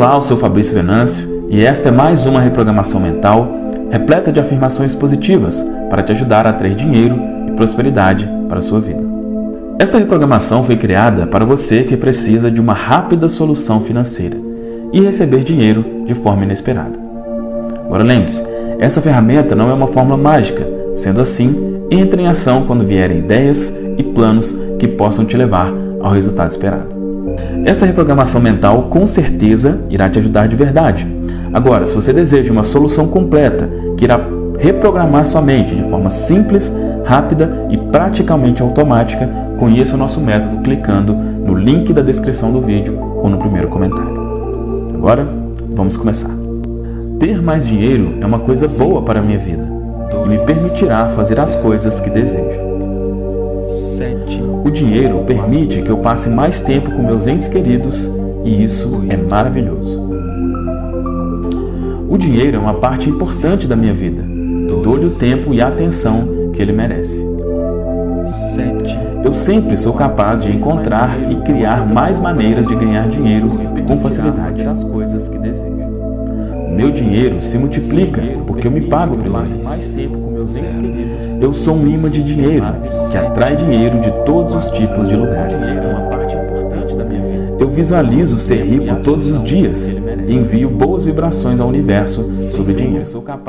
Olá, eu sou Fabrício Venâncio e esta é mais uma reprogramação mental repleta de afirmações positivas para te ajudar a atrair dinheiro e prosperidade para a sua vida. Esta reprogramação foi criada para você que precisa de uma rápida solução financeira e receber dinheiro de forma inesperada. Agora lembre-se, essa ferramenta não é uma fórmula mágica, sendo assim, entre em ação quando vierem ideias e planos que possam te levar ao resultado esperado. Esta reprogramação mental com certeza irá te ajudar de verdade. Agora, se você deseja uma solução completa que irá reprogramar sua mente de forma simples, rápida e praticamente automática, conheça o nosso método clicando no link da descrição do vídeo ou no primeiro comentário. Agora, vamos começar. Ter mais dinheiro é uma coisa boa para a minha vida e me permitirá fazer as coisas que desejo. O dinheiro permite que eu passe mais tempo com meus entes queridos e isso é maravilhoso. O dinheiro é uma parte importante da minha vida. Dou-lhe o tempo e a atenção que ele merece. Eu sempre sou capaz de encontrar e criar mais maneiras de ganhar dinheiro com facilidade. O meu dinheiro se multiplica porque eu me pago primeiro. Eu sou um imã de dinheiro que atrai dinheiro de todos os tipos de lugares. Eu visualizo ser rico todos os dias e envio boas vibrações ao universo sobre dinheiro.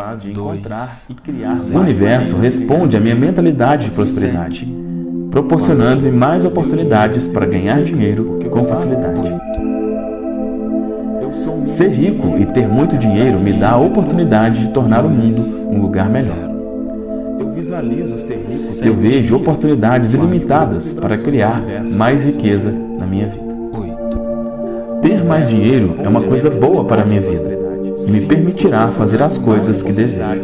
O universo responde à minha mentalidade de prosperidade, proporcionando-me mais oportunidades para ganhar dinheiro com facilidade. Ser rico e ter muito dinheiro me dá a oportunidade de tornar o mundo um lugar melhor. Eu vejo oportunidades ilimitadas para criar mais riqueza na minha vida. Ter mais dinheiro é uma coisa boa para a minha vida e me permitirá fazer as coisas que desejo.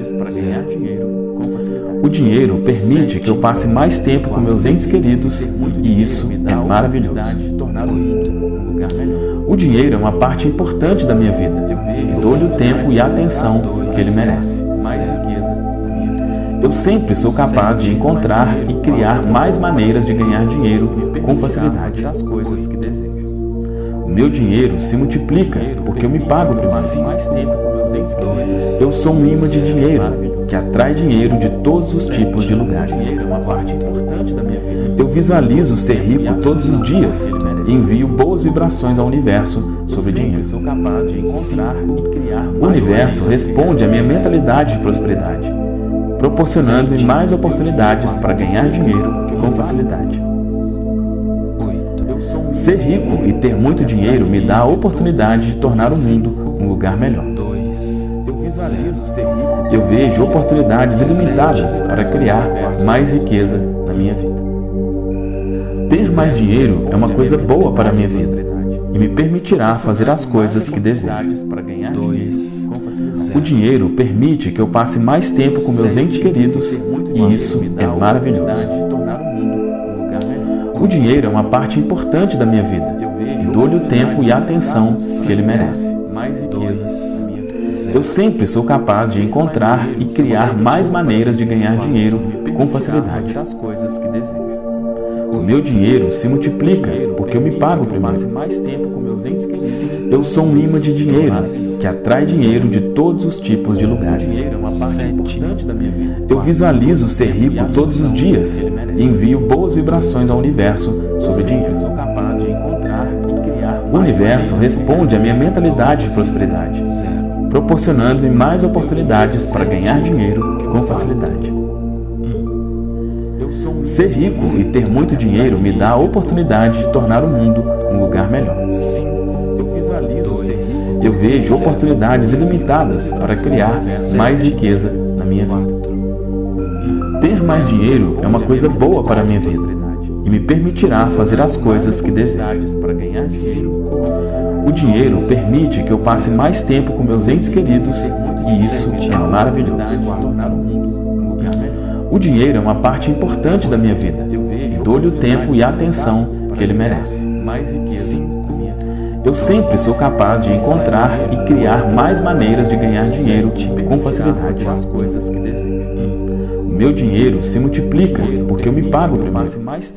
O dinheiro permite que eu passe mais tempo com meus entes queridos e isso é maravilhoso. O dinheiro é uma parte importante da minha vida. Dou-lhe o tempo e a atenção que ele merece. Eu sempre sou capaz de encontrar e criar mais maneiras de ganhar dinheiro com facilidade. O meu dinheiro se multiplica porque eu me pago primeiro. Eu sou um imã de dinheiro que atrai dinheiro de todos os tipos de lugares. Eu visualizo ser rico todos os dias e envio boas vibrações ao universo sobre dinheiro. O universo responde à minha mentalidade de prosperidade, proporcionando-me mais oportunidades para ganhar dinheiro com facilidade. Ser rico e ter muito dinheiro me dá a oportunidade de tornar o mundo um lugar melhor. Eu vejo oportunidades ilimitadas para criar mais riqueza na minha vida. Ter mais dinheiro é uma coisa boa para a minha vida e me permitirá fazer as coisas que desejo. O dinheiro permite que eu passe mais tempo com meus entes queridos e isso é maravilhoso. O dinheiro é uma parte importante da minha vida. Dou-lhe o tempo e a atenção que ele merece. Eu sempre sou capaz de encontrar e criar mais maneiras de ganhar dinheiro com facilidade. O meu dinheiro se multiplica porque eu me pago primeiro. Eu sou um imã de dinheiro que atrai dinheiro de todos os tipos de lugares. Eu visualizo ser rico todos os dias e envio boas vibrações ao universo sobre dinheiro. O universo responde à minha mentalidade de prosperidade, proporcionando-me mais oportunidades para ganhar dinheiro com facilidade. Ser rico e ter muito dinheiro me dá a oportunidade de tornar o mundo um lugar melhor. Eu vejo oportunidades ilimitadas para criar mais riqueza na minha vida. Ter mais dinheiro é uma coisa boa para a minha vida e me permitirá fazer as coisas que desejo. O dinheiro permite que eu passe mais tempo com meus entes queridos e isso é maravilhoso. O dinheiro é uma parte importante da minha vida e dou-lhe o tempo e a atenção que ele merece. Eu sempre sou capaz de encontrar e criar mais maneiras de ganhar dinheiro com facilidade. meu dinheiro se multiplica porque eu me pago primeiro.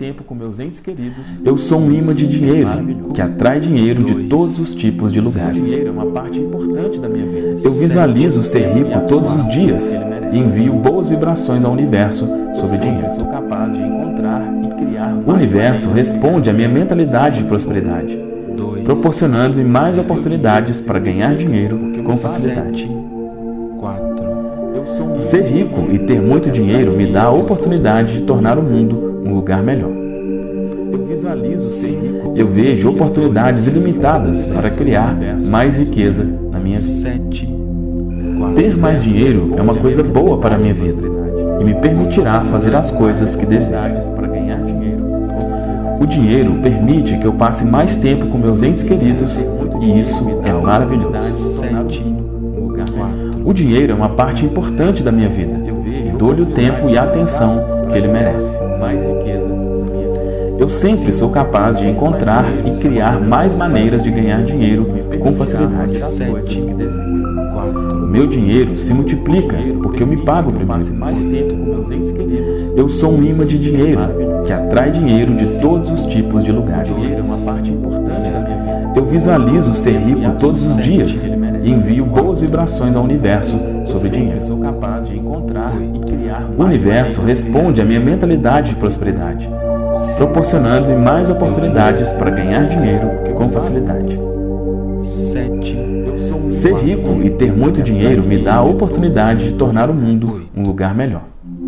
Eu sou um imã de dinheiro que atrai dinheiro de todos os tipos de lugares. Eu visualizo ser rico todos os dias e envio boas vibrações ao universo sobre dinheiro. O universo responde à minha mentalidade de prosperidade, proporcionando-me mais oportunidades para ganhar dinheiro com facilidade. Ser rico e ter muito dinheiro me dá a oportunidade de tornar o mundo um lugar melhor. Eu vejo oportunidades ilimitadas para criar mais riqueza na minha vida. Ter mais dinheiro é uma coisa boa para a minha vida e me permitirá fazer as coisas que desejo. O dinheiro permite que eu passe mais tempo com meus entes queridos e isso é maravilhoso. O dinheiro é uma parte importante da minha vida e dou-lhe o tempo e a atenção que ele merece. Eu sempre sou capaz de encontrar e criar mais maneiras de ganhar dinheiro com facilidade. O meu dinheiro se multiplica porque eu me pago primeiro. Eu sou um imã de dinheiro que atrai dinheiro de todos os tipos de lugares. Eu visualizo ser rico todos os dias e envio boas vibrações ao universo sobre dinheiro. O universo responde à minha mentalidade de prosperidade, proporcionando-me mais oportunidades para ganhar dinheiro com facilidade. Ser rico e ter muito dinheiro me dá a oportunidade de tornar o mundo um lugar melhor.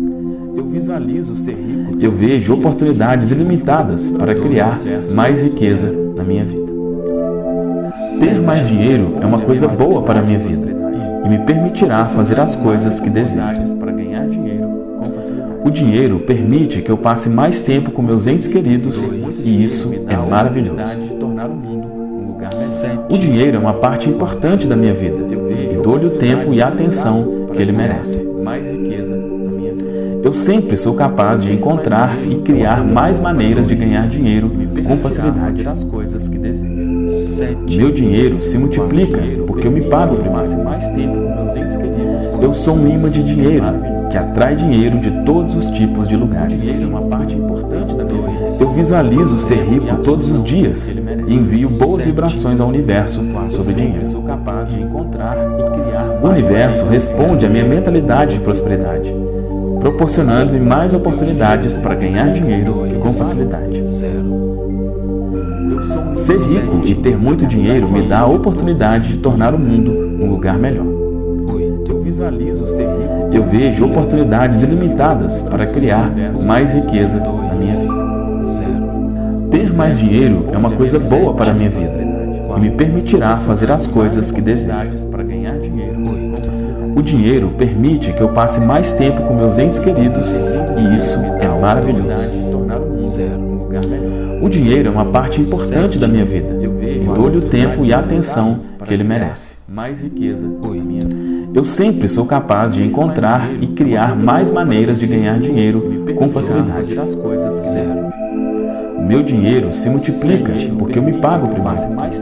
Eu vejo oportunidades ilimitadas para criar mais riqueza na minha vida. Ter mais dinheiro é uma coisa boa para a minha vida e me permitirá fazer as coisas que desejo. O dinheiro permite que eu passe mais tempo com meus entes queridos e isso é maravilhoso. O dinheiro é uma parte importante da minha vida e dou-lhe o tempo e a atenção que ele merece. Eu sempre sou capaz de encontrar e criar mais maneiras de ganhar dinheiro com facilidade. Meu dinheiro se multiplica porque eu me pago primeiro. Eu sou um imã de dinheiro que atrai dinheiro de todos os tipos de lugares. Eu visualizo ser rico todos os dias e envio boas vibrações ao universo sobre dinheiro. O universo responde à minha mentalidade de prosperidade, proporcionando-me mais oportunidades para ganhar dinheiro com facilidade. Ser rico e ter muito dinheiro me dá a oportunidade de tornar o mundo um lugar melhor. Eu vejo oportunidades ilimitadas para criar mais riqueza na minha vida. Ter mais dinheiro é uma coisa boa para a minha vida e me permitirá fazer as coisas que desejo. O dinheiro permite que eu passe mais tempo com meus entes queridos e isso é maravilhoso. O dinheiro é uma parte importante da minha vida e dou-lhe o tempo e a atenção que ele merece. Eu sempre sou capaz de encontrar e criar mais maneiras de ganhar dinheiro com facilidade. O meu dinheiro se multiplica porque eu me pago primeiro.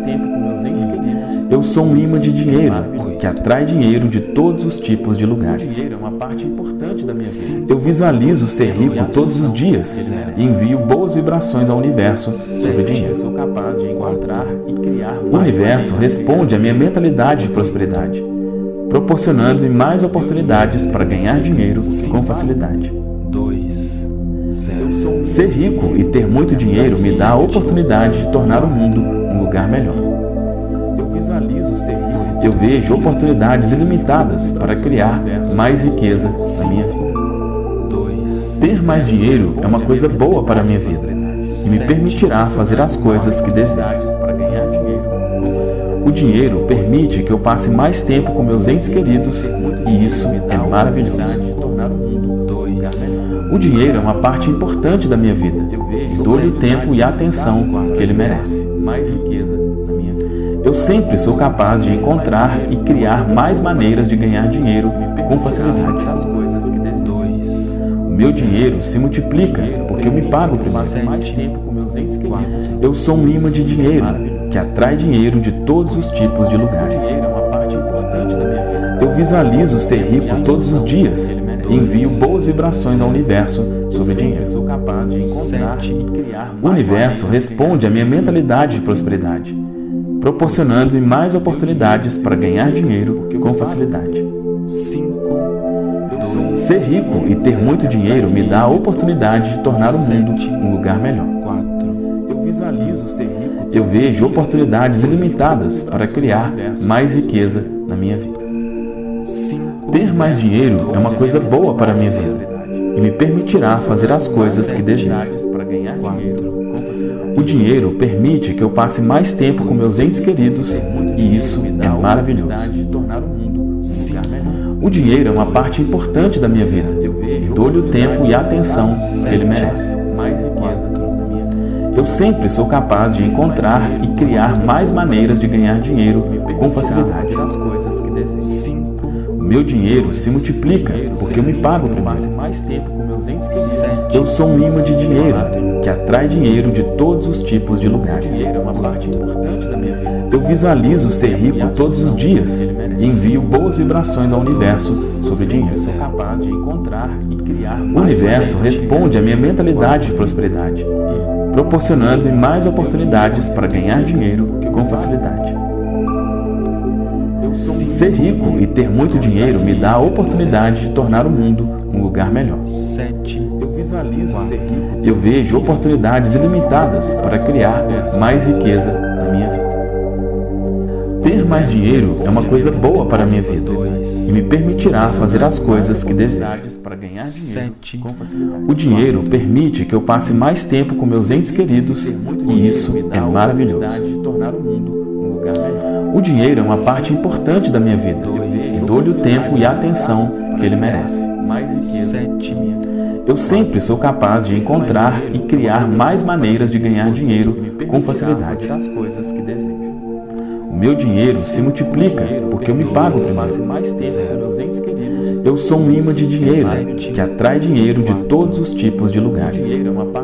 Eu sou um imã de dinheiro que atrai dinheiro de todos os tipos de lugares. Eu visualizo ser rico todos os dias e envio boas vibrações ao universo sobre dinheiro. O universo responde à minha mentalidade de prosperidade, proporcionando-me mais oportunidades para ganhar dinheiro com facilidade. Ser rico e ter muito dinheiro me dá a oportunidade de tornar o mundo um lugar melhor. Eu vejo oportunidades ilimitadas para criar mais riqueza na minha vida. Ter mais dinheiro é uma coisa boa para a minha vida e me permitirá fazer as coisas que desejo. O dinheiro permite que eu passe mais tempo com meus entes queridos e isso é maravilhoso. O dinheiro é uma parte importante da minha vida e dou-lhe o tempo e a atenção que ele merece. Eu sempre sou capaz de encontrar e criar mais maneiras de ganhar dinheiro com facilidade. O meu dinheiro se multiplica porque eu me pago primeiro. Eu sou um imã de dinheiro que atrai dinheiro de todos os tipos de lugares. Eu visualizo ser rico todos os dias e envio boas vibrações ao universo sobre dinheiro. Sou capaz de encontrar e criar. O universo responde à minha mentalidade de prosperidade, proporcionando-me mais oportunidades para ganhar dinheiro com facilidade. 5, 2, Ser rico e ter muito dinheiro me dá a oportunidade de tornar o mundo um lugar melhor. 4, Eu visualizo ser rico. Eu vejo oportunidades ilimitadas para criar mais riqueza na minha vida. 5, Ter mais dinheiro é uma coisa boa para a minha vida e me permitirá fazer as coisas que desejo. Para ganhar dinheiro com facilidade. O dinheiro permite que eu passe mais tempo com meus entes queridos e isso é maravilhoso. O dinheiro é uma parte importante da minha vida. Dou-lhe o tempo e a atenção que ele merece. Eu sempre sou capaz de encontrar e criar mais maneiras de ganhar dinheiro com facilidade. 5, O meu dinheiro se multiplica porque eu me pago primeiro. Eu sou um imã de dinheiro que atrai dinheiro de todos os tipos de lugares. Eu visualizo ser rico todos os dias e envio boas vibrações ao universo sobre dinheiro. O universo responde à minha mentalidade de prosperidade, proporcionando-me mais oportunidades para ganhar dinheiro com facilidade. Ser rico e ter muito dinheiro me dá a oportunidade de tornar o mundo um lugar melhor. 7, Eu vejo oportunidades ilimitadas para criar mais riqueza na minha vida. Ter mais dinheiro é uma coisa boa para a minha vida e me permitirá fazer as coisas que desejo. 7, O dinheiro permite que eu passe mais tempo com meus entes queridos e isso é maravilhoso. O dinheiro é uma parte importante da minha vida e dou-lhe o tempo e a atenção que ele merece. 7, Eu sempre sou capaz de encontrar e criar mais maneiras de ganhar dinheiro com facilidade. O meu dinheiro se multiplica porque eu me pago primeiro. Eu sou um imã de dinheiro que atrai dinheiro de todos os tipos de lugares.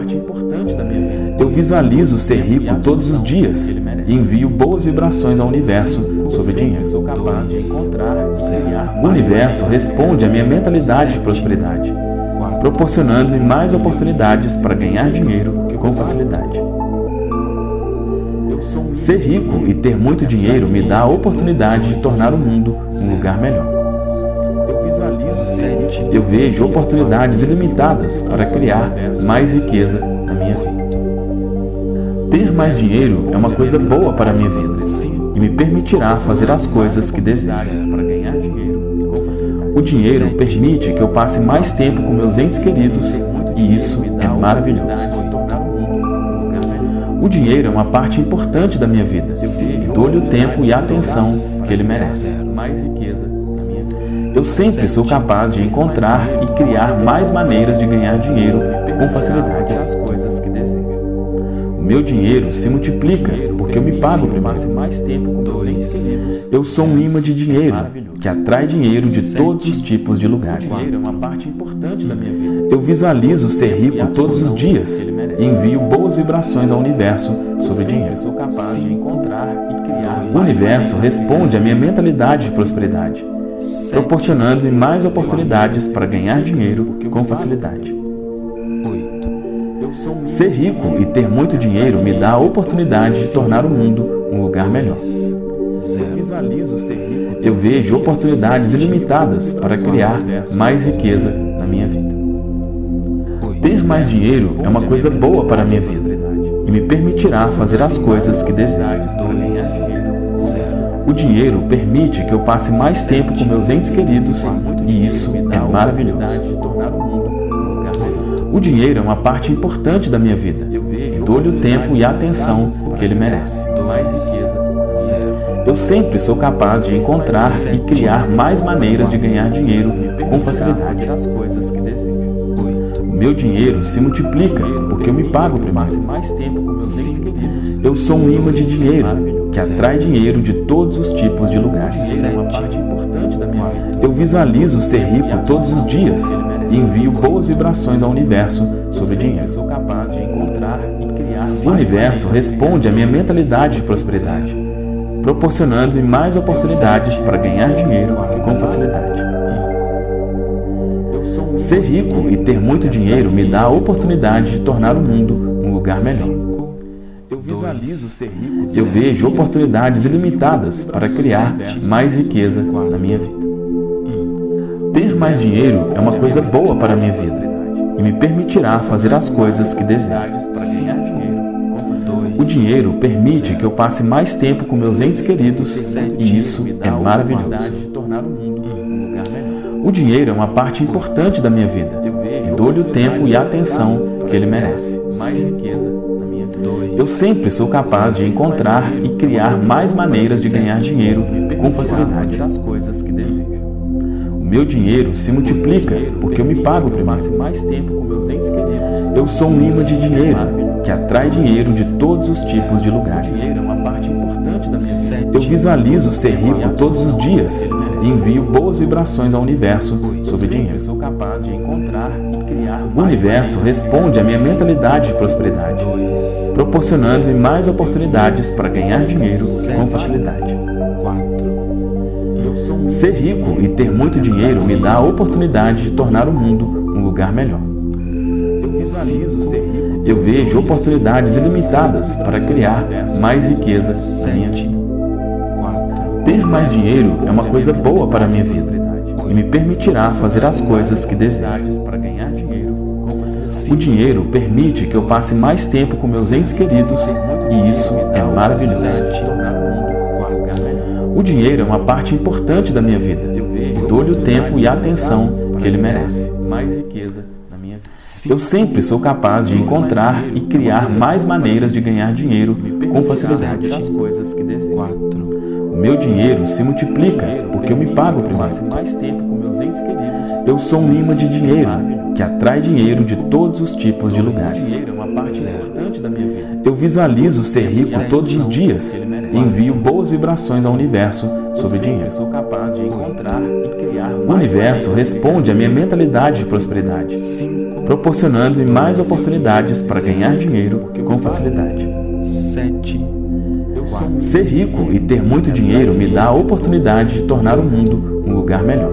Eu visualizo ser rico todos os dias e envio boas vibrações ao universo sobre dinheiro. O universo responde à minha mentalidade de prosperidade, proporcionando-me mais oportunidades para ganhar dinheiro com facilidade. Ser rico e ter muito dinheiro me dá a oportunidade de tornar o mundo um lugar melhor. Eu vejo oportunidades ilimitadas para criar mais riqueza na minha vida. Ter mais dinheiro é uma coisa boa para a minha vida e me permitirá fazer as coisas que desejo. O dinheiro permite que eu passe mais tempo com meus entes queridos e isso é maravilhoso. O dinheiro é uma parte importante da minha vida e dou-lhe o tempo e a atenção que ele merece. Eu sempre sou capaz de encontrar e criar mais maneiras de ganhar dinheiro com facilidade. O meu dinheiro se multiplica porque eu me pago primeiro. Eu sou um imã de dinheiro que atrai dinheiro de todos os tipos de lugares. Eu visualizo ser rico todos os dias e envio boas vibrações ao universo sobre dinheiro. O universo responde à minha mentalidade de prosperidade, proporcionando-me mais oportunidades para ganhar dinheiro com facilidade. 8, Ser rico e ter muito dinheiro me dá a oportunidade de tornar o mundo um lugar melhor. 0, Eu vejo oportunidades ilimitadas para criar mais riqueza na minha vida. Ter mais dinheiro é uma coisa boa para a minha vida e me permitirá fazer as coisas que desejo. O dinheiro permite que eu passe mais tempo com meus entes queridos e isso é maravilhoso. O dinheiro é uma parte importante da minha vida e dou-lhe o tempo e a atenção que ele merece. Eu sempre sou capaz de encontrar e criar mais maneiras de ganhar dinheiro com facilidade. O meu dinheiro se multiplica porque eu me pago primeiro. Eu sou um imã de dinheiro que atrai dinheiro de todos os tipos de lugares. Eu visualizo ser rico todos os dias e envio boas vibrações ao universo sobre dinheiro. O universo responde à minha mentalidade de prosperidade, proporcionando-me mais oportunidades para ganhar dinheiro com facilidade. Ser rico e ter muito dinheiro me dá a oportunidade de tornar o mundo um lugar melhor. Eu vejo oportunidades ilimitadas para criar mais riqueza na minha vida. Ter mais dinheiro é uma coisa boa para a minha vida e me permitirá fazer as coisas que desejo. O dinheiro permite que eu passe mais tempo com meus entes queridos e isso é maravilhoso. O dinheiro é uma parte importante da minha vida e dou-lhe o tempo e a atenção que ele merece. Eu sempre sou capaz de encontrar e criar mais maneiras de ganhar dinheiro com facilidade. O meu dinheiro se multiplica porque eu me pago primeiro. Eu sou um imã de dinheiro que atrai dinheiro de todos os tipos de lugares. Eu visualizo ser rico todos os dias e envio boas vibrações ao universo sobre dinheiro. O universo responde à minha mentalidade de prosperidade, proporcionando-me mais oportunidades para ganhar dinheiro com facilidade. Ser rico e ter muito dinheiro me dá a oportunidade de tornar o mundo um lugar melhor. Eu vejo oportunidades ilimitadas para criar mais riqueza na minha vida. Ter mais dinheiro é uma coisa boa para a minha vida e me permitirá fazer as coisas que desejo. O dinheiro permite que eu passe mais tempo com meus entes queridos e isso é maravilhoso. O dinheiro é uma parte importante da minha vida e dou-lhe o tempo e a atenção que ele merece. Eu sempre sou capaz de encontrar e criar mais maneiras de ganhar dinheiro com facilidade. O meu dinheiro se multiplica porque eu me pago primeiro. Eu sou um imã de dinheiro que atrai dinheiro de todos os tipos de lugares. Eu visualizo ser rico todos os dias e envio boas vibrações ao universo sobre dinheiro. O universo responde à minha mentalidade de prosperidade, proporcionando-me mais oportunidades para ganhar dinheiro com facilidade. Ser rico e ter muito dinheiro me dá a oportunidade de tornar o mundo um lugar melhor.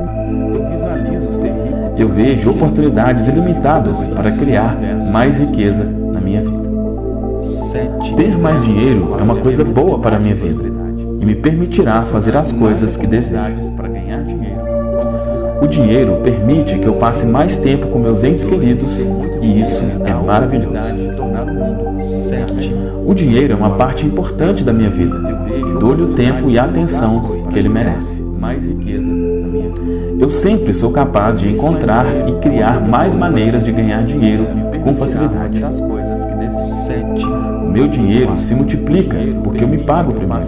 Eu vejo oportunidades ilimitadas para criar mais riqueza na minha vida. Ter mais dinheiro é uma coisa boa para a minha vida e me permitirá fazer as coisas que desejo. O dinheiro permite que eu passe mais tempo com meus entes queridos e isso é maravilhoso. O dinheiro é uma parte importante da minha vida e dou-lhe o tempo e a atenção que ele merece. Eu sempre sou capaz de encontrar e criar mais maneiras de ganhar dinheiro com facilidade. O meu dinheiro se multiplica porque eu me pago primeiro.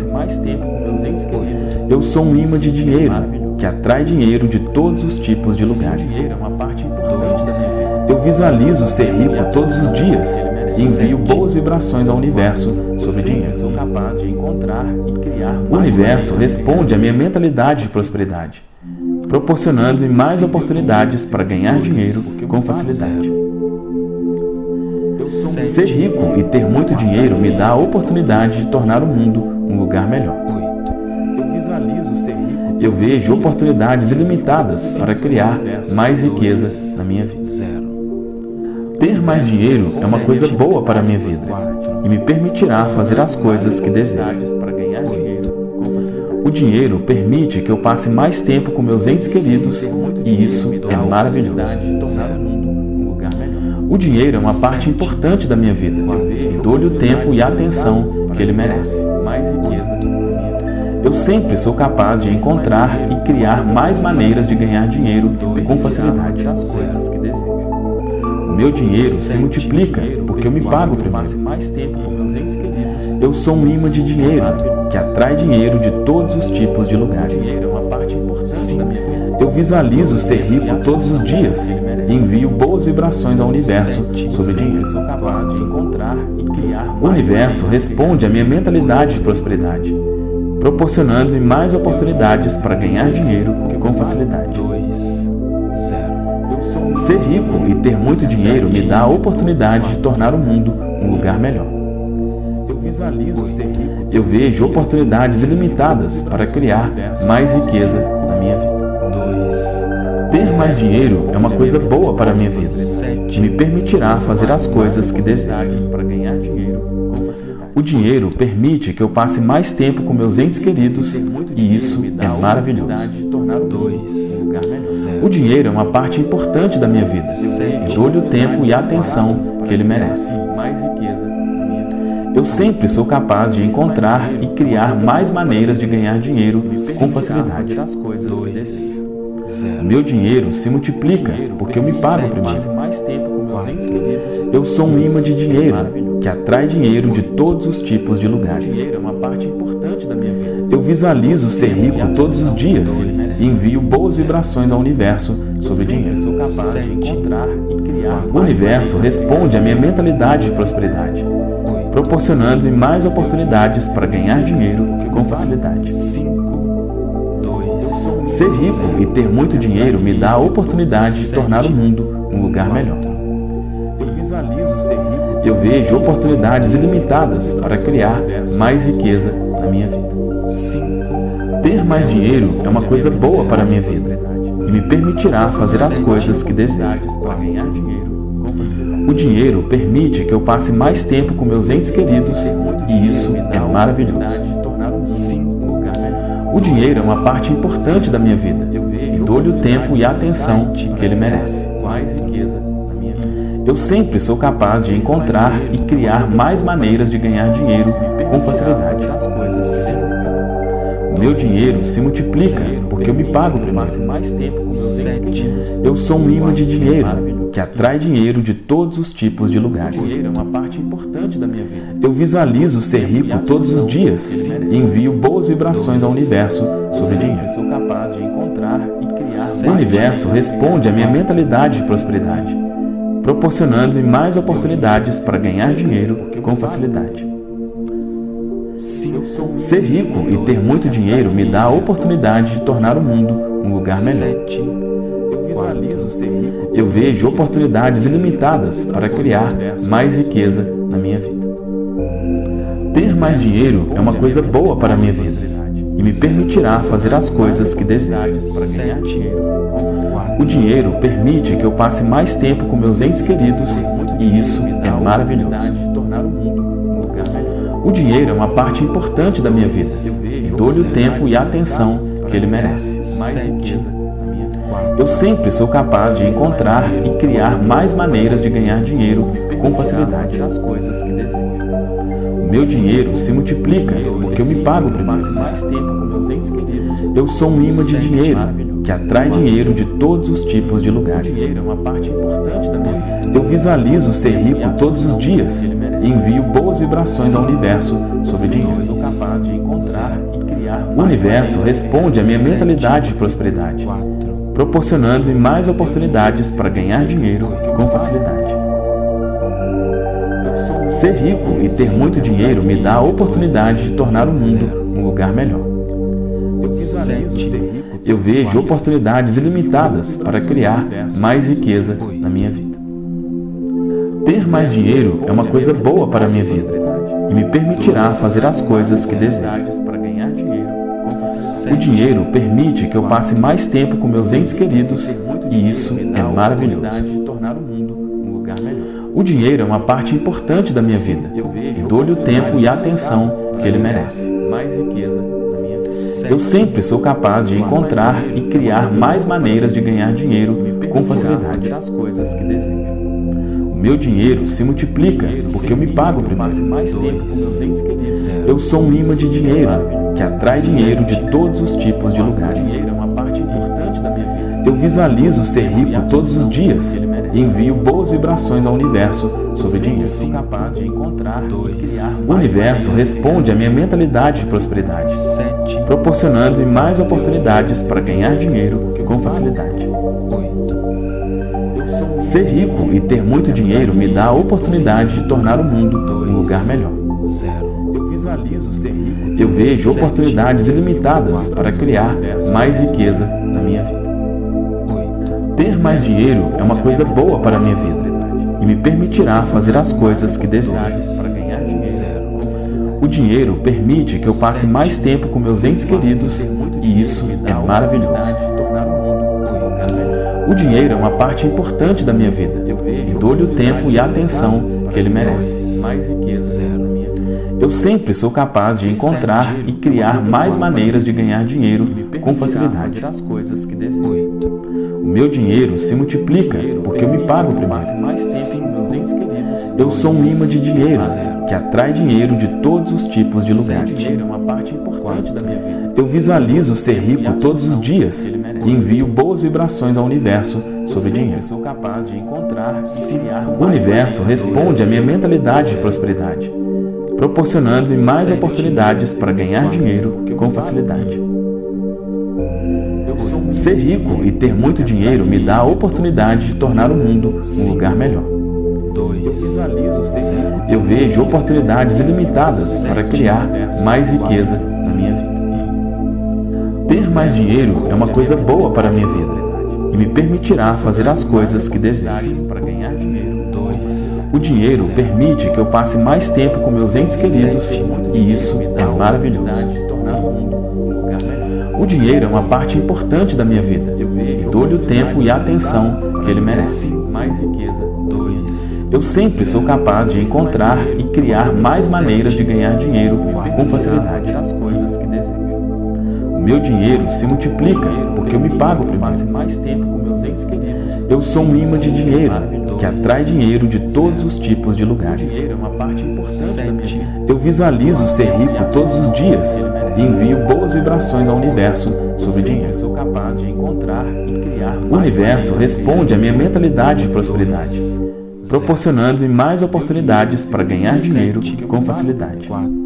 Eu sou um imã de dinheiro que atrai dinheiro de todos os tipos de lugares. Eu visualizo ser rico todos os dias e envio boas vibrações ao universo sobre dinheiro. O universo responde à minha mentalidade de prosperidade, proporcionando-me mais oportunidades para ganhar dinheiro com facilidade. Ser rico e ter muito dinheiro me dá a oportunidade de tornar o mundo um lugar melhor. Eu vejo oportunidades ilimitadas para criar mais riqueza na minha vida. Ter mais dinheiro é uma coisa boa para a minha vida e me permitirá fazer as coisas que desejo. O dinheiro permite que eu passe mais tempo com meus entes queridos e isso é maravilhoso. O dinheiro é uma parte importante da minha vida e dou-lhe o tempo e a atenção que ele merece. Eu sempre sou capaz de encontrar e criar mais maneiras de ganhar dinheiro com facilidade. O meu dinheiro se multiplica porque eu me pago primeiro. Eu sou um imã de dinheiro que atrai dinheiro de todos os tipos de lugares. Eu visualizo ser rico todos os dias e envio boas vibrações ao universo sobre dinheiro. O universo responde à minha mentalidade de prosperidade, proporcionando-me mais oportunidades para ganhar dinheiro com facilidade. Ser rico e ter muito dinheiro me dá a oportunidade de tornar o mundo um lugar melhor. Eu vejo oportunidades ilimitadas para criar mais riqueza na minha vida. Ter mais dinheiro é uma coisa boa para a minha vida e me permitirá fazer as coisas que desejo. O dinheiro permite que eu passe mais tempo com meus entes queridos e isso é maravilhoso. O dinheiro é uma parte importante da minha vida e dou-lhe o tempo e a atenção que ele merece. Eu sempre sou capaz de encontrar e criar mais maneiras de ganhar dinheiro com facilidade. O meu dinheiro se multiplica porque eu me pago primeiro. Eu sou um imã de dinheiro que atrai dinheiro de todos os tipos de lugares. Eu visualizo ser rico todos os dias e envio boas vibrações ao universo sobre dinheiro. O universo responde à minha mentalidade de prosperidade, proporcionando-me mais oportunidades para ganhar dinheiro com facilidade. Ser rico e ter muito dinheiro me dá a oportunidade de tornar o mundo um lugar melhor. Eu vejo oportunidades ilimitadas para criar mais riqueza na minha vida. Ter mais dinheiro é uma coisa boa para a minha vida e me permitirá fazer as coisas que desejo. O dinheiro permite que eu passe mais tempo com meus entes queridos e isso é maravilhoso. O dinheiro é uma parte importante da minha vida e dou-lhe o tempo e a atenção que ele merece. Eu sempre sou capaz de encontrar e criar mais maneiras de ganhar dinheiro com facilidade. O meu dinheiro se multiplica porque eu me pago primeiro. Eu sou um imã de dinheiro que atrai dinheiro de todos os tipos de lugares. Eu visualizo ser rico todos os dias e envio boas vibrações ao universo sobre dinheiro. O universo responde à minha mentalidade de prosperidade, proporcionando-me mais oportunidades para ganhar dinheiro com facilidade. Ser rico e ter muito dinheiro me dá a oportunidade de tornar o mundo um lugar melhor. Eu vejo oportunidades ilimitadas para criar mais riqueza na minha vida. Ter mais dinheiro é uma coisa boa para a minha vida e me permitirá fazer as coisas que desejo. O dinheiro permite que eu passe mais tempo com meus entes queridos e isso é maravilhoso. O dinheiro é uma parte importante da minha vida e dou-lhe o tempo e a atenção que ele merece. Eu sempre sou capaz de encontrar e criar mais maneiras de ganhar dinheiro com facilidade. O meu dinheiro se multiplica porque eu me pago primeiro. Eu sou um imã de dinheiro que atrai dinheiro de todos os tipos de lugares. Eu visualizo ser rico todos os dias e envio boas vibrações ao universo sobre dinheiro. O universo responde à minha mentalidade de prosperidade, proporcionando-me mais oportunidades para ganhar dinheiro com facilidade. Ser rico e ter muito dinheiro me dá a oportunidade de tornar o mundo um lugar melhor. Eu vejo oportunidades ilimitadas para criar mais riqueza na minha vida. Ter mais dinheiro é uma coisa boa para a minha vida e me permitirá fazer as coisas que desejo. O dinheiro permite que eu passe mais tempo com meus entes queridos e isso é maravilhoso. O dinheiro é uma parte importante da minha vida e dou-lhe o tempo e a atenção que ele merece. Eu sempre sou capaz de encontrar e criar mais maneiras de ganhar dinheiro com facilidade. O meu dinheiro se multiplica porque eu me pago primeiro. Eu sou um imã de dinheiro que atrai dinheiro de todos os tipos de lugares. Eu visualizo ser rico todos os dias e envio boas vibrações ao universo sobre dinheiro. O universo responde à minha mentalidade de prosperidade, proporcionando-me mais oportunidades para ganhar dinheiro com facilidade. Ser rico e ter muito dinheiro me dá a oportunidade de tornar o mundo um lugar melhor. Eu vejo oportunidades ilimitadas para criar mais riqueza na minha vida. Ter mais dinheiro é uma coisa boa para a minha vida e me permitirá fazer as coisas que desejo. O dinheiro permite que eu passe mais tempo com meus entes queridos e isso é maravilhoso. O dinheiro é uma parte importante da minha vida e dou-lhe o tempo e a atenção que ele merece. Mais riqueza na minha vida. Eu sempre sou capaz de encontrar e criar mais maneiras de ganhar dinheiro com facilidade. Fazer as coisas que desejo. 8, O meu dinheiro se multiplica porque eu me pago primeiro. Mais tempo com meus entes queridos. Eu sou um imã de dinheiro que atrai dinheiro de todos os tipos de O lugares. dinheiro é uma parte importante da minha vida. Eu visualizo ser rico todos os dias e envio boas vibrações ao universo sobre dinheiro. Sou capaz de encontrar e criar O universo responde à minha mentalidade de prosperidade, proporcionando-me mais oportunidades para ganhar dinheiro com facilidade. Ser rico e ter muito dinheiro me dá a oportunidade de tornar o mundo um lugar melhor. 2, Visualizo ser rico. Eu vejo oportunidades ilimitadas para criar mais riqueza na minha vida. Ter mais dinheiro é uma coisa boa para a minha vida e me permitirá fazer as coisas que desejo. Para ganhar dinheiro. 2, O dinheiro permite que eu passe mais tempo com meus entes queridos e isso é maravilhoso. De tornar o mundo um lugar melhor. O dinheiro é uma parte importante da minha vida e dou-lhe o tempo e a atenção que ele merece. Mais riqueza. 2, Eu sempre sou capaz de encontrar e criar mais maneiras de ganhar dinheiro com facilidade. Fazer as coisas que desejo. O meu dinheiro se multiplica porque eu me pago Passe primeiro. mais tempo com meus entes queridos. Eu sou um imã de dinheiro que atrai dinheiro de todos os tipos de lugares. Dinheiro é uma parte importante da minha vida. Eu visualizo ser rico todos os dias e envio boas vibrações ao universo sobre dinheiro. Sou capaz de encontrar e criar O universo responde à minha mentalidade de prosperidade, proporcionando-me mais oportunidades para ganhar dinheiro com facilidade. 4,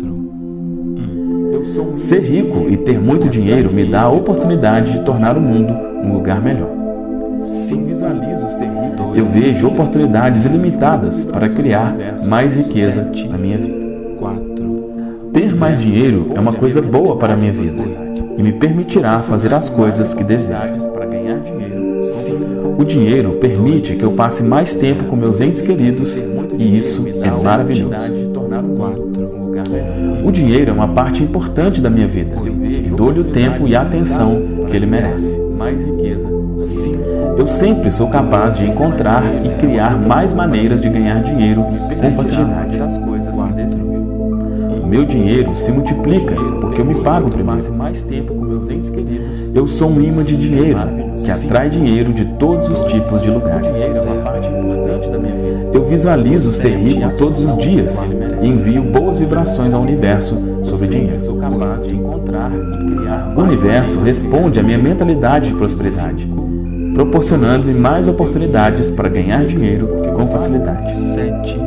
Ser rico e ter muito dinheiro me dá a oportunidade de tornar o mundo um lugar melhor. Visualizo ser rico. Eu vejo oportunidades ilimitadas para criar mais riqueza na minha vida. 4, Ter mais dinheiro é uma coisa boa para a minha vida e me permitirá fazer as coisas que desejo. Para ganhar dinheiro. 5, O dinheiro permite que eu passe mais tempo com meus entes queridos e isso é maravilhoso. De tornar o mundo 4, um lugar melhor. O dinheiro é uma parte importante da minha vida e dou-lhe o tempo e a atenção que ele merece. Mais riqueza. 5, Eu sempre sou capaz de encontrar e criar mais maneiras de ganhar dinheiro com facilidade. Fazer as coisas que desejo. O meu dinheiro se multiplica porque eu me pago Passe primeiro. mais tempo com meus entes queridos. Eu sou um imã de dinheiro que atrai dinheiro de todos os tipos de lugares. Dinheiro é uma parte importante da minha vida. Eu visualizo ser rico todos os dias e envio boas vibrações ao universo sobre dinheiro. Sou capaz de encontrar e criar O universo responde à minha mentalidade de prosperidade, proporcionando-me mais oportunidades para ganhar dinheiro com facilidade. 7,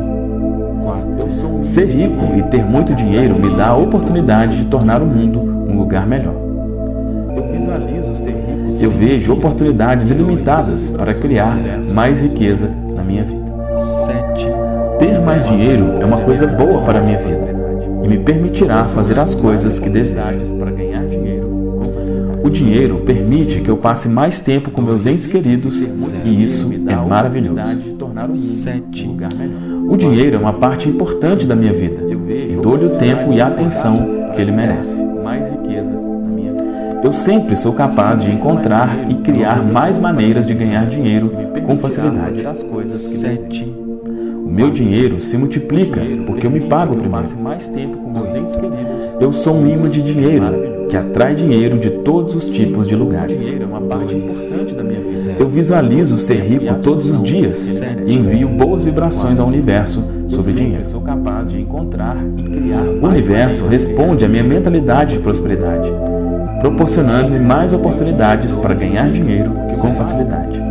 4, Ser rico e ter muito dinheiro me dá a oportunidade de tornar o mundo um lugar melhor. Eu visualizo ser rico. Eu vejo oportunidades ilimitadas para criar mais riqueza na minha vida. 7, Ter mais dinheiro é uma coisa boa para a minha vida e me permitirá fazer as coisas que desejo. Para ganhar dinheiro com facilidade. O dinheiro permite que eu passe mais tempo com meus entes queridos e isso é maravilhoso. De tornar o mundo 7, um lugar melhor. O dinheiro é uma parte importante da minha vida e dou-lhe o tempo e a atenção que ele merece. Mais riqueza na minha vida. Eu sempre sou capaz de encontrar e criar mais maneiras de ganhar dinheiro com facilidade. Fazer as coisas que desejo. 7, O meu dinheiro se multiplica porque eu me pago primeiro. Passe mais tempo com meus entes queridos. Eu sou um imã de dinheiro que atrai dinheiro de todos os tipos de lugares. Dinheiro é uma parte importante da minha vida. Eu visualizo ser rico todos os dias e envio boas vibrações ao universo sobre dinheiro. Sou capaz de encontrar e criar O universo responde à minha mentalidade de prosperidade, proporcionando-me mais oportunidades para ganhar dinheiro com facilidade.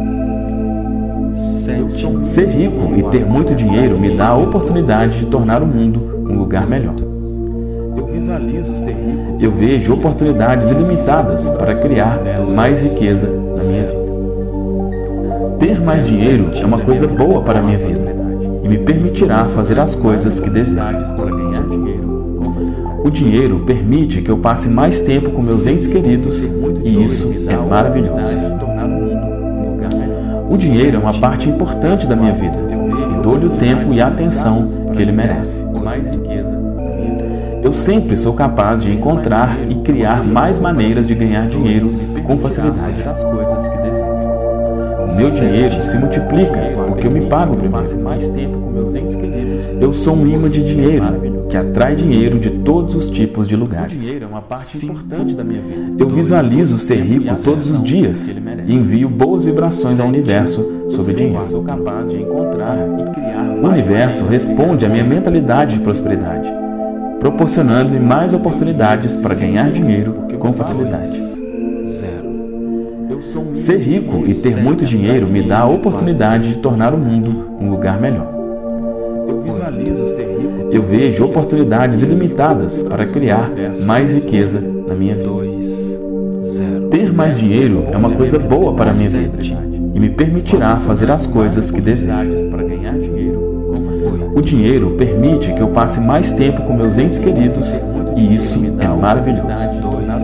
7, Ser rico e ter muito dinheiro me dá a oportunidade de tornar o mundo um lugar melhor. Eu visualizo ser rico. Eu vejo oportunidades ilimitadas para criar mais riqueza na minha vida. Ter mais dinheiro é uma coisa boa para a minha vida e me permitirá fazer as coisas que desejo. Para ganhar dinheiro com facilidade. O dinheiro permite que eu passe mais tempo com meus entes queridos e isso é maravilhoso. De tornar o mundo um lugar melhor. O dinheiro é uma parte importante da minha vida e dou-lhe o tempo e a atenção que ele merece. Mais riqueza na minha vida. Eu sempre sou capaz de encontrar e criar mais maneiras de ganhar dinheiro com facilidade. Fazer as coisas que desejo. O meu dinheiro se multiplica porque eu me pago primeiro. Mais tempo com meus entes queridos. Eu sou um imã de dinheiro que atrai dinheiro de todos os tipos de O lugares. dinheiro é uma parte importante da minha vida. Eu visualizo ser rico todos os dias e envio boas vibrações ao universo sobre dinheiro. Eu sou capaz de encontrar e criar. O universo responde à minha mentalidade de prosperidade, proporcionando-me mais oportunidades para ganhar dinheiro com facilidade. 0. Eu sou um Ser rico e ter muito dinheiro me dá a oportunidade de tornar o mundo um lugar melhor. Eu visualizo ser rico. Eu vejo oportunidades ilimitadas para criar mais riqueza na minha vida. 2. 0. Ter mais dinheiro é uma coisa boa para a minha vida e me permitirá fazer as coisas que desejo. Para ganhar dinheiro com facilidade. O dinheiro permite que eu passe mais tempo com meus entes queridos e isso é maravilhoso. 2.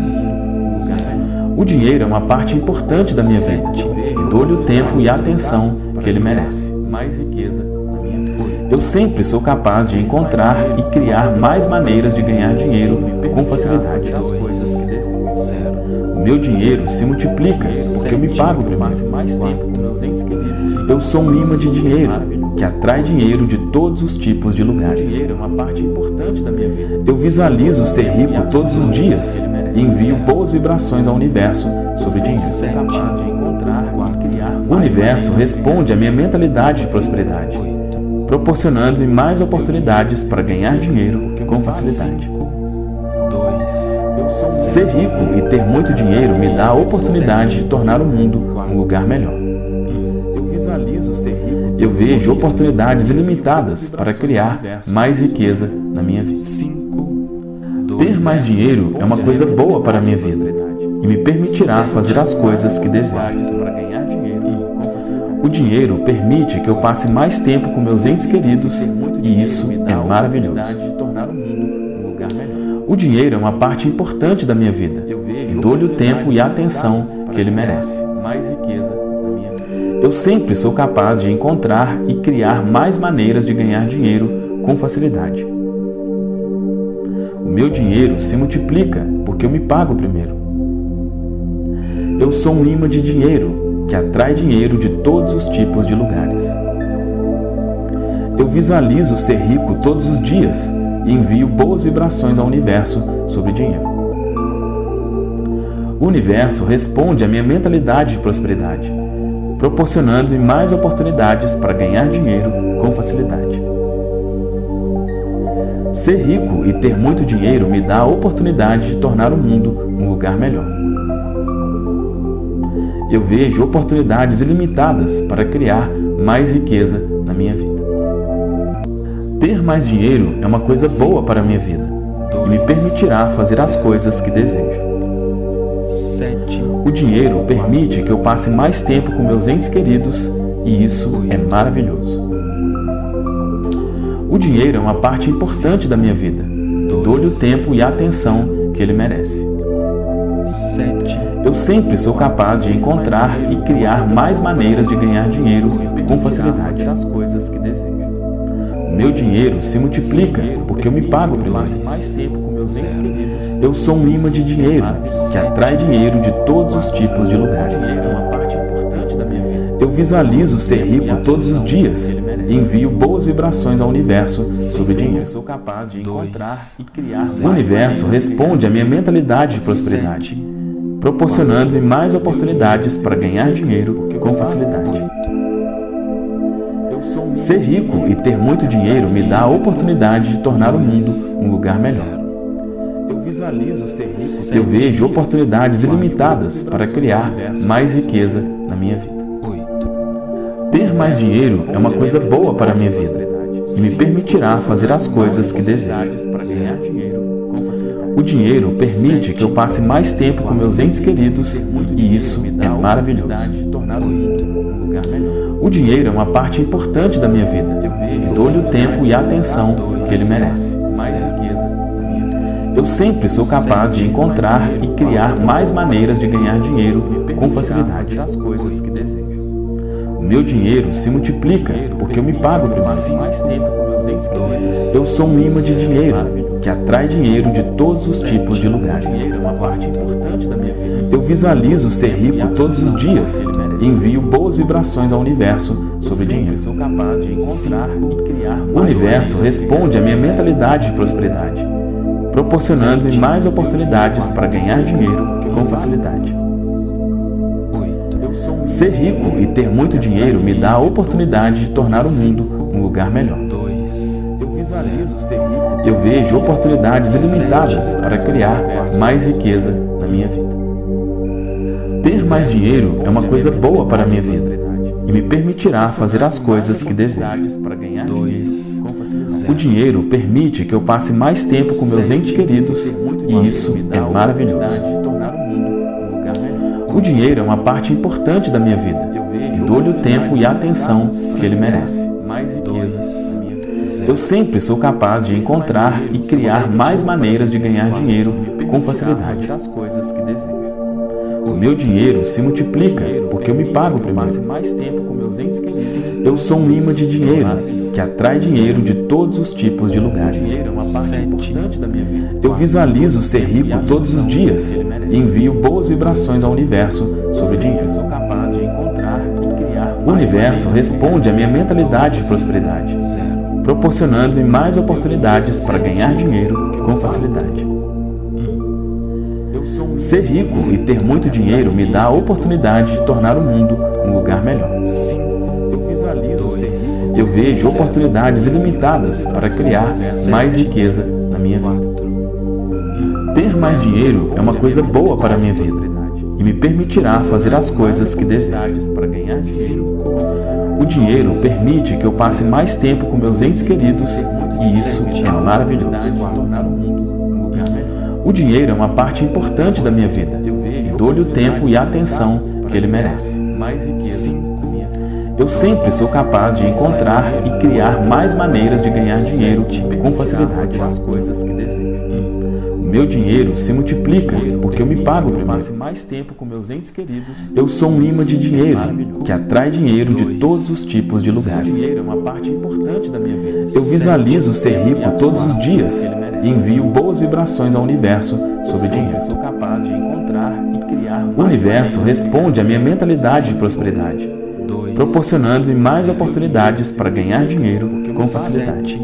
0. O dinheiro é uma parte importante da minha vida e dou-lhe o tempo e a atenção que ele merece. Mais riqueza na minha vida. Eu sempre sou capaz de encontrar e criar mais maneiras de ganhar dinheiro com facilidade. As coisas que desejo. 0. O meu dinheiro se multiplica porque eu me pago Passe primeiro. mais tempo com meus entes queridos. Eu sou um imã de dinheiro que atrai dinheiro de todos os tipos de O lugares. dinheiro é uma parte importante da minha vida. Eu visualizo ser rico todos os dias e envio boas vibrações ao universo sobre dinheiro. Sou capaz de encontrar e criar. O universo responde à minha mentalidade de prosperidade, proporcionando-me mais oportunidades para ganhar dinheiro com facilidade. 2. Eu sou um Ser rico e ter muito dinheiro me dá a oportunidade de tornar o mundo um lugar melhor. Eu visualizo ser rico. Eu vejo oportunidades ilimitadas para criar mais riqueza na minha vida. 5. Ter mais dinheiro é uma coisa boa para a minha vida e me permitirá fazer as coisas que desejo. Para ganhar dinheiro com facilidade. O dinheiro permite que eu passe mais tempo com meus entes queridos e isso é maravilhoso. De tornar o mundo um lugar melhor. O dinheiro é uma parte importante da minha vida e dou-lhe o tempo e a atenção que ele merece. Mais riqueza na minha vida. Eu sempre sou capaz de encontrar e criar mais maneiras de ganhar dinheiro com facilidade. O meu dinheiro se multiplica porque eu me pago primeiro. Eu sou um imã de dinheiro que atrai dinheiro de todos os tipos de lugares. Eu visualizo ser rico todos os dias e envio boas vibrações ao universo sobre dinheiro. O universo responde à minha mentalidade de prosperidade, proporcionando-me mais oportunidades para ganhar dinheiro com facilidade. Ser rico e ter muito dinheiro me dá a oportunidade de tornar o mundo um lugar melhor. Eu vejo oportunidades ilimitadas para criar mais riqueza na minha vida. Ter mais dinheiro é uma coisa boa para a minha vida e me permitirá fazer as coisas que desejo. 7. O dinheiro permite que eu passe mais tempo com meus entes queridos e isso é maravilhoso. O dinheiro é uma parte importante da minha vida e dou-lhe o tempo e a atenção que ele merece. 7. Eu sempre sou capaz de encontrar e criar mais maneiras de ganhar dinheiro com facilidade. As coisas que desejo. O meu dinheiro se multiplica porque eu me pago primeiro. Mais tempo com meus entes queridos. Eu sou um imã de dinheiro que atrai dinheiro de todos os tipos de lugares. Dinheiro é uma parte importante da minha vida. Eu visualizo ser rico todos os dias e envio boas vibrações ao universo sobre dinheiro. Sou capaz de encontrar e criar. O universo responde à minha mentalidade de prosperidade, proporcionando-me mais oportunidades para ganhar dinheiro com facilidade. Eu sou um Ser rico e ter muito dinheiro me dá a oportunidade de tornar o mundo um lugar melhor. Eu visualizo ser rico. Eu vejo oportunidades ilimitadas para criar mais riqueza na minha vida. 8. Ter mais dinheiro é uma coisa boa para a minha vida e me permitirá fazer as coisas que desejo. Para ganhar dinheiro com facilidade. O dinheiro permite que eu passe mais tempo com meus entes queridos e isso é maravilhoso. De tornar o mundo um lugar melhor. O dinheiro é uma parte importante da minha vida e dou-lhe o tempo e a atenção que ele merece. Mais riqueza na minha vida. Eu sempre sou capaz de encontrar e criar mais maneiras de ganhar dinheiro com facilidade. As coisas que desejo. O meu dinheiro se multiplica porque eu me pago primeiro. Mais tempo com meus entes queridos. Eu sou um imã de dinheiro que atrai dinheiro de todos os tipos de lugares. Dinheiro é uma parte importante da minha vida. Eu visualizo ser rico todos os dias e envio boas vibrações ao universo sobre dinheiro. Sou capaz de encontrar e criar O universo responde à minha mentalidade de prosperidade, proporcionando-me mais oportunidades para ganhar dinheiro com facilidade. Ser rico e ter muito dinheiro me dá a oportunidade de tornar o mundo um lugar melhor. Eu visualizo ser rico. Eu vejo oportunidades ilimitadas para criar mais riqueza na minha vida. Ter mais dinheiro é uma coisa boa para a minha vida e me permitirá fazer as coisas que desejo. Para ganhar dinheiro com facilidade. O dinheiro permite que eu passe mais tempo com meus entes queridos e isso é maravilhoso. De tornar o mundo um lugar melhor. O dinheiro é uma parte importante da minha vida e dou-lhe o tempo e a atenção que ele merece. Mais riqueza na minha vida. Eu sempre sou capaz de encontrar e criar mais maneiras de ganhar dinheiro com facilidade. Fazer as coisas que desejo. O meu dinheiro se multiplica porque eu me pago primeiro. Mais tempo com meus entes queridos. Eu sou um imã de dinheiro que atrai dinheiro de todos os tipos de lugares. Dinheiro é uma parte importante da minha vida. Eu visualizo ser rico todos os dias e envio boas vibrações ao universo sobre dinheiro. Sou capaz de encontrar e criar O universo responde à minha mentalidade de prosperidade, proporcionando-me mais oportunidades para ganhar dinheiro com facilidade. Ser rico e ter muito dinheiro me dá a oportunidade de tornar o mundo um lugar melhor. Eu visualizo ser rico. Eu vejo oportunidades ilimitadas para criar mais riqueza na minha vida. Ter mais dinheiro é uma coisa boa para a minha vida e me permitirá fazer as coisas que desejo. Para ganhar dinheiro com facilidade. O dinheiro permite que eu passe mais tempo com meus entes queridos e isso é maravilhoso. De tornar o mundo um lugar melhor. O dinheiro é uma parte importante da minha vida e dou-lhe o tempo e a atenção que ele merece. Mais riqueza na minha vida. Eu sempre sou capaz de encontrar e criar mais maneiras de ganhar dinheiro com facilidade. Fazer as coisas que desejo. O meu dinheiro se multiplica porque eu me pago primeiro. Passe mais tempo com meus entes queridos. Eu sou um imã de dinheiro que atrai dinheiro de todos os tipos de lugares. Dinheiro é uma parte importante da minha vida. Eu visualizo ser rico todos os dias e envio boas vibrações ao universo sobre dinheiro. Sou capaz de encontrar e criar O universo responde à minha mentalidade de prosperidade, proporcionando-me mais oportunidades para ganhar dinheiro com facilidade.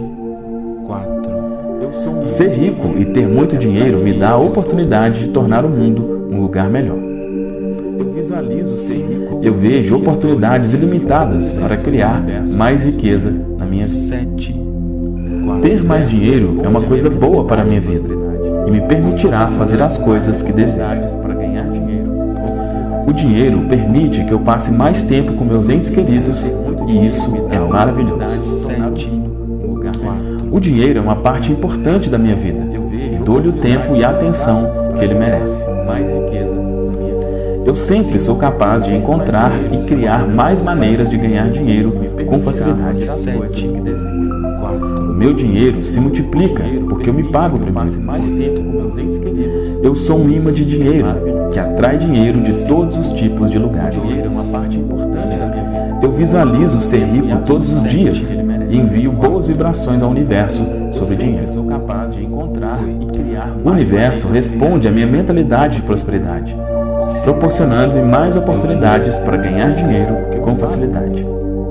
Ser rico e ter muito dinheiro me dá a oportunidade de tornar o mundo um lugar melhor. Eu visualizo ser rico. Eu vejo oportunidades ilimitadas para criar mais riqueza na minha vida. Ter mais dinheiro é uma coisa boa para a minha vida e me permitirá fazer as coisas que desejo. Para ganhar dinheiro com facilidade. O dinheiro permite que eu passe mais tempo com meus entes queridos e isso é maravilhoso. Um lugar melhor. O dinheiro é uma parte importante da minha vida e dou-lhe o tempo e a atenção que ele merece. Mais riqueza na minha vida. Eu sempre sou capaz de encontrar e criar mais maneiras de ganhar dinheiro com facilidade. Fazer as coisas que desejo. O meu dinheiro se multiplica porque eu me pago Passe primeiro. mais tempo com meus entes queridos. Eu sou um imã de dinheiro que atrai dinheiro de todos os tipos de lugares. Dinheiro é uma parte importante da minha vida. Eu visualizo ser rico todos os dias e envio boas vibrações ao universo sobre dinheiro. Sou capaz de encontrar e criar O universo responde à minha mentalidade de prosperidade, proporcionando-me mais oportunidades para ganhar dinheiro com facilidade.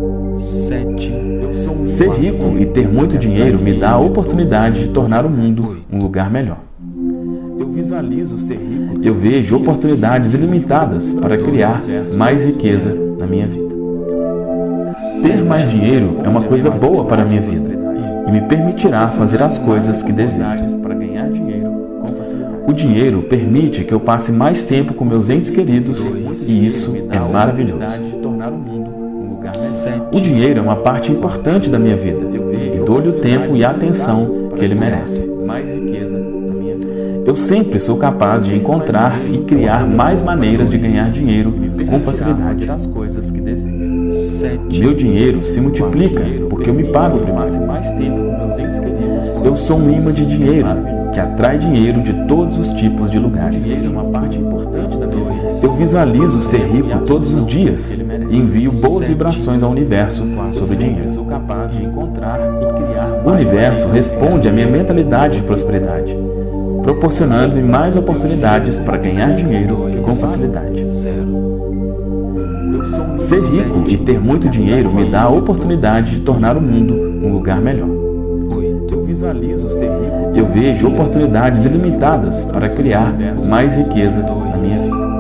Ser rico e ter muito dinheiro me dá a oportunidade de tornar o mundo um lugar melhor. Eu visualizo ser rico. Eu vejo oportunidades ilimitadas para criar mais riqueza na minha vida. Ter mais dinheiro é uma coisa boa para a minha vida e me permitirá fazer as coisas que desejo. Para ganhar dinheiro com facilidade. O dinheiro permite que eu passe mais tempo com meus entes queridos e isso é maravilhoso. De tornar o mundo um lugar melhor. O dinheiro é uma parte importante da minha vida e dou-lhe o tempo e a atenção que ele merece. Mais riqueza na minha vida. Eu sempre sou capaz de encontrar e criar mais maneiras de ganhar dinheiro com facilidade. Fazer as coisas que desejo. Meu dinheiro se multiplica porque eu me pago primeiro. Passe mais tempo com meus entes queridos. Eu sou um imã de dinheiro que atrai dinheiro de todos os tipos de lugares. Dinheiro é uma parte importante da minha vida. Eu visualizo ser rico todos os dias e envio boas vibrações ao universo sobre dinheiro. Sou capaz de encontrar e criar. O universo responde à minha mentalidade de prosperidade, proporcionando-me mais oportunidades para ganhar dinheiro com facilidade. Ser rico e ter muito dinheiro me dá a oportunidade de tornar o mundo um lugar melhor. Eu visualizo ser rico. Eu vejo oportunidades ilimitadas para criar mais riqueza na minha vida.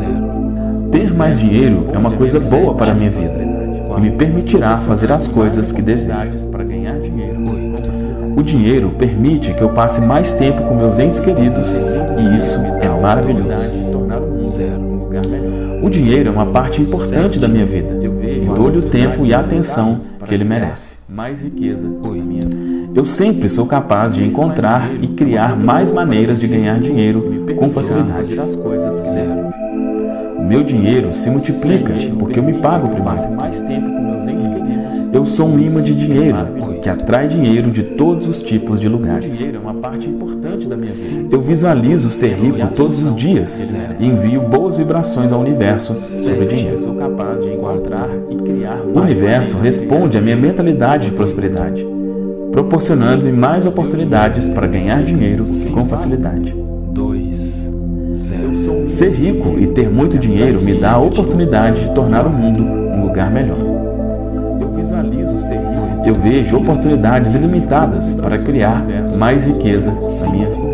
Ter mais dinheiro é uma coisa boa para a minha vida e me permitirá fazer as coisas que desejo. Para ganhar dinheiro com facilidade. O dinheiro permite que eu passe mais tempo com meus entes queridos e isso é maravilhoso. De tornar o mundo um lugar melhor. O dinheiro é uma parte importante da minha vida e dou-lhe o tempo e a atenção que ele merece. Mais riqueza na minha vida. Eu sempre sou capaz de encontrar e criar mais maneiras de ganhar dinheiro com facilidade. As coisas que desejo. O meu dinheiro se multiplica porque eu me pago primeiro. Mais tempo com meus entes queridos. Eu sou um imã de dinheiro que atrai dinheiro de todos os tipos de O lugares. dinheiro é uma parte importante da minha vida. Eu visualizo ser rico todos os dias e envio boas vibrações ao universo sobre dinheiro. Eu sou capaz de encontrar e criar. O universo responde à minha mentalidade de prosperidade, proporcionando-me mais oportunidades para ganhar dinheiro com facilidade. 2, 0. Ser rico e ter muito dinheiro me dá a oportunidade de tornar o mundo um lugar melhor. Eu visualizo ser rico. Eu vejo oportunidades ilimitadas para criar mais riqueza na minha vida.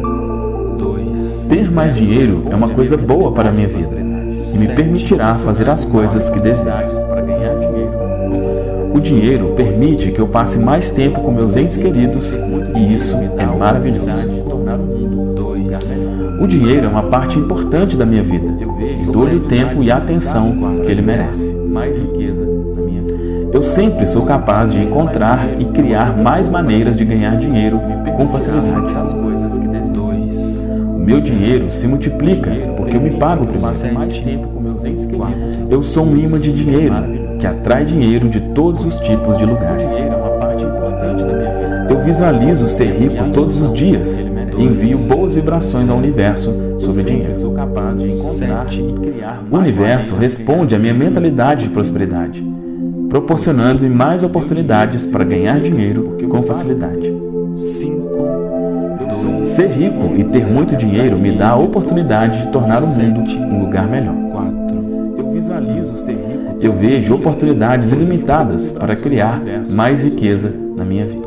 2, Ter mais dinheiro é uma coisa boa para a minha vida e me permitirá fazer as coisas que desejo. Para ganhar dinheiro com facilidade. O dinheiro permite que eu passe mais tempo com meus entes queridos e isso é maravilhoso. De tornar o mundo um lugar melhor. O dinheiro é uma parte importante da minha vida e dou-lhe o tempo e a atenção que ele merece. Mais riqueza na minha vida. Eu sempre sou capaz de encontrar e criar mais maneiras de ganhar dinheiro com facilidade. Fazer as coisas que desejo. 2, O meu dinheiro se multiplica porque eu me pago primeiro. Passo mais tempo com meus entes queridos. Eu sou um imã de dinheiro que atrai dinheiro de todos os tipos de lugares. Dinheiro é uma parte importante da minha vida. Eu visualizo ser rico todos os dias e envio boas vibrações ao universo sobre dinheiro. Eu sou capaz de encontrar e criar. O universo responde à minha mentalidade de prosperidade, proporcionando-me mais oportunidades para ganhar dinheiro com facilidade. 5, 2, Ser rico e ter muito dinheiro me dá a oportunidade de tornar o mundo um lugar melhor. 4, Eu visualizo ser rico. Eu vejo oportunidades ilimitadas para criar mais riqueza na minha vida.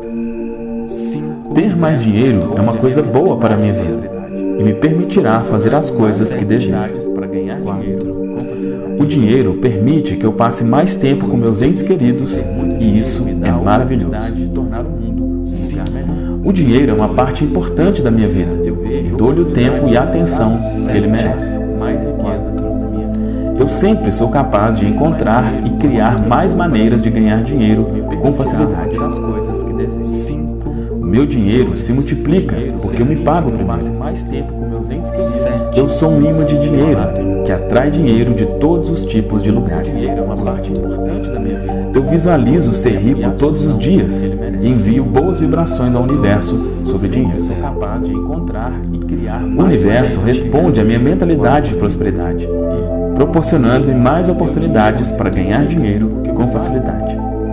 5, Ter mais dinheiro é uma coisa boa para a minha vida e me permitirá fazer as coisas que desejo. Para ganhar dinheiro com facilidade. O dinheiro permite que eu passe mais tempo com meus entes queridos e isso é maravilhoso. De tornar o mundo um lugar melhor. O dinheiro é uma parte importante da minha vida e dou-lhe o tempo e a atenção que ele merece. Mais riqueza na minha vida. Eu sempre sou capaz de encontrar e criar mais maneiras de ganhar dinheiro com facilidade. Fazer as coisas que desejo. 5, O meu dinheiro se multiplica porque eu me pago Passe primeiro. mais tempo com meus entes queridos. Eu sou um imã de dinheiro que atrai dinheiro de todos os tipos de lugares. Dinheiro é uma parte importante da minha vida. Eu visualizo ser rico todos os dias e envio boas vibrações ao universo sobre dinheiro. Sou capaz de encontrar e criar. O universo responde à minha mentalidade de prosperidade, proporcionando-me mais oportunidades para ganhar dinheiro com facilidade.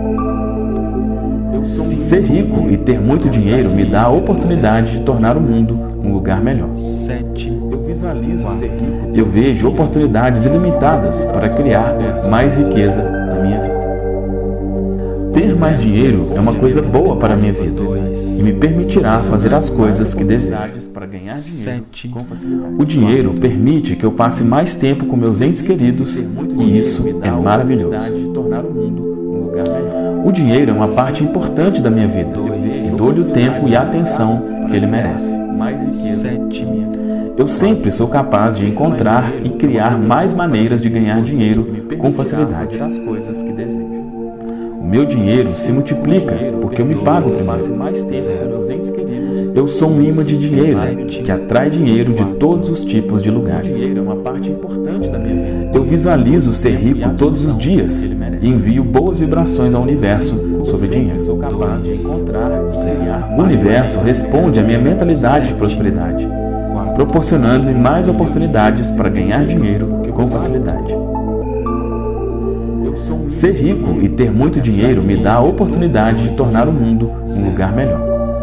Ser rico e ter muito dinheiro me dá a oportunidade de tornar o mundo um lugar melhor. 7, Eu visualizo ser rico. Eu vejo oportunidades ilimitadas para criar mais riqueza na minha vida. Ter mais dinheiro é uma coisa boa para a minha vida e me permitirá fazer as coisas que desejo. Para ganhar dinheiro 7, com facilidade. O dinheiro permite que eu passe mais tempo com meus entes queridos e isso é maravilhoso. De tornar o mundo um lugar melhor. O dinheiro é uma parte importante da minha vida e dou-lhe o tempo e a atenção que ele merece. Mais riqueza 7, na minha vida. Eu sempre sou capaz de encontrar e criar mais maneiras de ganhar dinheiro com facilidade. Fazer as coisas que desejo. O meu dinheiro se multiplica porque eu me pago Passe primeiro. mais tempo com meus entes queridos. Eu sou um imã de dinheiro que atrai dinheiro de todos os tipos de lugares. Dinheiro é uma parte importante da minha vida. Eu visualizo ser rico todos os dias e envio boas vibrações ao universo sobre dinheiro. Sou capaz de encontrar e criar. O universo responde à minha mentalidade de prosperidade, proporcionando-me mais oportunidades para ganhar dinheiro com facilidade. Ser rico e ter muito dinheiro me dá a oportunidade de tornar o mundo um lugar melhor.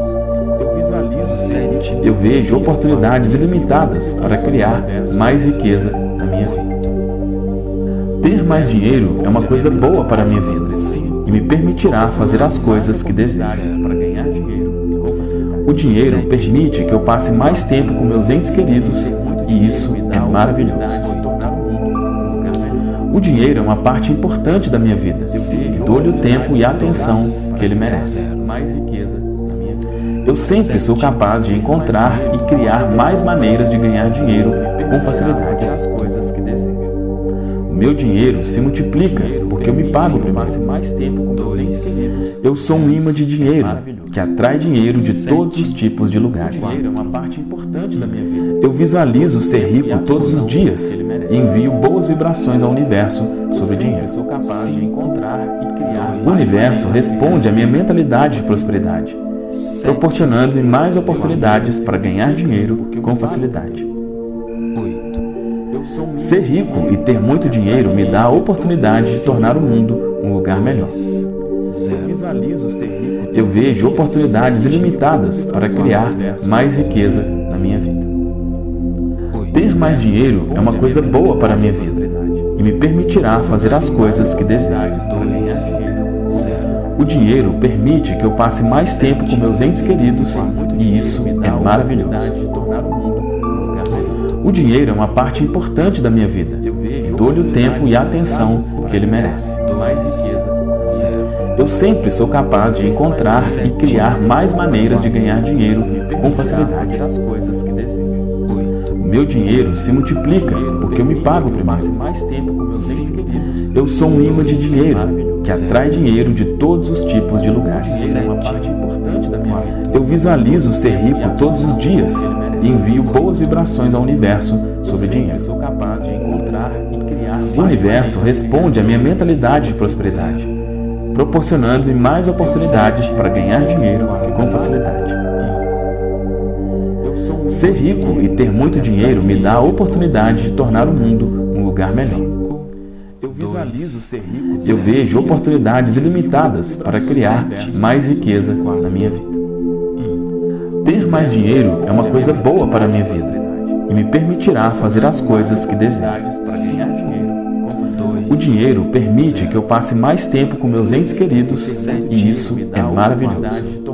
Eu vejo oportunidades ilimitadas para criar mais riqueza na minha vida. Ter mais dinheiro é uma coisa boa para a minha vida e me permitirá fazer as coisas que desejo. O dinheiro permite que eu passe mais tempo com meus entes queridos e isso é maravilhoso. O dinheiro é uma parte importante da minha vida e dou-lhe o tempo e a atenção que ele merece. Eu sempre sou capaz de encontrar e criar mais maneiras de ganhar dinheiro com facilidade. O meu dinheiro se multiplica porque eu me pago primeiro. Eu sou um imã de dinheiro que atrai dinheiro de todos os tipos de lugares. Eu visualizo ser rico todos os dias e envio boas vibrações ao universo sobre dinheiro. O universo responde à minha mentalidade de prosperidade, proporcionando-me mais oportunidades para ganhar dinheiro com facilidade. Ser rico e ter muito dinheiro me dá a oportunidade de tornar o mundo um lugar melhor. Eu vejo oportunidades ilimitadas para criar mais riqueza na minha vida. Ter mais dinheiro é uma coisa boa para a minha vida e me permitirá fazer as coisas que desejo. O dinheiro permite que eu passe mais tempo com meus entes queridos e isso é maravilhoso. O dinheiro é uma parte importante da minha vida e dou-lhe o tempo e a atenção que ele merece. Eu sempre sou capaz de encontrar e criar mais maneiras de ganhar dinheiro com facilidade. O meu dinheiro se multiplica porque eu me pago primeiro. Eu sou um imã de dinheiro que atrai dinheiro de todos os tipos de lugares. Eu visualizo ser rico todos os dias e envio boas vibrações ao universo sobre dinheiro. O universo responde à minha mentalidade de prosperidade, proporcionando-me mais oportunidades para ganhar dinheiro com facilidade. Ser rico e ter muito dinheiro me dá a oportunidade de tornar o mundo um lugar melhor. Eu vejo oportunidades ilimitadas para criar mais riqueza na minha vida. Ter mais dinheiro é uma coisa boa para a minha vida e me permitirá fazer as coisas que desejo. O dinheiro permite que eu passe mais tempo com meus entes queridos e isso é maravilhoso.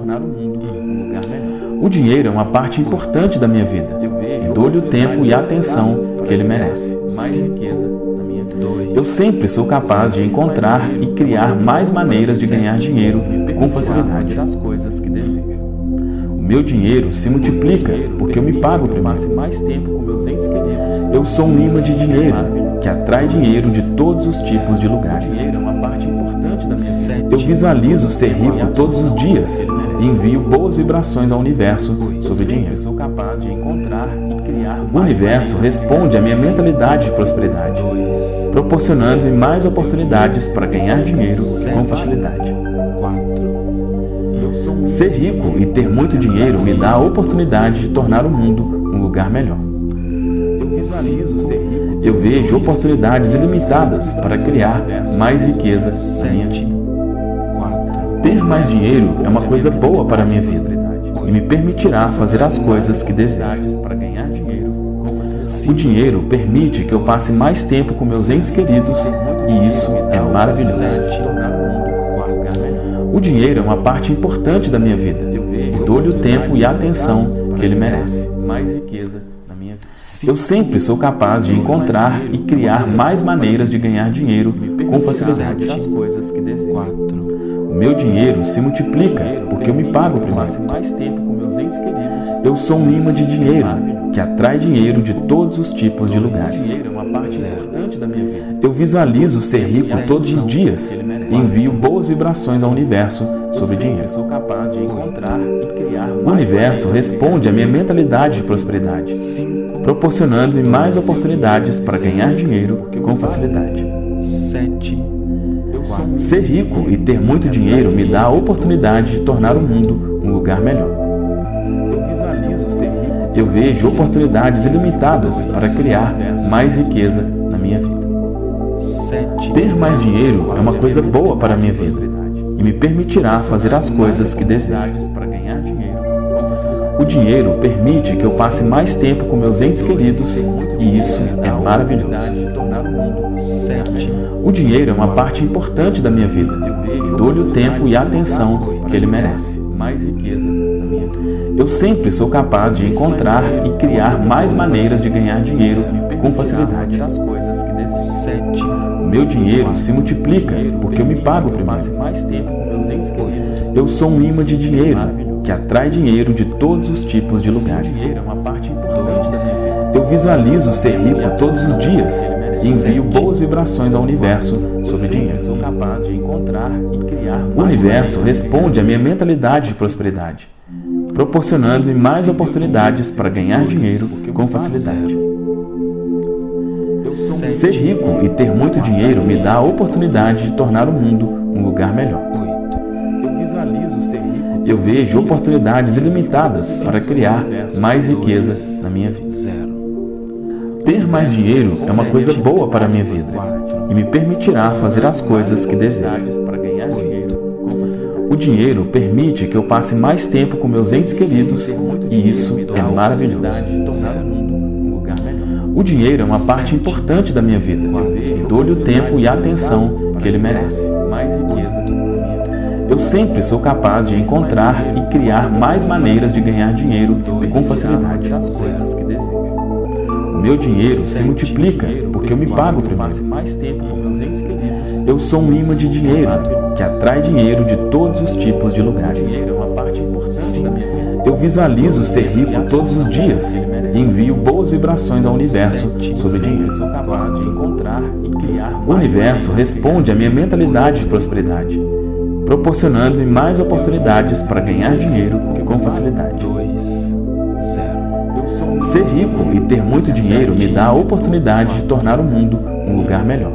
O dinheiro é uma parte importante da minha vida e dou-lhe o tempo e a atenção que ele merece. Eu sempre sou capaz de encontrar e criar mais maneiras de ganhar dinheiro com facilidade. O meu dinheiro se multiplica porque eu me pago primeiro. Eu sou um imã de dinheiro que atrai dinheiro de todos os tipos de lugares. Eu visualizo ser rico todos os dias e envio boas vibrações ao universo sobre dinheiro. O universo responde à minha mentalidade de prosperidade, proporcionando-me mais oportunidades para ganhar dinheiro com facilidade. Ser rico e ter muito dinheiro me dá a oportunidade de tornar o mundo um lugar melhor. Eu vejo oportunidades ilimitadas para criar mais riqueza na minha vida. Ter mais dinheiro é uma coisa boa para a minha vida e me permitirá fazer as coisas que desejo. O dinheiro permite que eu passe mais tempo com meus entes queridos e isso é maravilhoso. O dinheiro é uma parte importante da minha vida e dou-lhe o tempo e a atenção que ele merece. Eu sempre sou capaz de encontrar e criar mais maneiras de ganhar dinheiro com facilidade. O meu dinheiro se multiplica porque eu me pago primeiro. Eu sou um imã de dinheiro que atrai dinheiro de todos os tipos de lugares. Eu visualizo ser rico todos os dias e envio boas vibrações ao universo sobre dinheiro. O universo responde à minha mentalidade de prosperidade, proporcionando-me mais oportunidades para ganhar dinheiro com facilidade. Ser rico e ter muito dinheiro me dá a oportunidade de tornar o mundo um lugar melhor. Eu vejo oportunidades ilimitadas para criar mais riqueza na minha vida. Ter mais dinheiro é uma coisa boa para a minha vida e me permitirá fazer as coisas que desejo. O dinheiro permite que eu passe mais tempo com meus entes queridos e isso é maravilhoso. O dinheiro é uma parte importante da minha vida e dou-lhe o tempo e a atenção que ele merece. Eu sempre sou capaz de encontrar e criar mais maneiras de ganhar dinheiro com facilidade. Meu dinheiro se multiplica porque eu me pago primeiro. Eu sou um imã de dinheiro que atrai dinheiro de todos os tipos de lugares. Eu visualizo ser rico todos os dias e envio boas vibrações ao universo sobre dinheiro. O universo responde à minha mentalidade de prosperidade, proporcionando-me mais oportunidades para ganhar dinheiro com facilidade. Ser rico e ter muito dinheiro me dá a oportunidade de tornar o mundo um lugar melhor. Eu vejo oportunidades ilimitadas para criar mais riqueza na minha vida. Ter mais dinheiro é uma coisa boa para a minha vida e me permitirá fazer as coisas que desejo. O dinheiro permite que eu passe mais tempo com meus entes queridos e isso é maravilhoso. O dinheiro é uma parte importante da minha vida e dou-lhe o tempo e a atenção que ele merece. Eu sempre sou capaz de encontrar e criar mais maneiras de ganhar dinheiro com facilidade. O meu dinheiro se multiplica porque eu me pago primeiro. Eu sou um imã de dinheiro que atrai dinheiro de todos os tipos de lugares. Eu visualizo ser rico todos os dias e envio boas vibrações ao universo sobre dinheiro. O universo responde à minha mentalidade de prosperidade, proporcionando-me mais oportunidades para ganhar dinheiro com facilidade. Ser rico e ter muito dinheiro me dá a oportunidade de tornar o mundo um lugar melhor.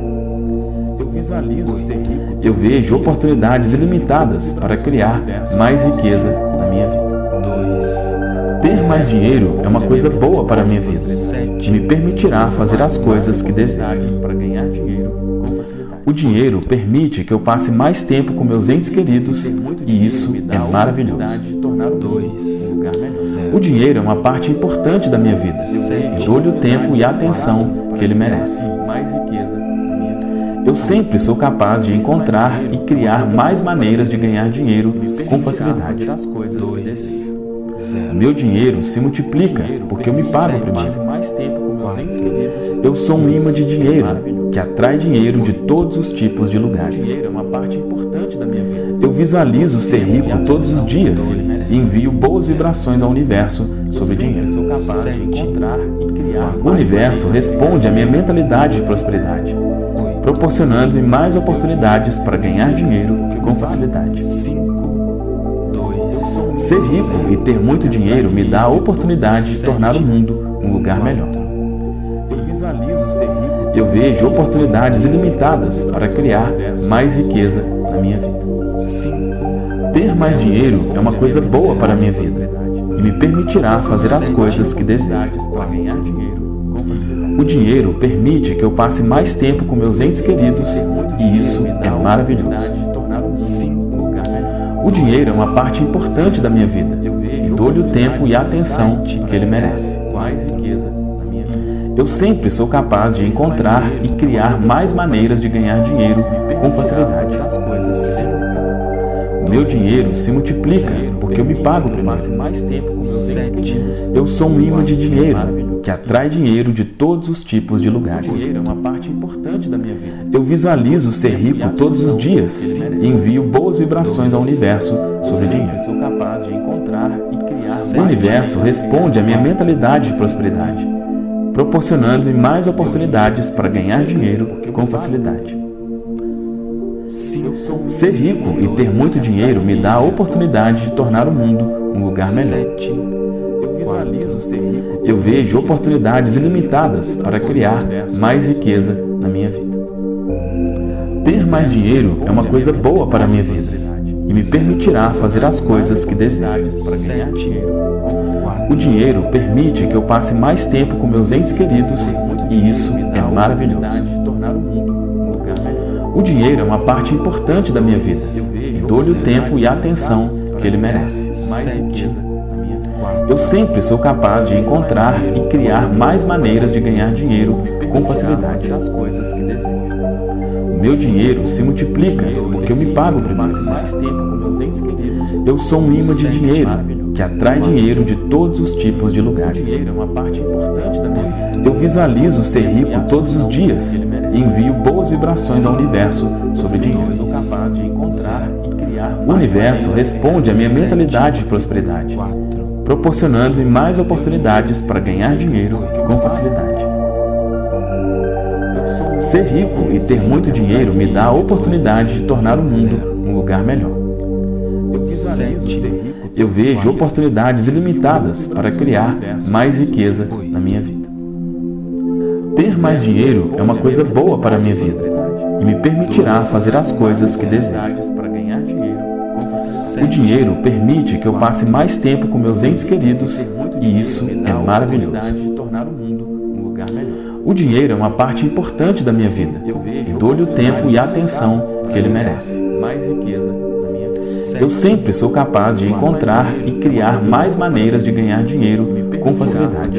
Eu vejo oportunidades ilimitadas para criar mais riqueza na minha vida. Ter mais dinheiro é uma coisa boa para a minha vida e me permitirá fazer as coisas que desejo. O dinheiro permite que eu passe mais tempo com meus entes queridos e isso é maravilhoso. O dinheiro é uma parte importante da minha vida e dou-lhe o tempo e a atenção que ele merece. Eu sempre sou capaz de encontrar e criar mais maneiras de ganhar dinheiro com facilidade. Meu dinheiro se multiplica porque eu me pago primeiro. Eu sou um imã de dinheiro que atrai dinheiro de todos os tipos de lugares. Eu visualizo ser rico todos os dias e envio boas vibrações ao universo sobre dinheiro. O universo responde à minha mentalidade de prosperidade, proporcionando-me mais oportunidades para ganhar dinheiro com facilidade. Ser rico e ter muito dinheiro me dá a oportunidade de tornar o mundo um lugar melhor. Eu vejo oportunidades ilimitadas para criar mais riqueza na minha vida. Ter mais dinheiro é uma coisa boa para a minha vida e me permitirá fazer as coisas que desejo. O dinheiro permite que eu passe mais tempo com meus entes queridos e isso é maravilhoso. O dinheiro é uma parte importante da minha vida e dou-lhe o tempo e a atenção que ele merece. Eu sempre sou capaz de encontrar e criar mais maneiras de ganhar dinheiro com facilidade. O meu dinheiro se multiplica porque eu me pago primeiro. Eu sou um imã de dinheiro que atrai dinheiro de todos os tipos de lugares. Eu visualizo ser rico todos os dias e envio boas vibrações ao universo sobre dinheiro. O universo responde à minha mentalidade de prosperidade, proporcionando-me mais oportunidades para ganhar dinheiro com facilidade. Ser rico e ter muito dinheiro me dá a oportunidade de tornar o mundo um lugar melhor. Eu vejo oportunidades ilimitadas para criar mais riqueza na minha vida. Ter mais dinheiro é uma coisa boa para a minha vida e me permitirá fazer as coisas que desejo. O dinheiro permite que eu passe mais tempo com meus entes queridos e isso é maravilhoso. O dinheiro é uma parte importante da minha vida e dou-lhe o tempo e a atenção que ele merece. Eu sempre sou capaz de encontrar e criar mais maneiras de ganhar dinheiro com facilidade. O meu dinheiro se multiplica porque eu me pago primeiro. Eu sou um imã de dinheiro que atrai dinheiro de todos os tipos de lugares. Eu visualizo ser rico todos os dias e envio boas vibrações ao universo sobre dinheiro. O universo responde à minha mentalidade de prosperidade, proporcionando-me mais oportunidades para ganhar dinheiro com facilidade. Ser rico e ter muito dinheiro me dá a oportunidade de tornar o mundo um lugar melhor. Eu vejo oportunidades ilimitadas para criar mais riqueza na minha vida. Ter mais dinheiro é uma coisa boa para a minha vida e me permitirá fazer as coisas que desejo. O dinheiro permite que eu passe mais tempo com meus entes queridos e isso é maravilhoso. O dinheiro é uma parte importante da minha vida e dou-lhe o tempo e a atenção que ele merece. Eu sempre sou capaz de encontrar e criar mais maneiras de ganhar dinheiro com facilidade.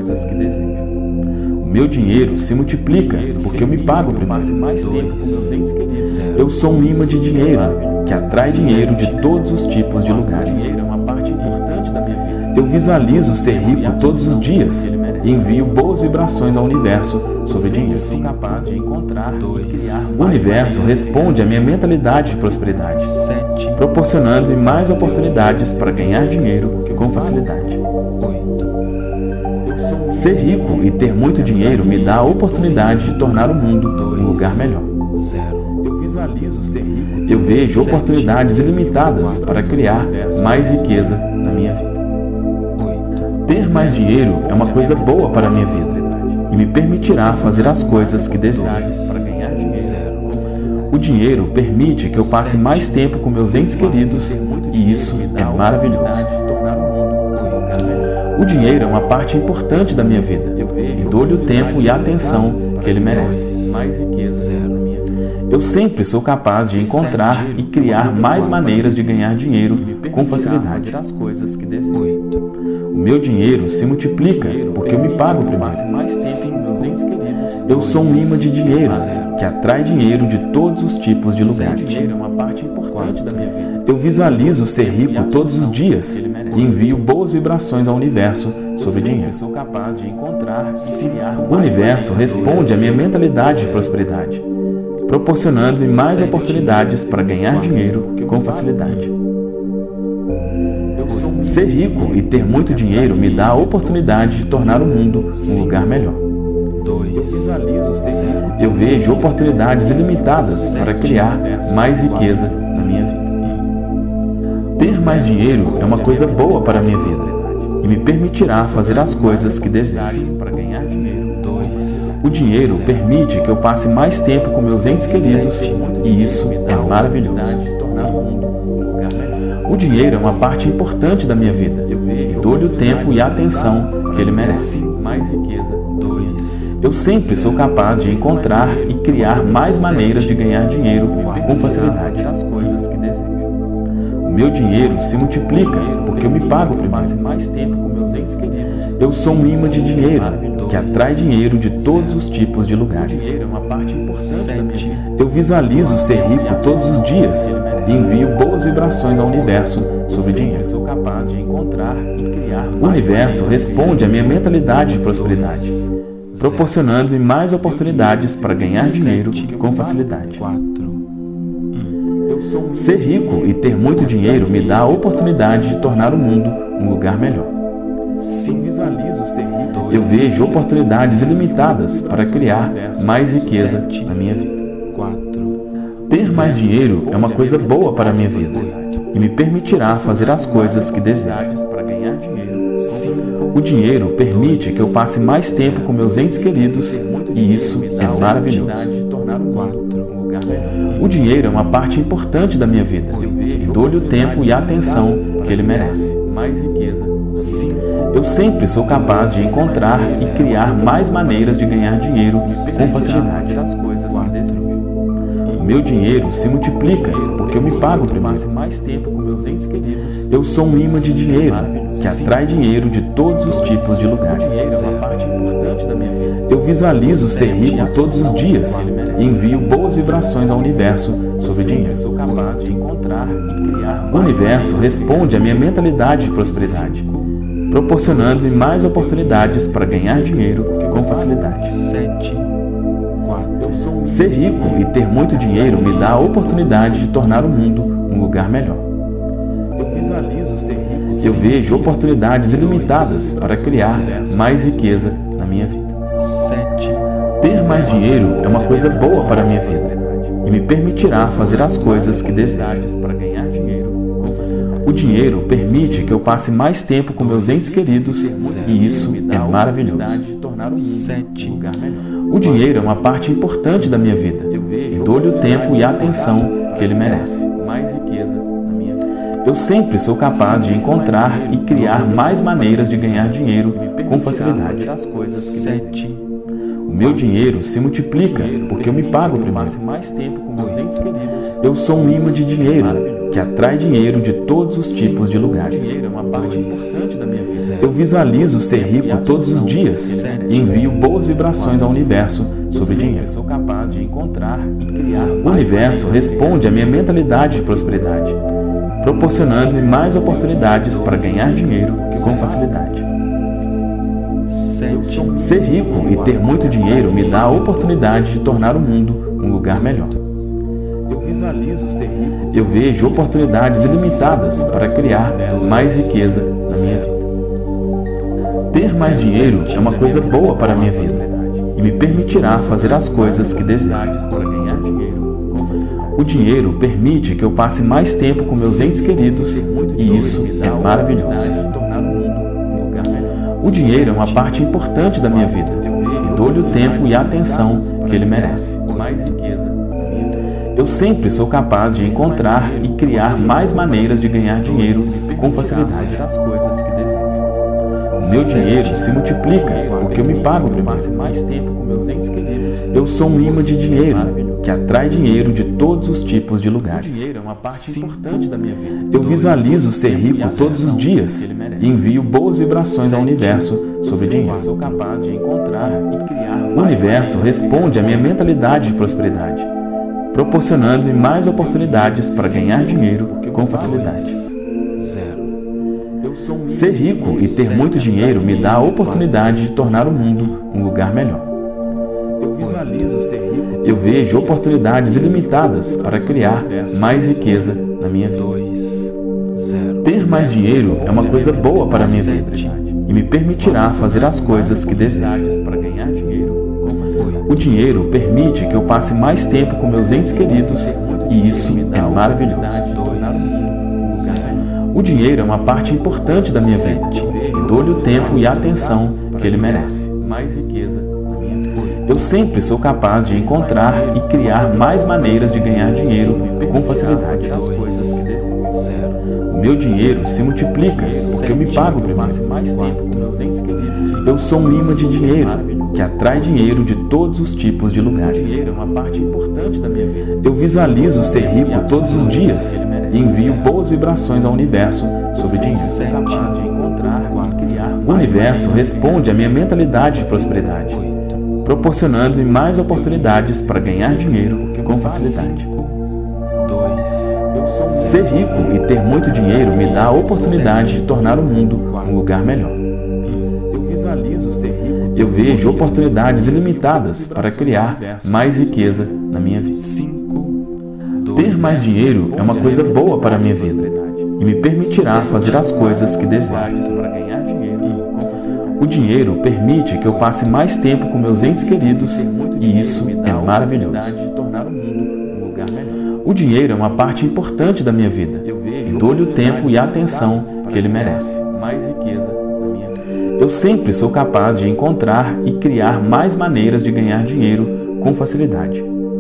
O meu dinheiro se multiplica porque eu me pago primeiro. Eu sou um imã de dinheiro que atrai dinheiro de todos os tipos de lugares. Eu visualizo ser rico todos os dias e envio boas vibrações ao universo sobre dinheiro. O universo responde à minha mentalidade de prosperidade, proporcionando-me mais oportunidades para ganhar dinheiro com facilidade. Ser rico e ter muito dinheiro me dá a oportunidade de tornar o mundo um lugar melhor. Eu vejo oportunidades ilimitadas para criar mais riqueza na minha vida. Ter mais dinheiro é uma coisa boa para a minha vida e me permitirá fazer as coisas que desejo. O dinheiro permite que eu passe mais tempo com meus entes queridos e isso é maravilhoso. O dinheiro é uma parte importante da minha vida e dou-lhe o tempo e a atenção que ele merece. Eu sempre sou capaz de encontrar e criar mais maneiras de ganhar dinheiro com facilidade. O meu dinheiro se multiplica porque eu me pago primeiro. Eu sou um imã de dinheiro que atrai dinheiro de todos os tipos de lugares. Eu visualizo ser rico todos os dias e envio boas vibrações ao universo sobre dinheiro. O universo responde à minha mentalidade de prosperidade, proporcionando-me mais oportunidades para ganhar dinheiro com facilidade. Ser rico e ter muito dinheiro me dá a oportunidade de tornar o mundo um lugar melhor. Eu vejo oportunidades ilimitadas para criar mais riqueza na minha vida. Ter mais dinheiro é uma coisa boa para a minha vida e me permitirá fazer as coisas que desejo. O dinheiro permite que eu passe mais tempo com meus entes queridos e isso é maravilhoso. O dinheiro é uma parte importante da minha vida e dou-lhe o tempo e a atenção que ele merece. Eu sempre sou capaz de encontrar e criar mais maneiras de ganhar dinheiro com facilidade. O meu dinheiro se multiplica porque eu me pago primeiro. Eu sou um imã de dinheiro que atrai dinheiro de todos os tipos de lugares. Eu visualizo ser rico todos os dias e envio boas vibrações ao universo sobre dinheiro. O universo responde à minha mentalidade de prosperidade, proporcionando-me mais oportunidades para ganhar dinheiro com facilidade. Ser rico e ter muito dinheiro me dá a oportunidade de tornar o mundo um lugar melhor. Eu vejo oportunidades ilimitadas para criar mais riqueza na minha vida. Ter mais dinheiro é uma coisa boa para a minha vida e me permitirá fazer as coisas que desejo. O dinheiro permite que eu passe mais tempo com meus entes queridos e isso é maravilhoso. O dinheiro é uma parte importante da minha vida e dou-lhe o tempo e a atenção que ele merece. Eu sempre sou capaz de encontrar e criar mais maneiras de ganhar dinheiro com facilidade. O O meu dinheiro se multiplica porque eu me pago primeiro. Mais tempo com meus entes queridos. Eu sou um imã de dinheiro que atrai dinheiro de todos os tipos de lugares. Dinheiro é uma parte importante da minha vida. Eu visualizo ser rico todos os dias e envio boas vibrações ao universo sobre dinheiro. Sou capaz de encontrar e criar. O universo responde à minha mentalidade de prosperidade, proporcionando-me mais oportunidades para ganhar dinheiro com facilidade. 7, 4, Ser rico e ter muito dinheiro me dá a oportunidade de tornar o mundo um lugar melhor. Eu visualizo ser rico. Eu vejo oportunidades ilimitadas para criar mais riqueza na minha vida. 7, Ter mais dinheiro é uma coisa boa para a minha vida e me permitirá fazer as coisas que desejo. Para ganhar dinheiro com facilidade. O dinheiro permite que eu passe mais tempo com meus entes queridos e isso é maravilhoso. De tornar o mundo 7, um lugar melhor. O dinheiro é uma parte importante da minha vida e dou-lhe o tempo e a atenção que ele merece. Mais riqueza na minha vida. Eu sempre sou capaz de encontrar e criar mais maneiras de ganhar dinheiro com facilidade. Fazer as coisas que desejo. 7, O meu dinheiro se multiplica porque eu me pago Eu passe primeiro. mais tempo com meus entes queridos. Eu sou um imã de dinheiro que atrai dinheiro de todos os tipos de lugares. Dinheiro é uma parte importante da minha vida. Eu visualizo ser rico todos os dias e envio boas vibrações ao universo sobre dinheiro. Eu sou capaz de encontrar e criar. O universo responde à minha mentalidade de prosperidade, proporcionando-me mais oportunidades para ganhar dinheiro com facilidade. 7, Ser rico e ter muito dinheiro me dá a oportunidade de tornar o mundo um lugar melhor. Eu visualizo ser rico. Eu vejo oportunidades ilimitadas para criar mais riqueza na minha vida. Ter mais dinheiro é uma coisa boa para a minha vida e me permitirá fazer as coisas que desejo. Para ganhar dinheiro com facilidade. O dinheiro permite que eu passe mais tempo com meus entes queridos e isso é maravilhoso. De tornar o mundo um lugar melhor. O dinheiro é uma parte importante da minha vida e dou-lhe o tempo e a atenção que ele merece. Mais riqueza na minha vida. Eu sempre sou capaz de encontrar e criar mais maneiras de ganhar dinheiro com facilidade. Fazer as coisas que desejo. O meu dinheiro se multiplica porque eu me pago Passe primeiro. mais tempo com meus entes queridos. Eu sou um imã de dinheiro que atrai dinheiro de todos os tipos de lugares. Dinheiro é uma parte importante da minha vida. Eu visualizo ser rico todos os dias e envio boas vibrações ao universo sobre Eu dinheiro. sou capaz de encontrar e criar. O universo responde à minha mentalidade de prosperidade, proporcionando-me mais oportunidades para ganhar dinheiro com facilidade. 0, Eu sou um Ser rico e ter muito dinheiro me dá a oportunidade de tornar o mundo um lugar melhor. Eu visualizo ser rico. Eu vejo oportunidades ilimitadas para criar mais riqueza na minha vida. 2, 0, Ter mais dinheiro é uma coisa boa para a minha vida e me permitirá fazer as coisas que desejo. Para ganhar dinheiro com facilidade. O dinheiro permite que eu passe mais tempo com meus entes queridos e isso é maravilhoso. De tornar o mundo um lugar melhor. O dinheiro é uma parte importante da minha vida e dou-lhe o tempo e a atenção que ele merece. Mais riqueza na minha vida. Eu sempre sou capaz de encontrar e criar mais maneiras de ganhar dinheiro com facilidade. Fazer as coisas que desejo. 0, O meu dinheiro se multiplica porque eu me pago Passe primeiro. mais tempo com meus entes queridos. Eu sou um imã de dinheiro que atrai dinheiro de todos os tipos de lugares. Dinheiro é uma parte importante da minha vida. Eu visualizo ser rico todos os dias e envio boas vibrações ao universo sobre dinheiro. Sou capaz de encontrar e criar. O universo responde à minha mentalidade de prosperidade, proporcionando-me mais oportunidades para ganhar dinheiro com facilidade. 2, Eu sou um Ser rico e ter muito dinheiro me dá a oportunidade de tornar o mundo um lugar melhor. Eu visualizo ser rico. Eu vejo oportunidades ilimitadas para criar mais riqueza na minha vida. 5, 2, Ter mais dinheiro é uma coisa boa para a minha vida e me permitirá fazer as coisas que desejo. Para ganhar dinheiro com facilidade. O dinheiro permite que eu passe mais tempo com meus entes queridos e isso é maravilhoso. De tornar o mundo um lugar melhor. O dinheiro é uma parte importante da minha vida e dou-lhe o tempo e a atenção que ele merece. Mais riqueza na minha vida. Eu sempre sou capaz de encontrar e criar mais maneiras de ganhar dinheiro com facilidade.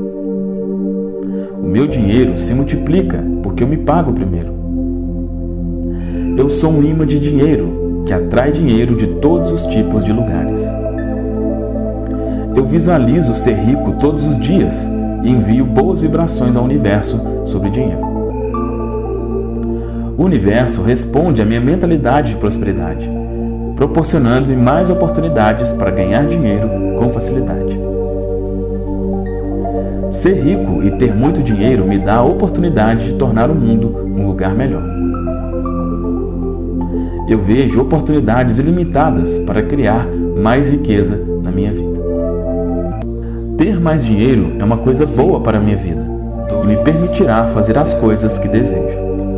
O meu dinheiro se multiplica porque eu me pago primeiro. Eu sou um imã de dinheiro que atrai dinheiro de todos os tipos de lugares. Eu visualizo ser rico todos os dias e envio boas vibrações ao universo sobre dinheiro. O universo responde à minha mentalidade de prosperidade, proporcionando-me mais oportunidades para ganhar dinheiro com facilidade. Ser rico e ter muito dinheiro me dá a oportunidade de tornar o mundo um lugar melhor. Eu vejo oportunidades ilimitadas para criar mais riqueza na minha vida. Ter mais dinheiro é uma coisa boa para a minha vida e me permitirá fazer as coisas que desejo.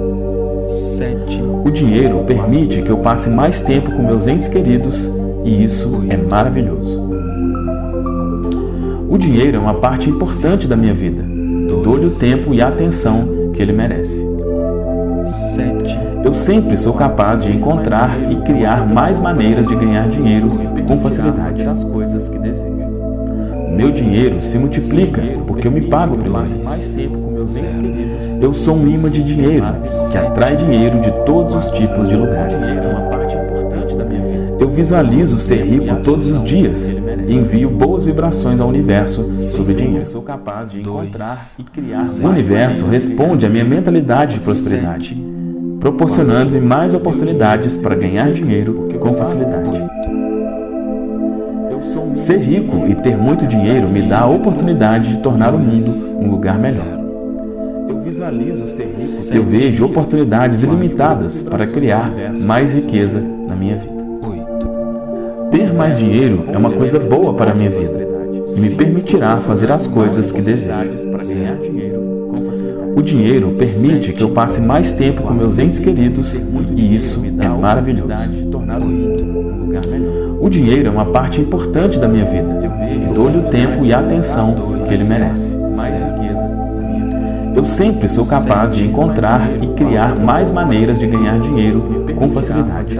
O dinheiro permite que eu passe mais tempo com meus entes queridos e isso é maravilhoso. O dinheiro é uma parte importante da minha vida. Dou-lhe o tempo e a atenção que ele merece. Eu sempre sou capaz de encontrar e criar mais maneiras de ganhar dinheiro com facilidade. O meu dinheiro se multiplica porque eu me pago primeiro. Eu sou um imã de dinheiro que atrai dinheiro de todos os tipos de lugares. Eu visualizo ser rico todos os dias e envio boas vibrações ao universo sobre dinheiro. O universo responde à minha mentalidade de prosperidade, proporcionando-me mais oportunidades para ganhar dinheiro com facilidade. Ser rico e ter muito dinheiro me dá a oportunidade de tornar o mundo um lugar melhor. Eu vejo oportunidades ilimitadas para criar mais riqueza na minha vida. Ter mais dinheiro é uma coisa boa para a minha vida e me permitirá fazer as coisas que desejo. O dinheiro permite que eu passe mais tempo com meus entes queridos e isso é maravilhoso. O dinheiro é uma parte importante da minha vida. Dou-lhe o tempo e a atenção que ele merece. Eu sempre sou capaz de encontrar e criar mais maneiras de ganhar dinheiro com facilidade.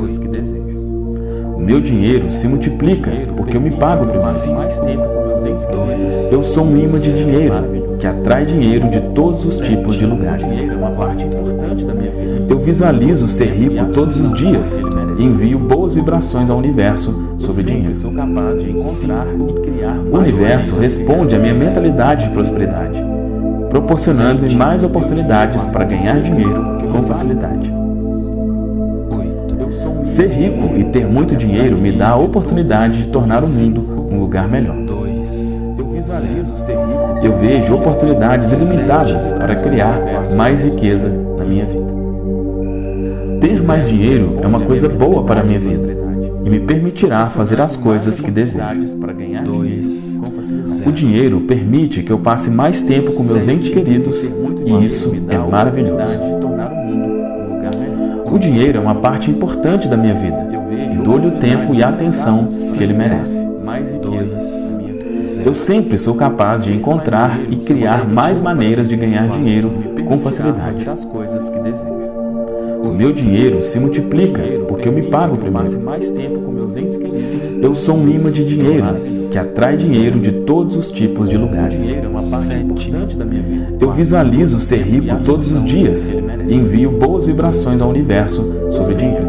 O meu dinheiro se multiplica porque eu me pago primeiro. Eu sou um imã de dinheiro que atrai dinheiro de todos os tipos de lugares. Eu visualizo ser rico todos os dias e envio boas vibrações ao universo sobre dinheiro. O universo responde à minha mentalidade de prosperidade, proporcionando-me mais oportunidades para ganhar dinheiro com facilidade. Ser rico e ter muito dinheiro me dá a oportunidade de tornar o mundo um lugar melhor. Eu vejo oportunidades ilimitadas para criar mais riqueza na minha vida. Ter mais dinheiro é uma coisa boa para a minha vida e me permitirá fazer as coisas que desejo. O dinheiro permite que eu passe mais tempo com meus entes queridos e isso é maravilhoso. O dinheiro é uma parte importante da minha vida. Dou-lhe o tempo e a atenção que ele merece. Eu sempre sou capaz de encontrar e criar mais maneiras de ganhar dinheiro com facilidade. O meu dinheiro se multiplica porque eu me pago primeiro. Eu sou um imã de dinheiro que atrai dinheiro de todos os tipos de lugares. Eu visualizo ser rico todos os dias e envio boas vibrações ao universo sobre dinheiro.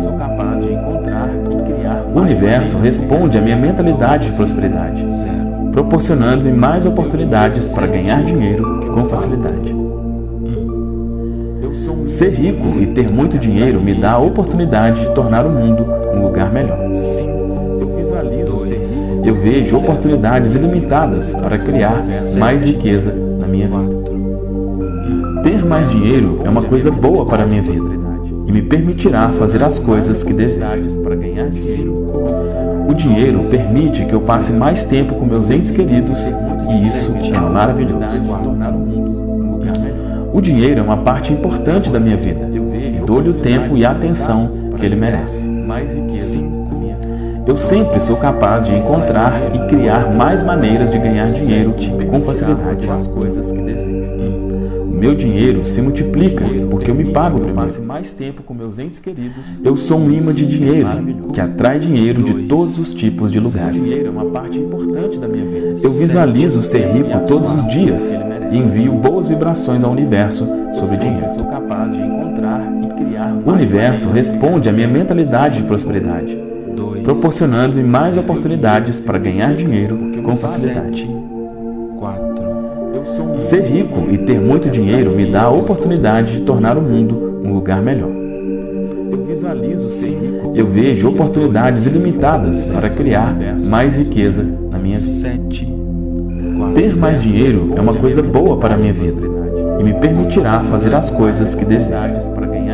O universo responde à minha mentalidade de prosperidade, proporcionando-me mais oportunidades para ganhar dinheiro com facilidade. Ser rico e ter muito dinheiro me dá a oportunidade de tornar o mundo um lugar melhor. Eu vejo oportunidades ilimitadas para criar mais riqueza na minha vida. Ter mais dinheiro é uma coisa boa para a minha vida e me permitirá fazer as coisas que desejo. O dinheiro permite que eu passe mais tempo com meus entes queridos e isso é maravilhoso. O dinheiro é uma parte importante da minha vida. Dou-lhe o tempo e a atenção que ele merece. Eu sempre sou capaz de encontrar e criar mais maneiras de ganhar dinheiro com facilidade. O meu dinheiro se multiplica porque eu me pago primeiro. Eu sou um imã de dinheiro que atrai dinheiro de todos os tipos de lugares. Eu visualizo ser rico todos os dias e envio boas vibrações ao universo sobre dinheiro. O universo responde à minha mentalidade de prosperidade, proporcionando-me mais oportunidades para ganhar dinheiro com facilidade. Ser rico e ter muito dinheiro me dá a oportunidade de tornar o mundo um lugar melhor. Eu vejo oportunidades ilimitadas para criar mais riqueza na minha vida. Ter mais dinheiro é uma coisa boa para a minha vida e me permitirá fazer as coisas que desejo.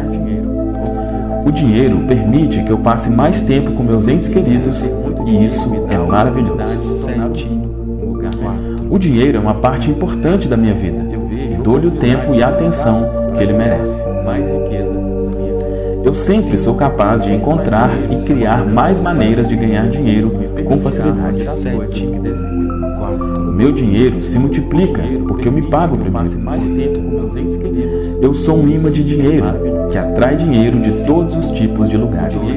O dinheiro permite que eu passe mais tempo com meus entes queridos e isso é maravilhoso. O dinheiro é uma parte importante da minha vida e dou-lhe o tempo e a atenção que ele merece. Eu sempre sou capaz de encontrar e criar mais maneiras de ganhar dinheiro com facilidade. O meu dinheiro se multiplica porque eu me pago primeiro. Eu sou um imã de dinheiro que atrai dinheiro de todos os tipos de lugares.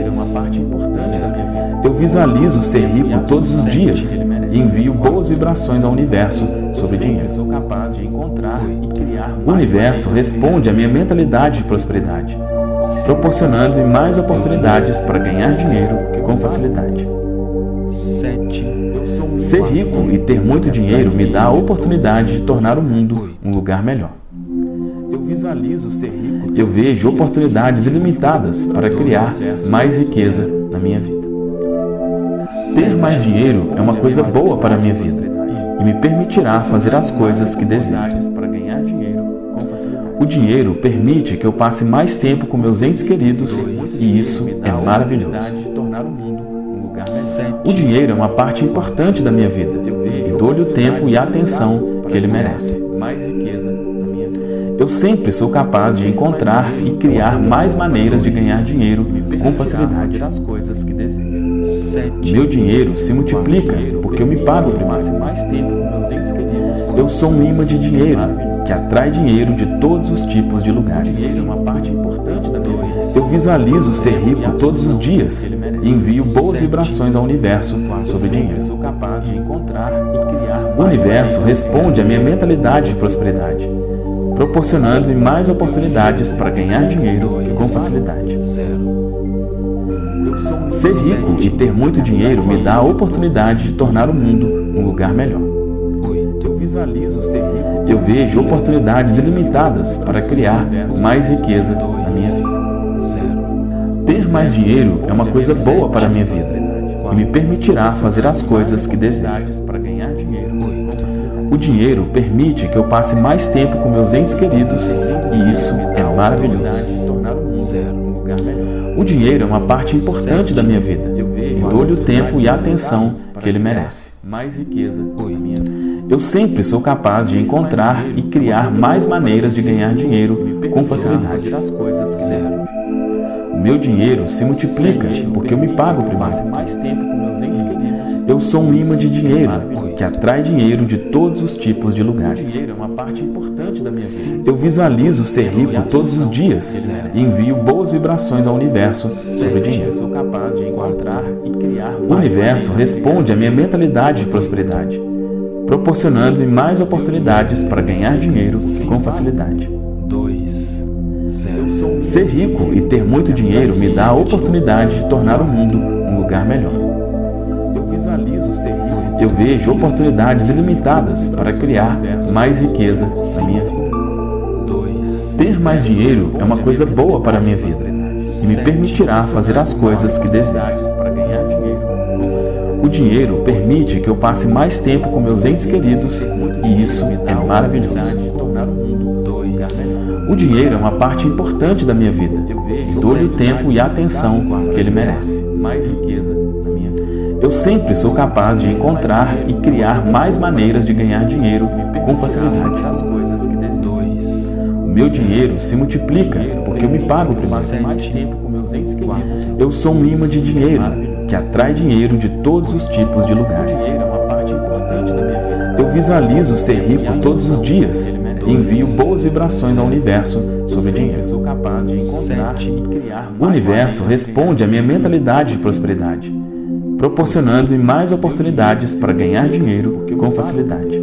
Eu visualizo ser rico todos os dias e envio boas vibrações ao universo sobre dinheiro. O universo responde à minha mentalidade de prosperidade, proporcionando-me mais oportunidades para ganhar dinheiro com facilidade. Ser rico e ter muito dinheiro me dá a oportunidade de tornar o mundo um lugar melhor. Eu vejo oportunidades ilimitadas para criar mais riqueza na minha vida. Ter mais dinheiro é uma coisa boa para a minha vida e me permitirá fazer as coisas que desejo. O dinheiro permite que eu passe mais tempo com meus entes queridos e isso é maravilhoso. O dinheiro é uma parte importante da minha vida e dou-lhe o tempo e a atenção que ele merece. Eu sempre sou capaz de encontrar e criar mais maneiras de ganhar dinheiro com facilidade. Meu dinheiro se multiplica porque eu me pago primeiro. Eu sou um imã de dinheiro que atrai dinheiro de todos os tipos de lugares. Eu visualizo ser rico todos os dias e envio boas vibrações ao universo sobre dinheiro. O universo responde à minha mentalidade de prosperidade, proporcionando-me mais oportunidades para ganhar dinheiro com facilidade. Ser rico e ter muito dinheiro me dá a oportunidade de tornar o mundo um lugar melhor. Eu vejo oportunidades ilimitadas para criar mais riqueza na minha vida. Ter mais dinheiro é uma coisa boa para a minha vida e me permitirá fazer as coisas que desejo. O dinheiro permite que eu passe mais tempo com meus entes queridos e isso é maravilhoso. O dinheiro é uma parte importante da minha vida e dou-lhe o tempo e a atenção que ele merece. Eu sempre sou capaz de encontrar e criar mais maneiras de ganhar dinheiro com facilidade. O meu dinheiro se multiplica porque eu me pago primeiro. Eu sou um imã de dinheiro que atrai dinheiro de todos os tipos de lugares. Eu visualizo ser rico todos os dias e envio boas vibrações ao universo sobre dinheiro. O universo responde à minha mentalidade de prosperidade, proporcionando-me mais oportunidades para ganhar dinheiro com facilidade. Ser rico e ter muito dinheiro me dá a oportunidade de tornar o mundo um lugar melhor. Eu vejo oportunidades ilimitadas para criar mais riqueza na minha vida. Ter mais dinheiro é uma coisa boa para a minha vida e me permitirá fazer as coisas que desejo. O dinheiro permite que eu passe mais tempo com meus entes queridos e isso é maravilhoso. O dinheiro é uma parte importante da minha vida e dou-lhe o tempo e a atenção que ele merece. Eu sempre sou capaz de encontrar e criar mais maneiras de ganhar dinheiro com facilidade. O meu dinheiro se multiplica porque eu me pago primeiro. Eu sou um imã de dinheiro que atrai dinheiro de todos os tipos de lugares. Eu visualizo ser rico todos os dias e envio boas vibrações ao universo sobre dinheiro. O universo responde à minha mentalidade de prosperidade, proporcionando-me mais oportunidades para ganhar dinheiro com facilidade.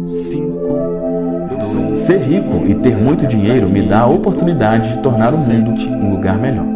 Ser rico e ter muito dinheiro me dá a oportunidade de tornar o mundo um lugar melhor.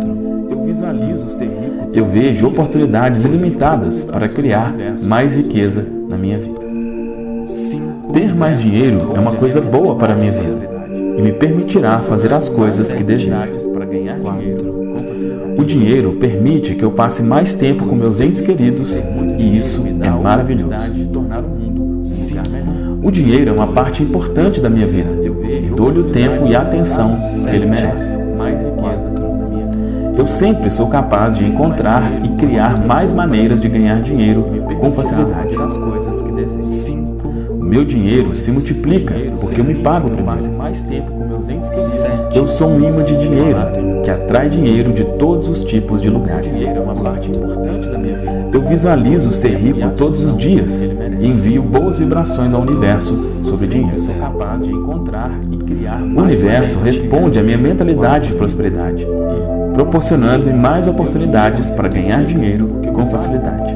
Eu vejo oportunidades ilimitadas para criar mais riqueza na minha vida. Ter mais dinheiro é uma coisa boa para a minha vida e me permitirá fazer as coisas que desejo. Para ganhar dinheiro com facilidade. O dinheiro permite que eu passe mais tempo com meus entes queridos e isso é maravilhoso. De tornar o mundo um lugar melhor. O dinheiro é uma parte importante da minha vida e dou-lhe o tempo e a atenção que ele merece. Mais riqueza na minha vida. Eu sempre sou capaz de encontrar e criar mais maneiras de ganhar dinheiro com facilidade. Fazer as coisas que desejo. O meu dinheiro se multiplica porque eu me pago Eu passe primeiro. mais tempo com meus entes queridos. Eu sou um imã de dinheiro que atrai dinheiro de todos os tipos de lugares. Dinheiro é uma parte importante da minha vida. Eu visualizo ser rico todos os dias e envio boas vibrações ao universo sobre dinheiro. Sou capaz de encontrar e criar O universo responde à minha mentalidade de prosperidade, proporcionando-me mais oportunidades para ganhar dinheiro com facilidade.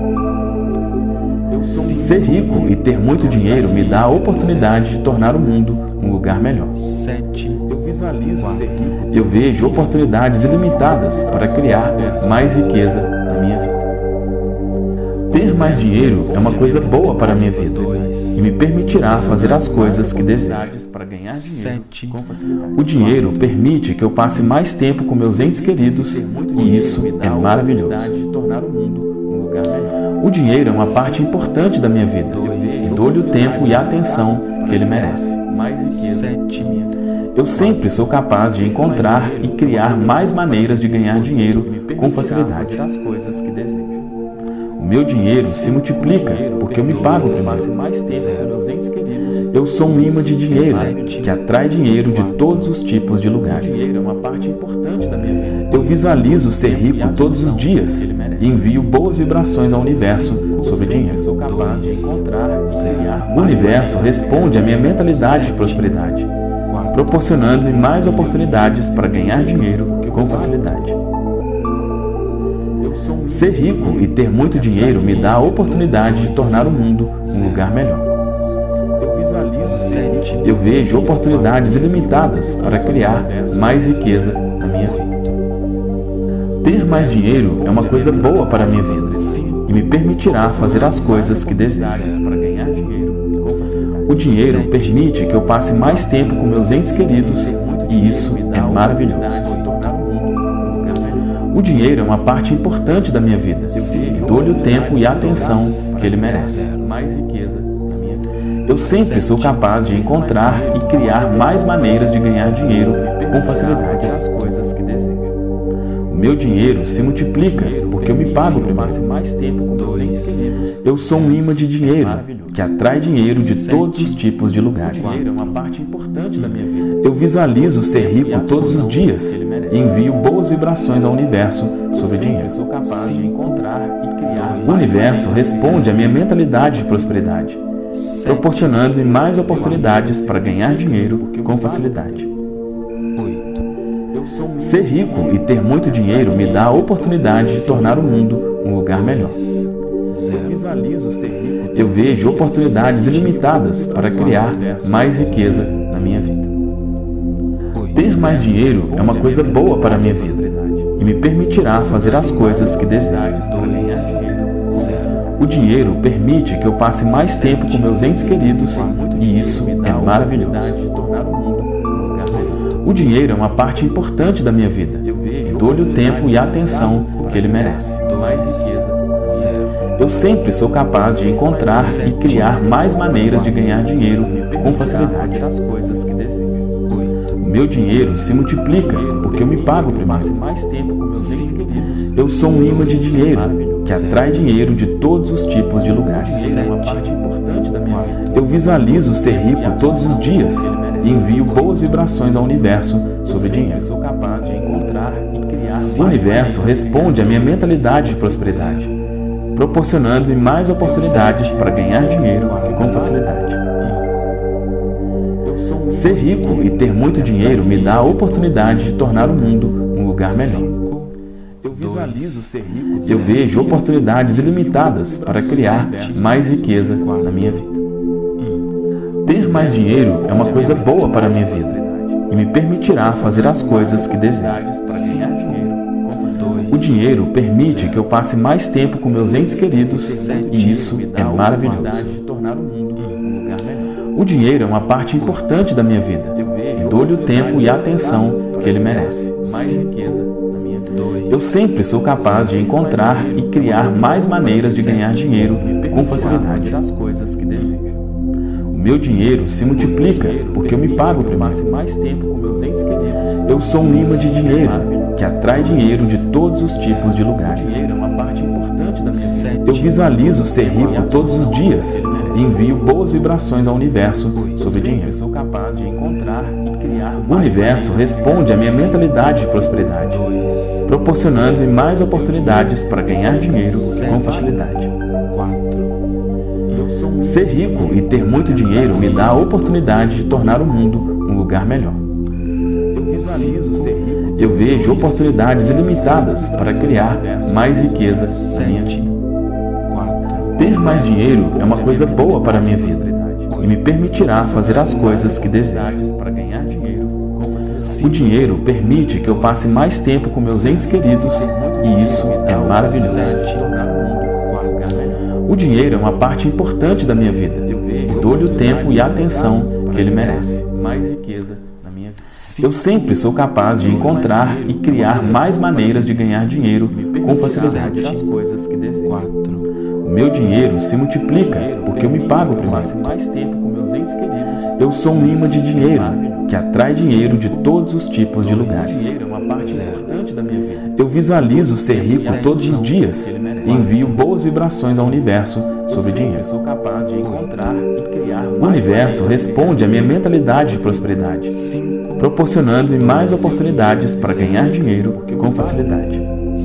Ser rico e ter muito dinheiro me dá a oportunidade de tornar o mundo um lugar melhor. Eu visualizo ser rico. Eu vejo oportunidades ilimitadas para criar mais riqueza na minha vida. Ter mais dinheiro é uma coisa boa para a minha vida e me permitirá fazer as coisas que desejo. Para ganhar dinheiro com facilidade. O dinheiro permite que eu passe mais tempo com meus entes queridos e isso é maravilhoso. De tornar o mundo um lugar melhor. O dinheiro é uma parte importante da minha vida e dou-lhe o tempo e a atenção que ele merece. Mais riqueza na minha vida. Eu sempre sou capaz de encontrar e criar mais maneiras de ganhar dinheiro com facilidade. Fazer as coisas que desejo. O meu dinheiro se multiplica porque eu me pago Passe primeiro. mais tempo com meus entes queridos. Eu sou um imã de dinheiro que atrai dinheiro de todos os tipos de lugares. Dinheiro é uma parte importante da minha vida. Eu visualizo ser rico todos os dias e envio boas vibrações ao universo sobre dinheiro. Sou capaz de encontrar e criar O universo responde à minha mentalidade de prosperidade, proporcionando-me mais oportunidades para ganhar dinheiro com facilidade. Ser rico e ter muito dinheiro me dá a oportunidade de tornar o mundo um lugar melhor. Eu visualizo ser rico. Eu vejo oportunidades ilimitadas para criar mais riqueza na minha vida. Ter mais dinheiro é uma coisa boa para a minha vida e me permitirá fazer as coisas que desejo. Para ganhar dinheiro com facilidade. O dinheiro permite que eu passe mais tempo com meus entes queridos e isso é maravilhoso. De tornar o mundo um lugar melhor. O dinheiro é uma parte importante da minha vida e dou-lhe o tempo e a atenção que ele merece. Mais riqueza na minha vida. Eu sempre sou capaz de encontrar e criar mais maneiras de ganhar dinheiro com facilidade. Fazer as coisas que desejo. O meu dinheiro se multiplica porque eu me pago Passe primeiro. mais tempo com meus entes queridos. Eu sou um imã de dinheiro que atrai dinheiro de todos os tipos de lugares. Dinheiro é uma parte importante da minha vida. Eu visualizo ser rico todos os dias e envio boas vibrações ao universo sobre dinheiro. Sou capaz de encontrar e criar O universo responde à minha mentalidade de prosperidade, proporcionando-me mais oportunidades para ganhar dinheiro com facilidade. Ser rico e ter muito dinheiro me dá a oportunidade de tornar o mundo um lugar melhor. Eu visualizo ser rico. Eu vejo oportunidades ilimitadas para criar mais riqueza na minha vida. Ter mais dinheiro é uma coisa boa para a minha vida e me permitirá fazer as coisas que desejo. Para ganhar dinheiro com facilidade. O dinheiro permite que eu passe mais tempo com meus entes queridos e isso é maravilhoso. De tornar o mundo um lugar melhor. O dinheiro é uma parte importante da minha vida e dou-lhe o tempo e a atenção que ele merece. Mais riqueza na minha vida. Eu sempre sou capaz de encontrar e criar mais maneiras de ganhar dinheiro com facilidade. Fazer as coisas que desejo. O meu dinheiro se multiplica porque eu me pago Passe primeiro. mais tempo com meus entes queridos. Eu sou um imã de dinheiro que atrai dinheiro de todos os tipos de lugares. Dinheiro é uma parte importante da minha vida. Eu visualizo ser rico todos os dias e envio boas vibrações ao universo sobre dinheiro. Sou capaz de encontrar e criar O universo responde à minha mentalidade de prosperidade, proporcionando-me mais oportunidades para ganhar dinheiro com facilidade. Ser rico e ter muito dinheiro me dá a oportunidade de tornar o mundo um lugar melhor. Eu visualizo ser rico. Eu vejo oportunidades ilimitadas para criar mais riqueza na minha vida. Ter mais dinheiro é uma coisa boa para a minha vida e me permitirá fazer as coisas que desejo. Para ganhar dinheiro com facilidade. O dinheiro permite que eu passe mais tempo com meus entes queridos e isso é maravilhoso. De tornar o mundo um lugar melhor. O dinheiro é uma parte importante da minha vida e dou-lhe o tempo e a atenção que ele merece. Mais riqueza na minha vida. Eu sempre sou capaz de encontrar e criar mais maneiras de ganhar dinheiro com facilidade. Fazer as coisas que desejo. O meu dinheiro se multiplica porque eu me pago Eu passe primeiro. mais tempo com meus entes queridos. Eu sou um imã de dinheiro que atrai dinheiro de todos os tipos de lugares. Dinheiro é uma parte importante da minha vida. Eu visualizo ser rico todos os dias e envio boas vibrações ao universo sobre dinheiro. Eu sou capaz de encontrar e criar O universo responde à minha mentalidade de prosperidade, proporcionando-me mais oportunidades para ganhar dinheiro com facilidade. Eu sou um Ser rico e ter muito dinheiro me dá a oportunidade de tornar o mundo um lugar melhor. Eu visualizo ser rico. Eu vejo oportunidades ilimitadas para criar mais riqueza na minha vida. Ter mais dinheiro é uma coisa boa para a minha vida e me permitirá fazer as coisas que desejo. Para ganhar dinheiro com facilidade. O dinheiro permite que eu passe mais tempo com meus entes queridos e isso é maravilhoso. Tornar o mundo um lugar melhor. O dinheiro é uma parte importante da minha vida e dou-lhe o tempo e a atenção que ele merece. Mais riqueza na minha vida. Eu sempre sou capaz de encontrar e criar mais maneiras de ganhar dinheiro com facilidade. Fazer as coisas que desejo. O meu dinheiro se multiplica porque eu me pago Passe primeiro. mais tempo com meus entes queridos. Eu sou um imã de dinheiro que atrai dinheiro de todos os tipos de lugares. Dinheiro é uma parte importante da minha vida. Eu visualizo ser rico todos os dias e envio boas vibrações ao universo sobre dinheiro. Eu sou capaz de encontrar e criar O universo responde à minha mentalidade de prosperidade, proporcionando-me mais oportunidades para ganhar dinheiro com facilidade.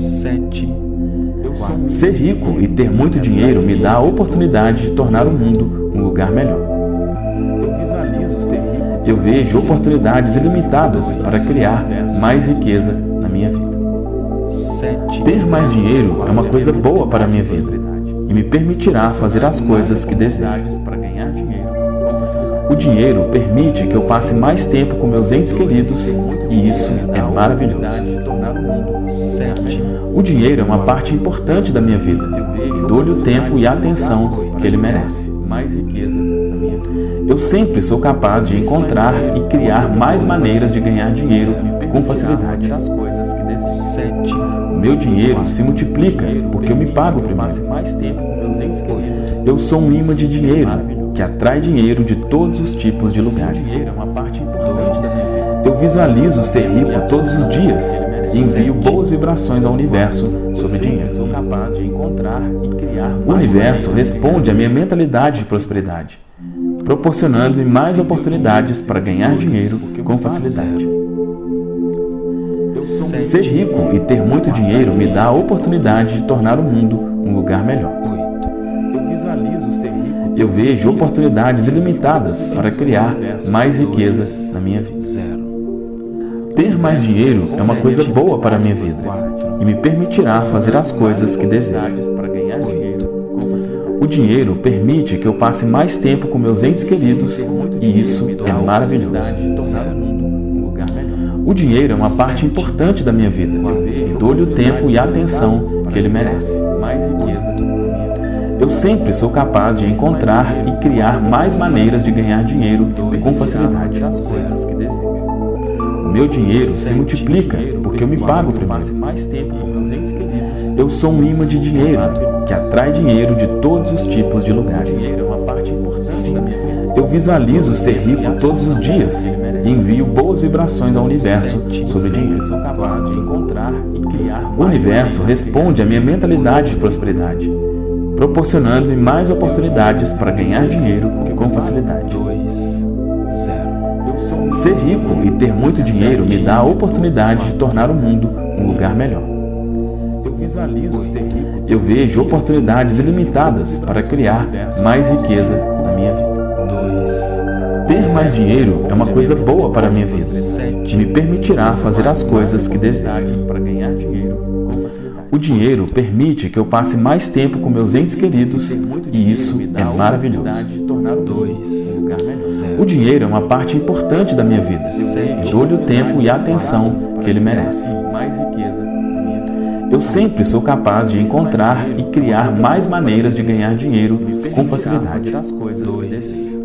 Eu sou um Ser rico e ter muito dinheiro me dá a oportunidade de tornar o mundo um lugar melhor. Eu visualizo ser rico. Eu vejo oportunidades ilimitadas para criar mais riqueza na minha vida. Ter mais dinheiro é uma coisa boa para a minha vida e me permitirá fazer as coisas que desejo. Para ganhar dinheiro com facilidade. O dinheiro permite que eu passe mais tempo com meus entes queridos e isso é maravilhoso. Tornar o mundo um lugar melhor. O dinheiro é uma parte importante da minha vida e dou-lhe o tempo e a atenção que ele merece. Mais riqueza na minha vida. Eu sempre sou capaz de encontrar e criar mais maneiras de ganhar dinheiro com facilidade. Fazer as coisas que desejo. O meu dinheiro se multiplica porque eu me pago Passe primeiro. mais tempo com meus entes queridos. Eu sou um imã de dinheiro que atrai dinheiro de todos os tipos de lugares. Dinheiro é uma parte importante da minha vida. Eu visualizo ser rico todos os dias e envio boas vibrações ao universo sobre dinheiro. Sou capaz de encontrar e criar O universo responde à minha mentalidade de prosperidade, proporcionando-me mais oportunidades para ganhar dinheiro com facilidade. Ser rico e ter muito dinheiro me dá a oportunidade de tornar o mundo um lugar melhor. Eu visualizo ser rico. Eu vejo oportunidades ilimitadas para criar mais riqueza na minha vida. Ter mais dinheiro é uma coisa boa para a minha vida e me permitirá fazer as coisas que desejo. Para ganhar dinheiro com facilidade. O dinheiro permite que eu passe mais tempo com meus entes queridos e isso é maravilhoso. Tornar o mundo um lugar melhor. O dinheiro é uma parte importante da minha vida e dou-lhe o tempo e a atenção que ele merece. Mais riqueza na minha vida. Eu sempre sou capaz de encontrar e criar mais maneiras de ganhar dinheiro com facilidade. Fazer as coisas que desejo. O meu dinheiro se multiplica porque eu me pago Passe primeiro. mais tempo com meus entes queridos. Eu sou um imã de dinheiro que atrai dinheiro de todos os tipos de lugares. Dinheiro é uma parte importante da minha vida. Eu visualizo ser rico todos os dias e envio boas vibrações ao universo sobre dinheiro. Sou capaz de encontrar e criar O universo responde à minha mentalidade de prosperidade, proporcionando-me mais oportunidades para ganhar dinheiro com facilidade. Ser rico e ter muito dinheiro me dá a oportunidade de tornar o mundo um lugar melhor. Eu visualizo ser rico. Eu vejo oportunidades ilimitadas para criar mais riqueza na minha vida. Ter mais dinheiro é uma coisa boa para a minha vida e me permitirá fazer as coisas que desejo. Para ganhar dinheiro com facilidade. O dinheiro permite que eu passe mais tempo com meus entes queridos e isso é maravilhoso. De tornar o mundo um lugar melhor. O dinheiro é uma parte importante da minha vida e dou-lhe o tempo e a atenção que ele merece. Mais riqueza na minha vida. Eu sempre sou capaz de encontrar e criar mais maneiras de ganhar dinheiro com facilidade. Fazer as coisas que desejo.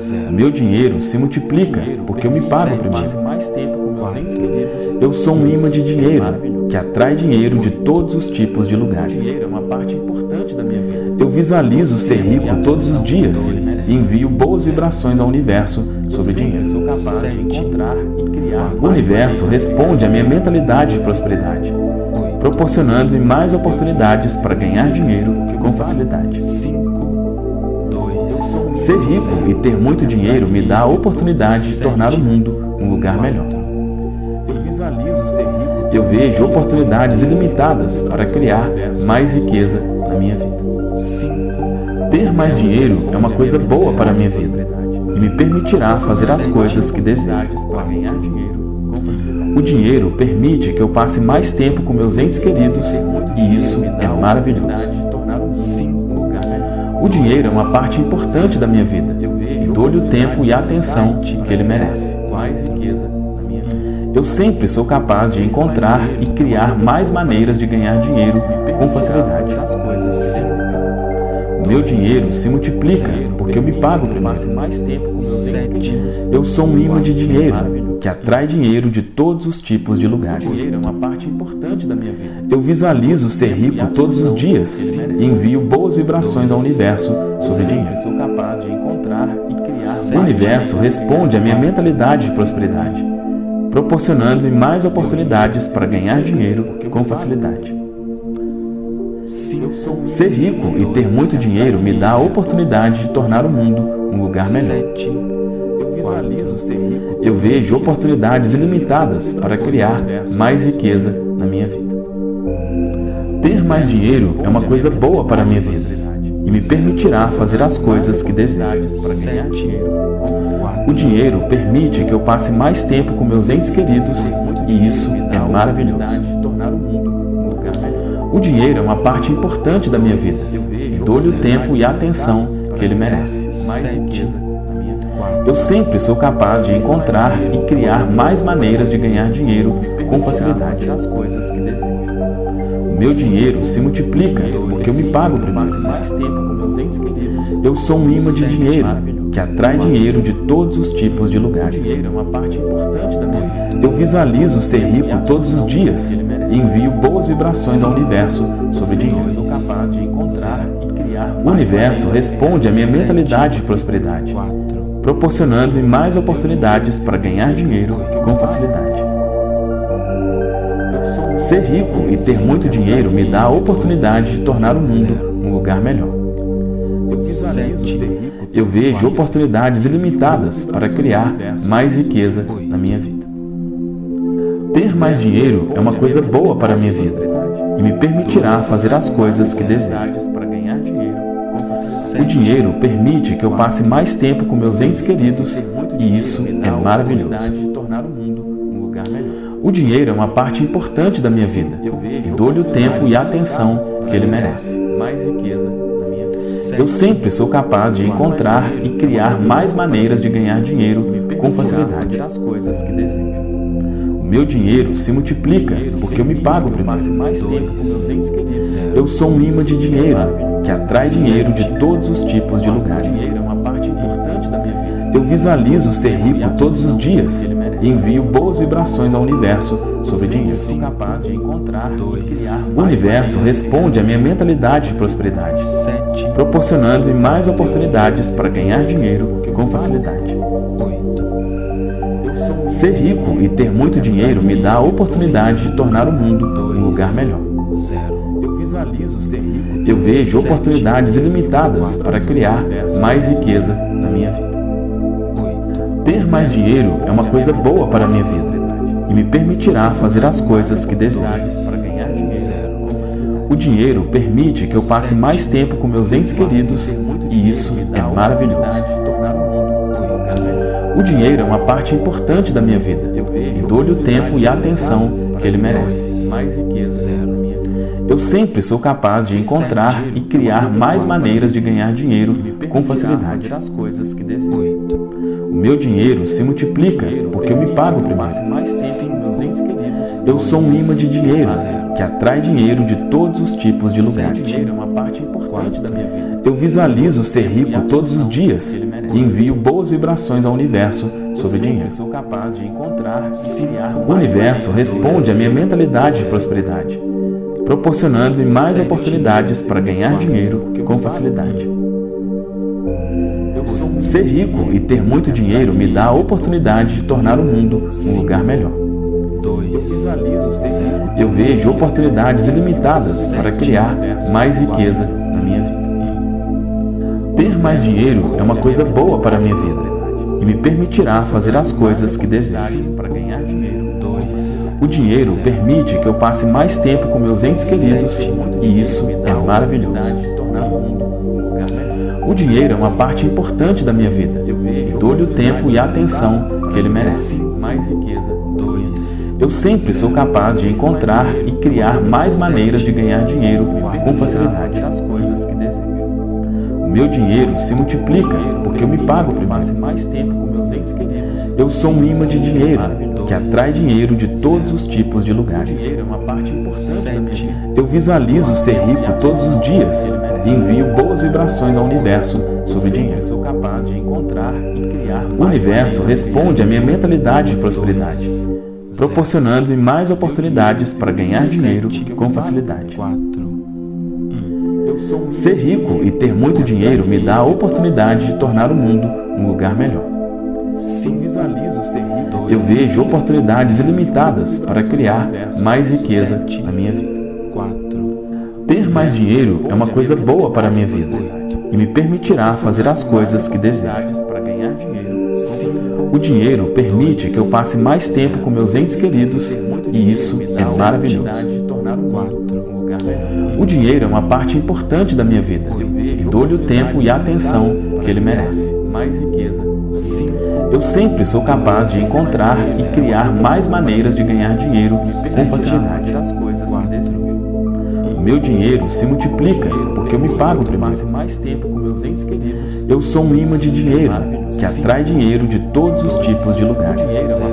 O meu dinheiro se multiplica porque eu me pago primeiro. mais tempo com meus entes queridos. Eu sou um imã de dinheiro que atrai dinheiro de todos os tipos de lugares. Dinheiro é uma parte importante da minha vida. Eu visualizo ser rico todos os dias e envio boas vibrações ao universo sobre dinheiro. Sou capaz de encontrar e criar. O universo responde à minha mentalidade de prosperidade, proporcionando-me mais oportunidades para ganhar dinheiro com facilidade. 5, 2, Ser rico e ter muito dinheiro me dá a oportunidade de tornar o mundo um lugar melhor. Eu visualizo ser rico. Eu vejo oportunidades ilimitadas para criar mais riqueza na minha vida. 5, Ter mais dinheiro é uma coisa boa para a minha vida e me permitirá fazer as coisas que desejo. Para ganhar dinheiro com facilidade. O dinheiro permite que eu passe mais tempo com meus entes queridos e isso é maravilhoso. De tornar o mundo 5, um lugar melhor. O dinheiro é uma parte importante da minha vida e dou-lhe o tempo e a atenção que ele merece. Mais riqueza na minha vida. Eu sempre sou capaz de encontrar e criar mais maneiras de ganhar dinheiro com facilidade. Fazer as coisas 5, O meu dinheiro se multiplica porque eu me pago primeiro. mais tempo com meus entes 7, queridos. Eu sou um imã de dinheiro que atrai dinheiro de todos os tipos de lugares. Dinheiro é uma parte importante da minha vida. Eu visualizo ser rico todos os dias e envio boas vibrações ao universo sobre dinheiro. Sou capaz de encontrar e criar. O universo responde à minha mentalidade de prosperidade, proporcionando-me mais oportunidades para ganhar dinheiro com facilidade. 5, Ser rico e ter muito dinheiro me dá a oportunidade de tornar o mundo um lugar melhor. 7, Eu visualizo ser rico. Eu vejo oportunidades ilimitadas para criar mais riqueza na minha vida. Ter mais dinheiro é uma coisa boa para a minha vida e me permitirá fazer as coisas que desejo. Para ganhar dinheiro com facilidade. O dinheiro permite que eu passe mais tempo com meus entes queridos e isso é maravilhoso. De tornar o mundo um lugar melhor. O dinheiro é uma parte importante da minha vida e dou-lhe o tempo e a atenção que ele merece. Mais 7, riqueza na minha vida. Eu sempre sou capaz de encontrar e criar mais maneiras de ganhar dinheiro com facilidade. Fazer as coisas que desejo. O meu dinheiro se multiplica porque eu me pago primeiro. Mais tempo com meus entes queridos. Eu sou um imã de dinheiro que atrai dinheiro de todos os tipos de lugares. Dinheiro é uma parte importante da minha vida. Eu visualizo ser rico todos os dias e envio boas vibrações ao universo sobre dinheiro. Sou capaz de encontrar e criar. O universo responde à minha mentalidade de prosperidade, 4, proporcionando-me mais oportunidades para ganhar dinheiro com facilidade. Ser rico e ter muito dinheiro me dá a oportunidade de tornar o mundo um lugar melhor. Eu visualizo ser rico. Eu vejo oportunidades ilimitadas para criar mais riqueza na minha vida. Ter mais dinheiro é uma coisa boa para a minha vida e me permitirá fazer as coisas que desejo. Para ganhar dinheiro com facilidade. O dinheiro permite que eu passe mais tempo com meus entes queridos e isso é maravilhoso. De tornar o mundo um lugar melhor. O dinheiro é uma parte importante da minha vida e dou-lhe o tempo e a atenção que ele merece. Mais riqueza na minha vida. Eu sempre sou capaz de encontrar e criar mais maneiras de ganhar dinheiro com facilidade. Fazer as coisas que desejo. O meu dinheiro se multiplica porque eu me pago Passe primeiro. mais tempo com meus entes queridos. Eu sou um imã de dinheiro que atrai dinheiro de todos os tipos de lugares. Dinheiro é uma parte importante da minha vida. Eu visualizo ser rico todos os dias e envio boas vibrações ao universo sobre dinheiro. Sou capaz de encontrar e criar. O universo responde à minha mentalidade de prosperidade, 7, proporcionando-me mais oportunidades para ganhar dinheiro com facilidade. 8, Ser rico e ter muito dinheiro me dá a oportunidade de tornar o mundo um lugar melhor. 0, Eu visualizo ser rico. Eu vejo oportunidades ilimitadas para criar mais riqueza na minha vida. 8, Ter mais dinheiro é uma coisa boa para a minha vida e me permitirá fazer as coisas que desejo. Para ganhar dinheiro com facilidade. O dinheiro permite que eu passe mais tempo com meus entes queridos e isso é maravilhoso. De tornar o mundo um lugar melhor. O dinheiro é uma parte importante da minha vida e dou-lhe o tempo e a atenção que ele merece. Mais riqueza na minha vida. Eu sempre sou capaz de encontrar e criar mais maneiras de ganhar dinheiro com facilidade. O meu dinheiro se multiplica porque eu me pago primeiro. Eu sou um imã de dinheiro que atrai dinheiro de todos os tipos de lugares. Eu visualizo ser rico todos os dias e envio boas vibrações ao universo sobre dinheiro. O universo responde à minha mentalidade de prosperidade, proporcionando-me mais oportunidades para ganhar dinheiro com facilidade. Ser rico e ter muito dinheiro me dá a oportunidade de tornar o mundo um lugar melhor. Eu vejo oportunidades ilimitadas para criar mais riqueza na minha vida. Ter mais dinheiro é uma coisa boa para a minha vida e me permitirá fazer as coisas que desejo. O dinheiro permite que eu passe mais tempo com meus entes queridos e isso é maravilhoso. O dinheiro é uma parte importante da minha vida e dou-lhe o tempo e a atenção que ele merece. Eu sempre sou capaz de encontrar e criar mais maneiras de ganhar dinheiro com facilidade. O meu dinheiro se multiplica porque eu me pago primeiro. Eu sou um imã de dinheiro que atrai dinheiro de todos os tipos de lugares. Eu visualizo ser rico todos os dias e envio boas vibrações ao universo sobre dinheiro. O universo responde à minha mentalidade de prosperidade, proporcionando-me mais oportunidades para ganhar dinheiro com facilidade. Ser rico e ter muito dinheiro me dá a oportunidade de tornar o mundo um lugar melhor. Eu vejo oportunidades ilimitadas para criar mais riqueza na minha vida. Ter mais dinheiro é uma coisa boa para a minha vida e me permitirá fazer as coisas que desejo. O dinheiro permite que eu passe mais tempo com meus entes queridos e isso é maravilhoso. O dinheiro é uma parte importante da minha vida e dou-lhe o tempo e a atenção que ele merece. Eu sempre sou capaz de encontrar e criar mais maneiras de ganhar dinheiro com facilidade. O meu dinheiro se multiplica porque eu me pago primeiro. Eu sou um imã de dinheiro que atrai dinheiro de todos os tipos de lugares.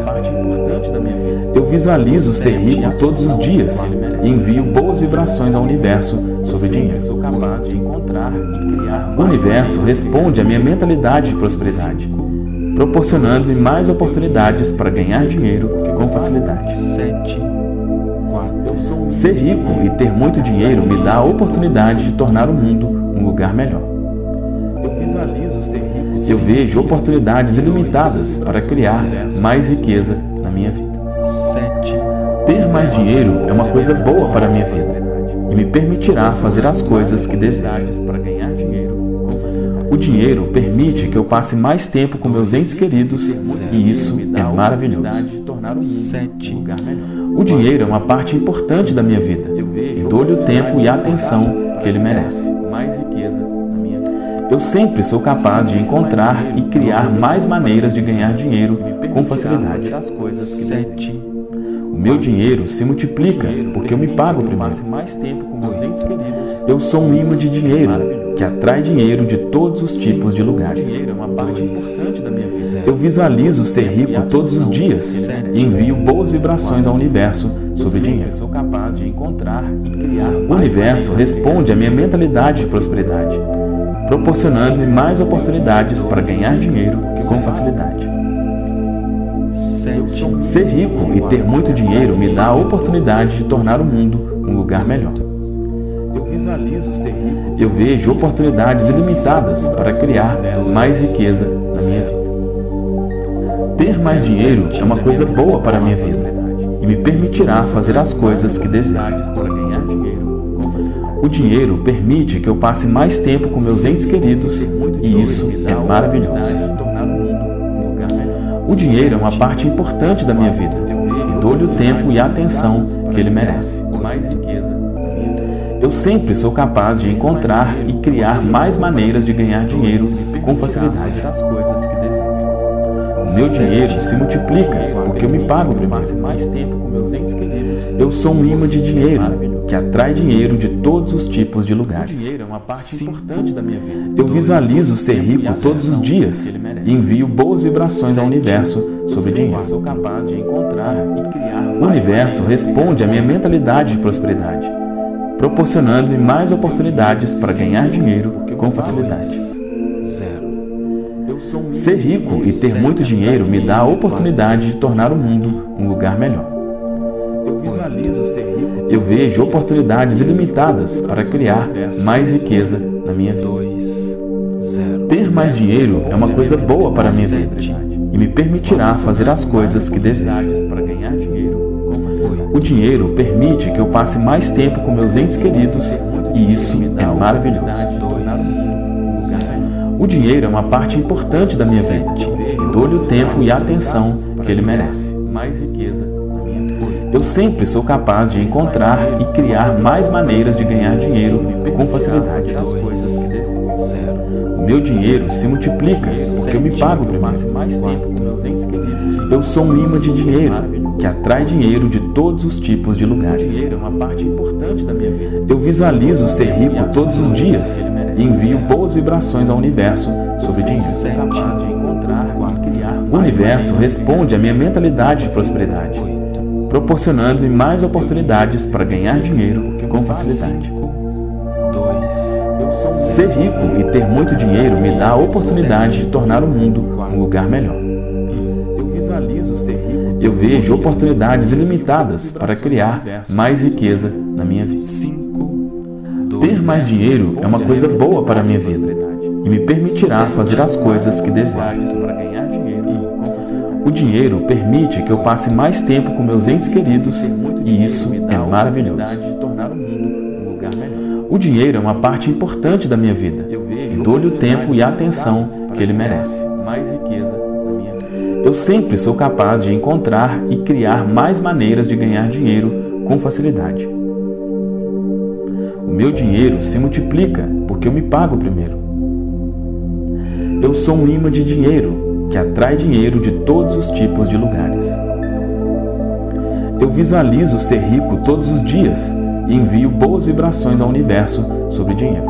Eu visualizo ser rico todos os dias e envio boas vibrações ao universo sobre dinheiro. O universo responde à minha mentalidade de prosperidade, proporcionando-me mais oportunidades para ganhar dinheiro com facilidade. Ser rico e ter muito dinheiro me dá a oportunidade de tornar o mundo um lugar melhor. Eu vejo oportunidades ilimitadas para criar mais riqueza na minha vida. Ter mais dinheiro é uma coisa boa para a minha vida e me permitirá fazer as coisas que desejo. O dinheiro permite que eu passe mais tempo com meus entes queridos e isso é maravilhoso. O dinheiro é uma parte importante da minha vida e dou-lhe o tempo e a atenção que ele merece. Eu sempre sou capaz de encontrar e criar mais maneiras de ganhar dinheiro com facilidade. O meu dinheiro se multiplica porque eu me pago primeiro. Eu sou um imã de dinheiro que atrai dinheiro de todos os tipos de lugares. Eu visualizo ser rico todos os dias e envio boas vibrações ao universo sobre dinheiro. O universo responde à minha mentalidade de prosperidade, proporcionando-me mais oportunidades para ganhar dinheiro com facilidade. Ser rico e ter muito dinheiro me dá a oportunidade de tornar o mundo um lugar melhor. Eu vejo oportunidades ilimitadas para criar mais riqueza na minha vida. Ter mais dinheiro é uma coisa boa para a minha vida e me permitirá fazer as coisas que desejo. O dinheiro permite que eu passe mais tempo com meus entes queridos e isso é maravilhoso. O dinheiro é uma parte importante da minha vida e dou-lhe o tempo e a atenção que ele merece. Eu sempre sou capaz de encontrar e criar mais maneiras de ganhar dinheiro com facilidade. O O meu dinheiro se multiplica porque eu me pago primeiro. Mais tempo com meus entes queridos. Eu sou um imã de dinheiro que atrai dinheiro de todos os tipos de O lugares. dinheiro é uma parte importante da minha vida. Eu visualizo ser rico todos os dias e envio boas vibrações ao universo sobre Eu dinheiro. sou capaz de encontrar e criar O universo responde à minha mentalidade de prosperidade, proporcionando-me mais oportunidades para ganhar dinheiro com facilidade. 0. Eu sou um Ser rico e ter muito dinheiro me dá a oportunidade de tornar o mundo um lugar melhor. Eu visualizo ser rico. Eu vejo oportunidades ilimitadas para criar mais riqueza na minha vida. 2. 0. Ter mais dinheiro é uma coisa boa para a minha vida e me permitirá fazer as coisas que desejo. Para ganhar dinheiro com facilidade. O dinheiro permite que eu passe mais tempo com meus entes queridos e isso é maravilhoso. 2. 0. O dinheiro é uma parte importante da minha vida e dou-lhe o tempo e a atenção que ele merece. Mais riqueza na minha vida. Eu sempre sou capaz de encontrar e criar mais maneiras de ganhar dinheiro com facilidade. As coisas que desejo. 0. O meu dinheiro se multiplica porque eu me pago Passe primeiro. mais tempo com meus entes queridos. Eu sou um imã de dinheiro que atrai dinheiro de todos os tipos de O lugares. dinheiro é uma parte importante da minha vida. Eu visualizo ser rico todos os dias e envio boas vibrações ao universo sobre dinheiro. Sou capaz de encontrar e criar O universo responde à minha mentalidade de prosperidade, proporcionando-me mais oportunidades para ganhar dinheiro com facilidade. 2. Eu sou um Ser rico e ter muito dinheiro me dá a oportunidade de tornar o mundo um lugar melhor. Eu visualizo ser rico. Eu vejo oportunidades ilimitadas para criar mais riqueza na minha vida. 5. 2. Ter mais dinheiro é uma coisa boa para a minha vida e me permitirá fazer as coisas que desejo. Para ganhar dinheiro com facilidade. O dinheiro permite que eu passe mais tempo com meus entes queridos e isso é maravilhoso. De tornar o mundo um lugar melhor. O dinheiro é uma parte importante da minha vida e dou-lhe o tempo e a atenção que ele merece. Mais riqueza na minha vida. Eu sempre sou capaz de encontrar e criar mais maneiras de ganhar dinheiro com facilidade. O meu dinheiro se multiplica porque eu me pago primeiro. Eu sou um imã de dinheiro que atrai dinheiro de todos os tipos de lugares. Eu visualizo ser rico todos os dias e envio boas vibrações ao universo sobre dinheiro.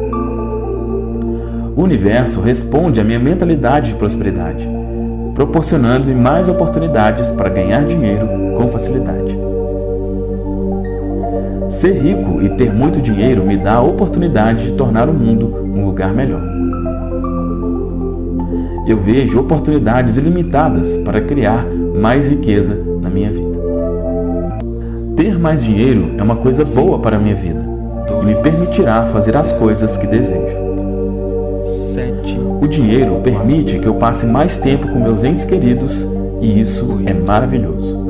O universo responde à minha mentalidade de prosperidade, proporcionando-me mais oportunidades para ganhar dinheiro com facilidade. Ser rico e ter muito dinheiro me dá a oportunidade de tornar o mundo um lugar melhor. Eu vejo oportunidades ilimitadas para criar mais riqueza na minha vida. Ter mais dinheiro é uma coisa boa para a minha vida e me permitirá fazer as coisas que desejo. 7. O dinheiro permite que eu passe mais tempo com meus entes queridos e isso é maravilhoso.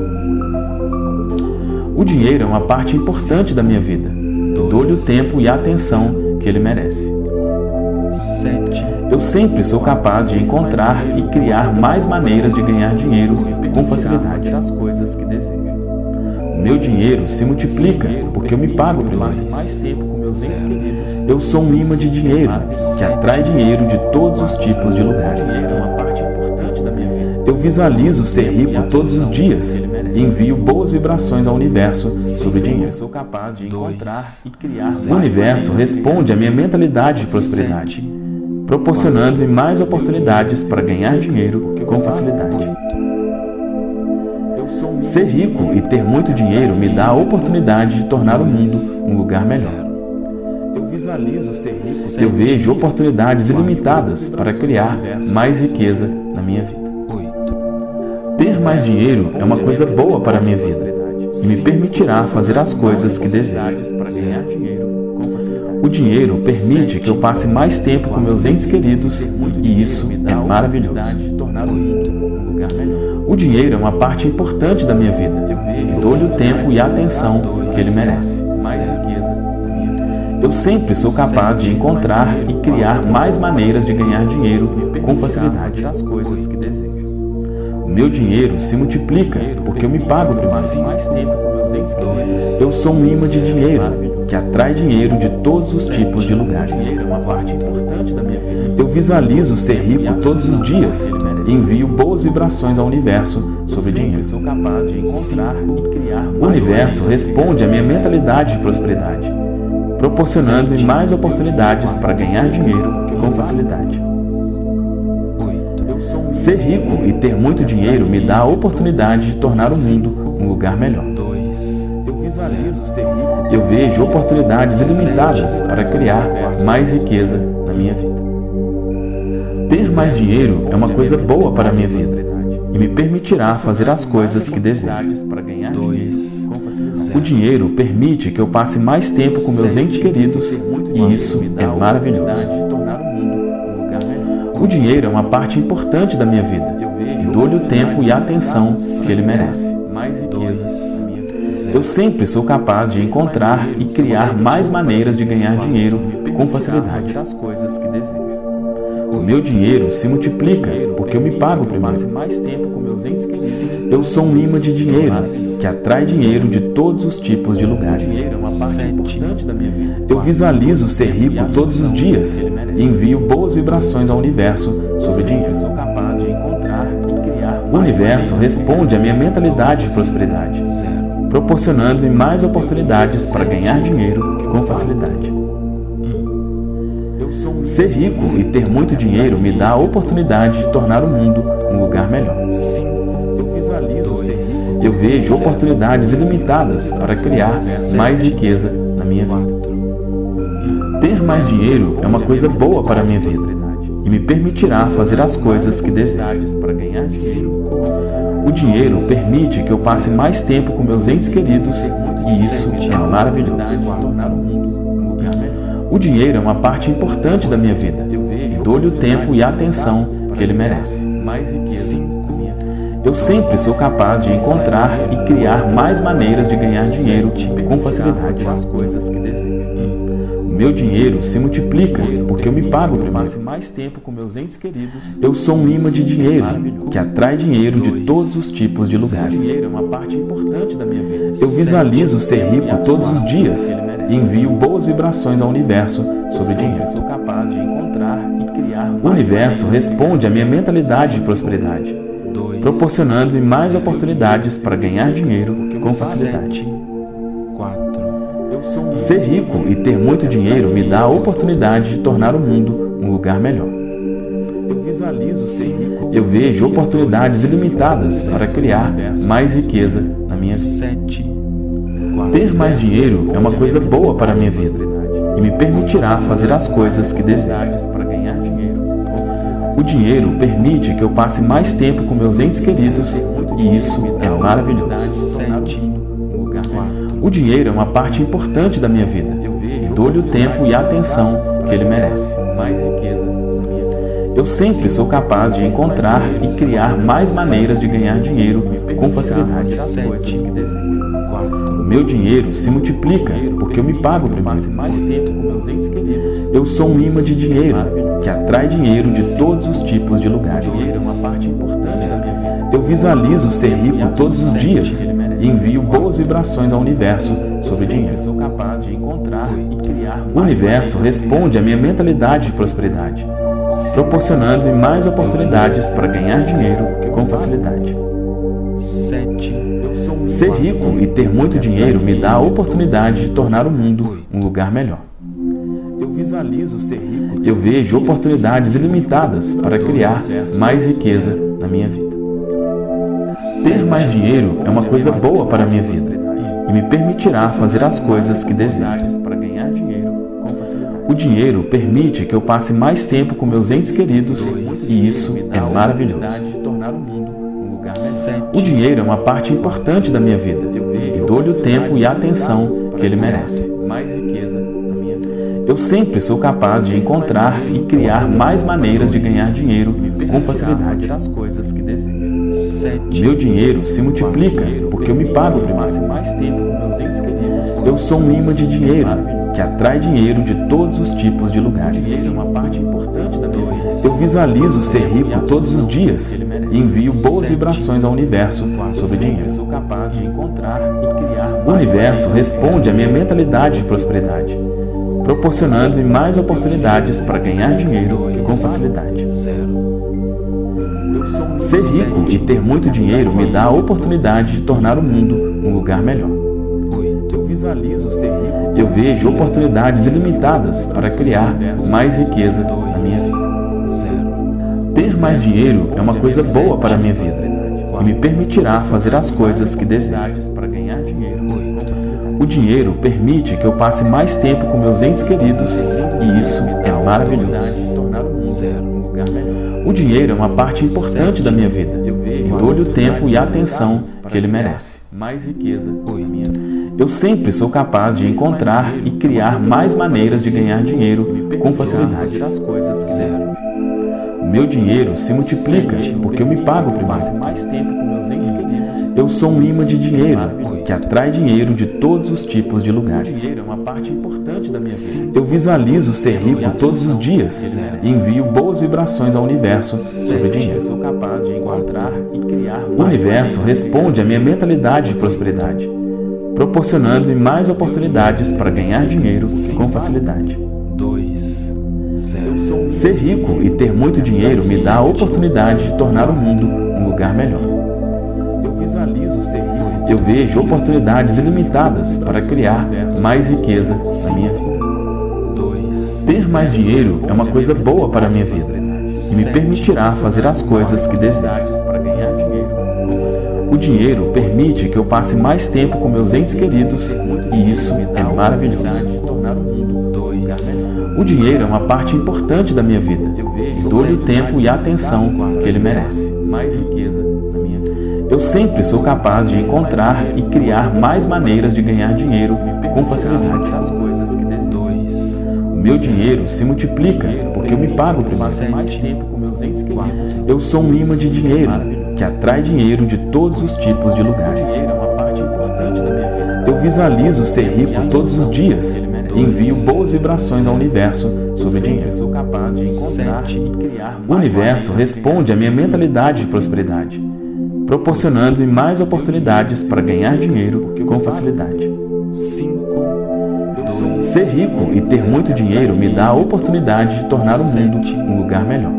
O dinheiro é uma parte importante da minha vida e dou-lhe o tempo e a atenção que ele merece. 7. Eu sempre sou capaz de encontrar e criar mais maneiras de ganhar dinheiro com facilidade. As coisas que desejo. O meu dinheiro se multiplica porque eu me pago Passe primeiro. mais tempo com meus entes queridos. Eu sou um imã de dinheiro que atrai dinheiro de todos os tipos de lugares. Dinheiro é uma parte importante da minha vida. Eu visualizo ser rico todos os dias e envio boas vibrações ao universo sobre dinheiro. Sou capaz de encontrar e criar O universo responde à minha mentalidade de prosperidade, proporcionando-me mais oportunidades para ganhar dinheiro com facilidade. Eu sou um Ser rico e ter muito dinheiro me dá a oportunidade de tornar o mundo um lugar melhor. Eu visualizo ser rico. Eu vejo oportunidades ilimitadas para criar mais riqueza na minha vida. 8. Ter mais dinheiro é uma coisa boa para a minha vida e me permitirá fazer as coisas que desejo. Para ganhar dinheiro com facilidade. O dinheiro permite que eu passe mais tempo com meus entes queridos e isso é maravilhoso. De tornar o mundo um lugar melhor. O dinheiro é uma parte importante da minha vida e dou-lhe o tempo e a atenção que ele merece. Mais riqueza na minha vida. Eu sempre sou capaz de encontrar e criar mais maneiras de ganhar dinheiro com facilidade. As coisas que desejo. O meu dinheiro se multiplica porque eu me pago Passe primeiro. mais tempo com meus entes queridos. Eu sou um imã de dinheiro que atrai dinheiro de todos os tipos de lugares. Dinheiro é uma parte importante da minha vida. Eu visualizo ser rico todos os dias e envio boas vibrações ao universo sobre dinheiro. Sou capaz de encontrar e criar. O universo responde à minha mentalidade de prosperidade, proporcionando-me mais oportunidades para ganhar dinheiro com facilidade. Ser rico e ter muito dinheiro me dá a oportunidade de tornar o mundo um lugar melhor. Eu visualizo ser rico. Eu vejo oportunidades ilimitadas para criar mais riqueza na minha vida. Ter mais dinheiro é uma coisa boa para a minha vida e me permitirá fazer as coisas que desejo. Para ganhar dinheiro com facilidade. O dinheiro permite que eu passe mais tempo com meus entes queridos e isso é maravilhoso. De tornar o mundo um lugar melhor. O dinheiro é uma parte importante da minha vida e dou-lhe o tempo e a atenção que ele merece. Mais riqueza na minha vida. Eu sempre sou capaz de encontrar e criar mais maneiras de ganhar dinheiro com facilidade. Fazer as coisas que desejo. O meu dinheiro se multiplica porque eu me pago Passe primeiro. mais tempo com meus entes queridos. Eu sou um imã de dinheiro que atrai dinheiro de todos os tipos de lugares. Dinheiro é uma parte importante da minha vida. Eu visualizo ser rico todos os dias e envio boas vibrações ao universo sobre dinheiro. Sou capaz de encontrar e criar. O universo responde à minha mentalidade de prosperidade, proporcionando-me mais oportunidades para ganhar dinheiro com facilidade. Ser rico e ter muito dinheiro me dá a oportunidade de tornar o mundo um lugar melhor. Eu visualizo ser rico. Eu vejo oportunidades ilimitadas para criar mais riqueza na minha vida. Ter mais dinheiro é uma coisa boa para a minha vida e me permitirá fazer as coisas que desejo. Para ganhar dinheiro com facilidade. O dinheiro permite que eu passe mais tempo com meus entes queridos e isso é maravilhoso. De tornar o mundo um lugar melhor. O dinheiro é uma parte importante da minha vida e dou-lhe o tempo e a atenção que ele merece. Mais riqueza na minha vida. Eu sempre sou capaz de encontrar e criar mais maneiras de ganhar dinheiro com facilidade. Fazer as coisas que desejo. O meu dinheiro se multiplica porque eu me pago Passe primeiro. mais tempo com meus entes queridos. Eu sou um imã de dinheiro que atrai dinheiro de todos os tipos de lugares. Dinheiro é uma parte importante da minha vida. Eu visualizo ser rico todos os dias e envio boas vibrações ao universo sobre dinheiro. Sou capaz de encontrar e criar. O universo responde à minha mentalidade de prosperidade, proporcionando-me mais oportunidades para ganhar dinheiro com facilidade. Ser rico e ter muito dinheiro me dá a oportunidade de tornar o mundo um lugar melhor. Eu visualizo ser rico. Eu vejo oportunidades ilimitadas para criar mais riqueza na minha vida. Ter mais dinheiro é uma coisa boa para a minha vida e me permitirá fazer as coisas que desejo. Para ganhar dinheiro com facilidade. O dinheiro permite que eu passe mais tempo com meus entes queridos e isso é maravilhoso. Um lugar melhor. O dinheiro é uma parte importante da minha vida e dou-lhe o tempo e a atenção que ele merece. Mais riqueza na minha vida. Eu sempre sou capaz de encontrar e criar mais maneiras de ganhar dinheiro com facilidade. As coisas que desejo. O meu dinheiro se multiplica porque eu me pago Passe primeiro. mais tempo com meus entes queridos. Eu sou um imã de dinheiro que atrai dinheiro de todos os tipos de lugares. Dinheiro é uma parte importante da minha vida. Eu visualizo ser rico todos os dias e envio boas vibrações ao universo sobre dinheiro. Sou capaz de encontrar e criar. O universo responde à minha mentalidade de prosperidade, proporcionando-me mais oportunidades para ganhar dinheiro com facilidade. Ser rico e ter muito dinheiro me dá a oportunidade de tornar o mundo um lugar melhor. Eu visualizo ser rico. Eu vejo oportunidades ilimitadas para criar mais riqueza na minha vida. Ter mais dinheiro é uma coisa boa para a minha vida e me permitirá fazer as coisas que desejo. Para ganhar dinheiro com facilidade. O dinheiro permite que eu passe mais tempo com meus entes queridos e isso é maravilhoso. De tornar o mundo um lugar melhor. O dinheiro é uma parte importante da minha vida e dou-lhe o tempo e a atenção que ele merece. Mais riqueza na minha vida. Eu sempre sou capaz de encontrar e criar mais maneiras de ganhar dinheiro com facilidade. Fazer as coisas que desejo. Meu dinheiro se multiplica porque eu me pago Passe primeiro. mais tempo com meus entes queridos. Eu sou um imã de dinheiro que atrai dinheiro de todos os tipos de lugares. Dinheiro é uma parte importante da minha vida. Eu visualizo ser rico todos os dias e envio boas vibrações ao universo sobre dinheiro. Sou capaz de encontrar e criar. O universo responde à minha mentalidade de prosperidade, proporcionando-me mais oportunidades para ganhar dinheiro com facilidade. Ser rico e ter muito dinheiro me dá a oportunidade de tornar o mundo um lugar melhor. Eu vejo oportunidades ilimitadas para criar mais riqueza na minha vida. Ter mais dinheiro é uma coisa boa para a minha vida e me permitirá fazer as coisas que desejo. O dinheiro permite que eu passe mais tempo com meus entes queridos e isso é maravilhoso. O dinheiro é uma parte importante da minha vida e dou-lhe o tempo e a atenção que ele merece. Eu sempre sou capaz de encontrar e criar mais maneiras de ganhar dinheiro com facilidade. O meu dinheiro se multiplica porque eu me pago primeiro. Eu sou um imã de dinheiro que atrai dinheiro de todos os tipos de lugares. Eu visualizo ser rico todos os dias e envio boas vibrações ao universo sobre dinheiro. O universo responde à minha mentalidade de prosperidade, proporcionando-me mais oportunidades para ganhar dinheiro com facilidade. Ser rico e ter muito dinheiro me dá a oportunidade de tornar o mundo um lugar melhor. Eu vejo oportunidades ilimitadas para criar mais riqueza na minha vida. Ter mais dinheiro é uma coisa boa para a minha vida e me permitirá fazer as coisas que desejo. O dinheiro permite que eu passe mais tempo com meus entes queridos e isso é maravilhoso. O dinheiro é uma parte importante da minha vida e dou-lhe o tempo e a atenção que ele merece. Eu sempre sou capaz de encontrar e criar mais maneiras de ganhar dinheiro com facilidade. O meu dinheiro se multiplica porque eu me pago primeiro. Eu sou um imã de dinheiro que atrai dinheiro de todos os tipos de lugares. Eu visualizo ser rico todos os dias e envio boas vibrações ao universo sobre dinheiro. O universo responde à minha mentalidade de prosperidade, proporcionando-me mais oportunidades para ganhar dinheiro com facilidade. Ser rico e ter muito dinheiro me dá a oportunidade de tornar o mundo um lugar melhor.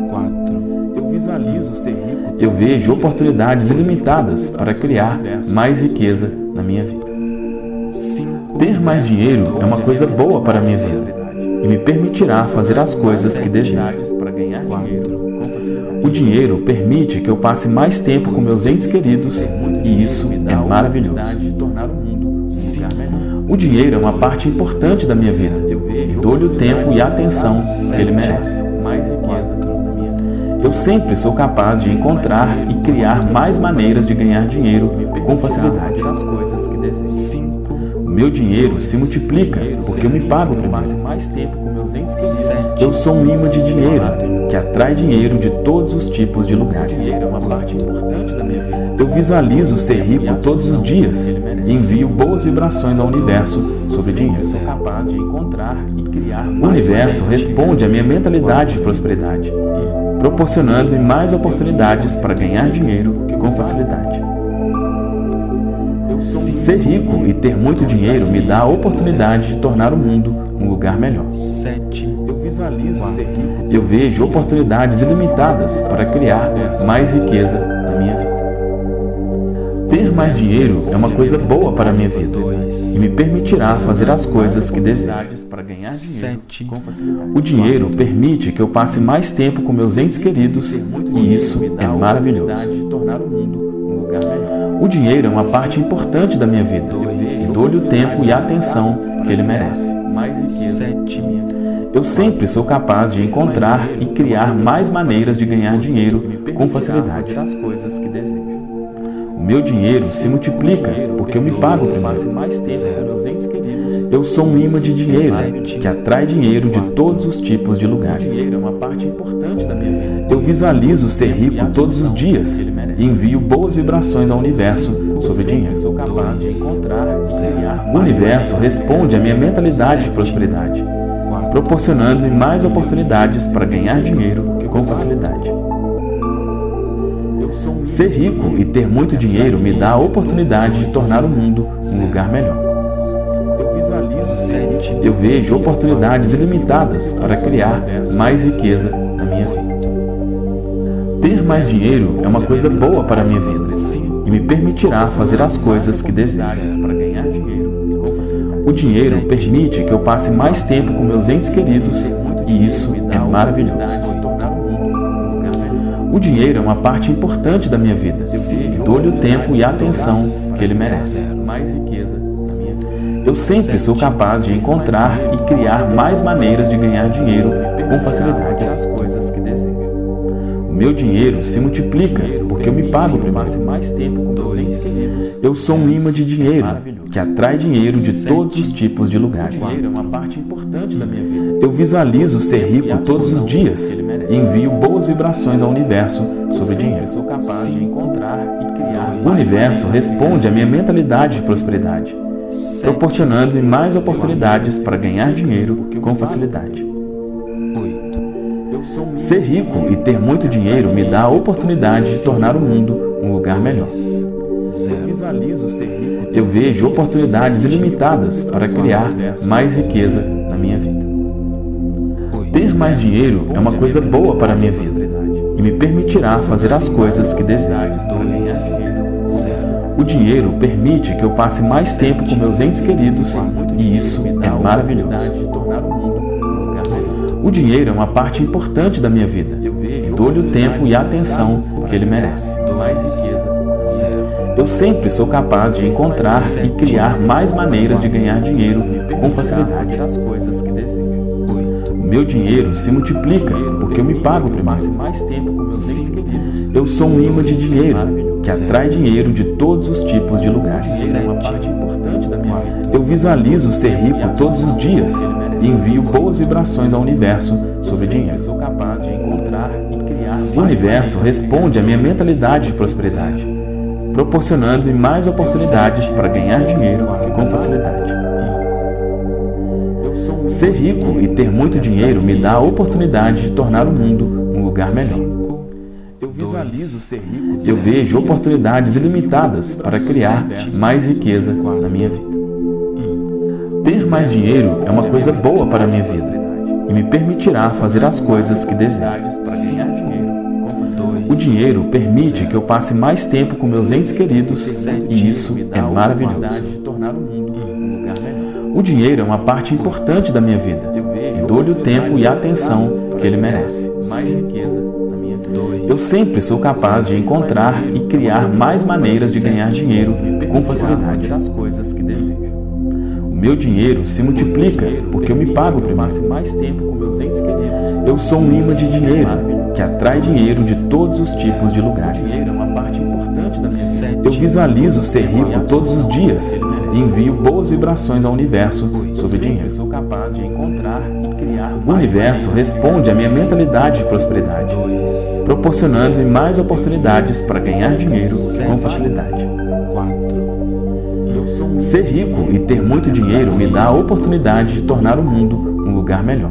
Eu vejo oportunidades ilimitadas para criar mais riqueza na minha vida. Ter mais dinheiro é uma coisa boa para a minha vida e me permitirá fazer as coisas que desejo. O dinheiro permite que eu passe mais tempo com meus entes queridos e isso é maravilhoso. O dinheiro é uma parte importante da minha vida e dou-lhe o tempo e a atenção que ele merece. Eu sempre sou capaz de encontrar e criar mais maneiras de ganhar dinheiro com facilidade. O meu dinheiro se multiplica porque eu me pago primeiro. Eu sou um imã de dinheiro que atrai dinheiro de todos os tipos de lugares. Eu visualizo ser rico todos os dias e envio boas vibrações ao universo sobre dinheiro. O universo responde à minha mentalidade de prosperidade, proporcionando-me mais oportunidades para ganhar dinheiro com facilidade. Ser rico e ter muito dinheiro me dá a oportunidade de tornar o mundo um lugar melhor. Eu vejo oportunidades ilimitadas para criar mais riqueza na minha vida. Ter mais dinheiro é uma coisa boa para a minha vida e me permitirá fazer as coisas que desejo. O dinheiro permite que eu passe mais tempo com meus entes queridos e isso é maravilhoso. O dinheiro é uma parte importante da minha vida e dou-lhe o tempo e a atenção que ele merece. Eu sempre sou capaz de encontrar e criar mais maneiras de ganhar dinheiro com facilidade. O meu dinheiro se multiplica porque eu me pago primeiro. Eu sou um imã de dinheiro que atrai dinheiro de todos os tipos de lugares. Eu visualizo ser rico todos os dias e envio boas vibrações ao universo sobre dinheiro. O universo responde à minha mentalidade de prosperidade, proporcionando-me mais oportunidades para ganhar dinheiro com facilidade. Ser rico e ter muito dinheiro me dá a oportunidade de tornar o mundo um lugar melhor. Eu vejo oportunidades ilimitadas para criar mais riqueza na minha vida. Ter mais dinheiro é uma coisa boa para a minha vida e me permitirá fazer as coisas que desejo. O dinheiro permite que eu passe mais tempo com meus entes queridos e isso é maravilhoso. O dinheiro é uma parte importante da minha vida e dou-lhe o tempo e a atenção que ele merece. Eu sempre sou capaz de encontrar e criar mais maneiras de ganhar dinheiro com facilidade. O meu dinheiro se multiplica porque eu me pago primeiro. Eu sou um imã de dinheiro que atrai dinheiro de todos os tipos de lugares. Eu visualizo ser rico todos os dias e envio boas vibrações ao universo sobre dinheiro. O universo responde à minha mentalidade de prosperidade, proporcionando-me mais oportunidades para ganhar dinheiro com facilidade. Ser rico e ter muito dinheiro me dá a oportunidade de tornar o mundo um lugar melhor. Eu vejo oportunidades ilimitadas para criar mais riqueza na minha vida. Ter mais dinheiro é uma coisa boa para a minha vida e me permitirá fazer as coisas que desejo. O dinheiro permite que eu passe mais tempo com meus entes queridos e isso é maravilhoso. O dinheiro é uma parte importante da minha vida e dou-lhe o tempo e a atenção que ele merece. Eu sempre sou capaz de encontrar e criar mais maneiras de ganhar dinheiro com facilidade. O meu dinheiro se multiplica porque eu me pago primeiro. Eu sou um imã de dinheiro que atrai dinheiro de todos os tipos de lugares. Eu visualizo ser rico todos os dias e envio boas vibrações ao universo sobre dinheiro. O universo responde à minha mentalidade de prosperidade, proporcionando-me mais oportunidades para ganhar dinheiro com facilidade. Ser rico e ter muito dinheiro me dá a oportunidade de tornar o mundo um lugar melhor. Eu vejo oportunidades ilimitadas para criar mais riqueza na minha vida. Ter mais dinheiro é uma coisa boa para a minha vida e me permitirá fazer as coisas que desejo. O dinheiro permite que eu passe mais tempo com meus entes queridos e isso é maravilhoso. O dinheiro é uma parte importante da minha vida e dou-lhe o tempo e a atenção que ele merece. Eu sempre sou capaz de encontrar e criar mais maneiras de ganhar dinheiro com facilidade. O meu dinheiro se multiplica porque eu me pago primeiro. Eu sou um imã de dinheiro que atrai dinheiro de todos os tipos de lugares. Eu visualizo ser rico todos os dias e envio boas vibrações ao universo sobre dinheiro. O universo responde à minha mentalidade de prosperidade, proporcionando-me mais oportunidades para ganhar dinheiro com facilidade. Ser rico e ter muito dinheiro me dá a oportunidade de tornar o mundo um lugar melhor.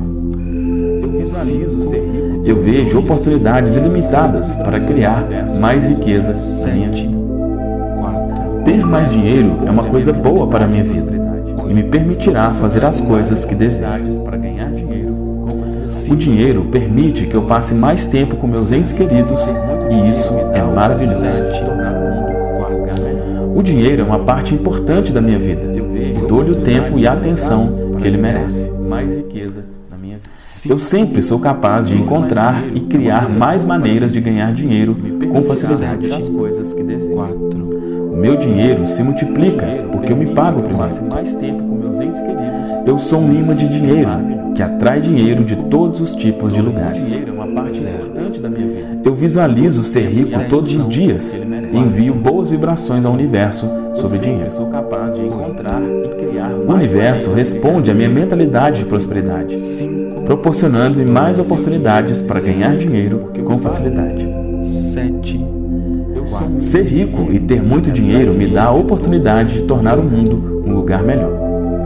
Eu vejo oportunidades ilimitadas para criar mais riqueza na minha vida. Ter mais dinheiro é uma coisa boa para a minha vida e me permitirá fazer as coisas que desejo. O dinheiro permite que eu passe mais tempo com meus entes queridos e isso é maravilhoso. O dinheiro é uma parte importante da minha vida e dou-lhe o tempo e a atenção que ele merece. Eu sempre sou capaz de encontrar e criar mais maneiras de ganhar dinheiro com facilidade. O meu dinheiro se multiplica porque eu me pago primeiro. Eu sou um imã de dinheiro que atrai dinheiro de todos os tipos de lugares. Eu visualizo ser rico todos os dias e envio boas vibrações ao universo sobre dinheiro. O universo responde à minha mentalidade de prosperidade, proporcionando-me mais oportunidades para ganhar dinheiro com facilidade. Ser rico e ter muito dinheiro me dá a oportunidade de tornar o mundo um lugar melhor.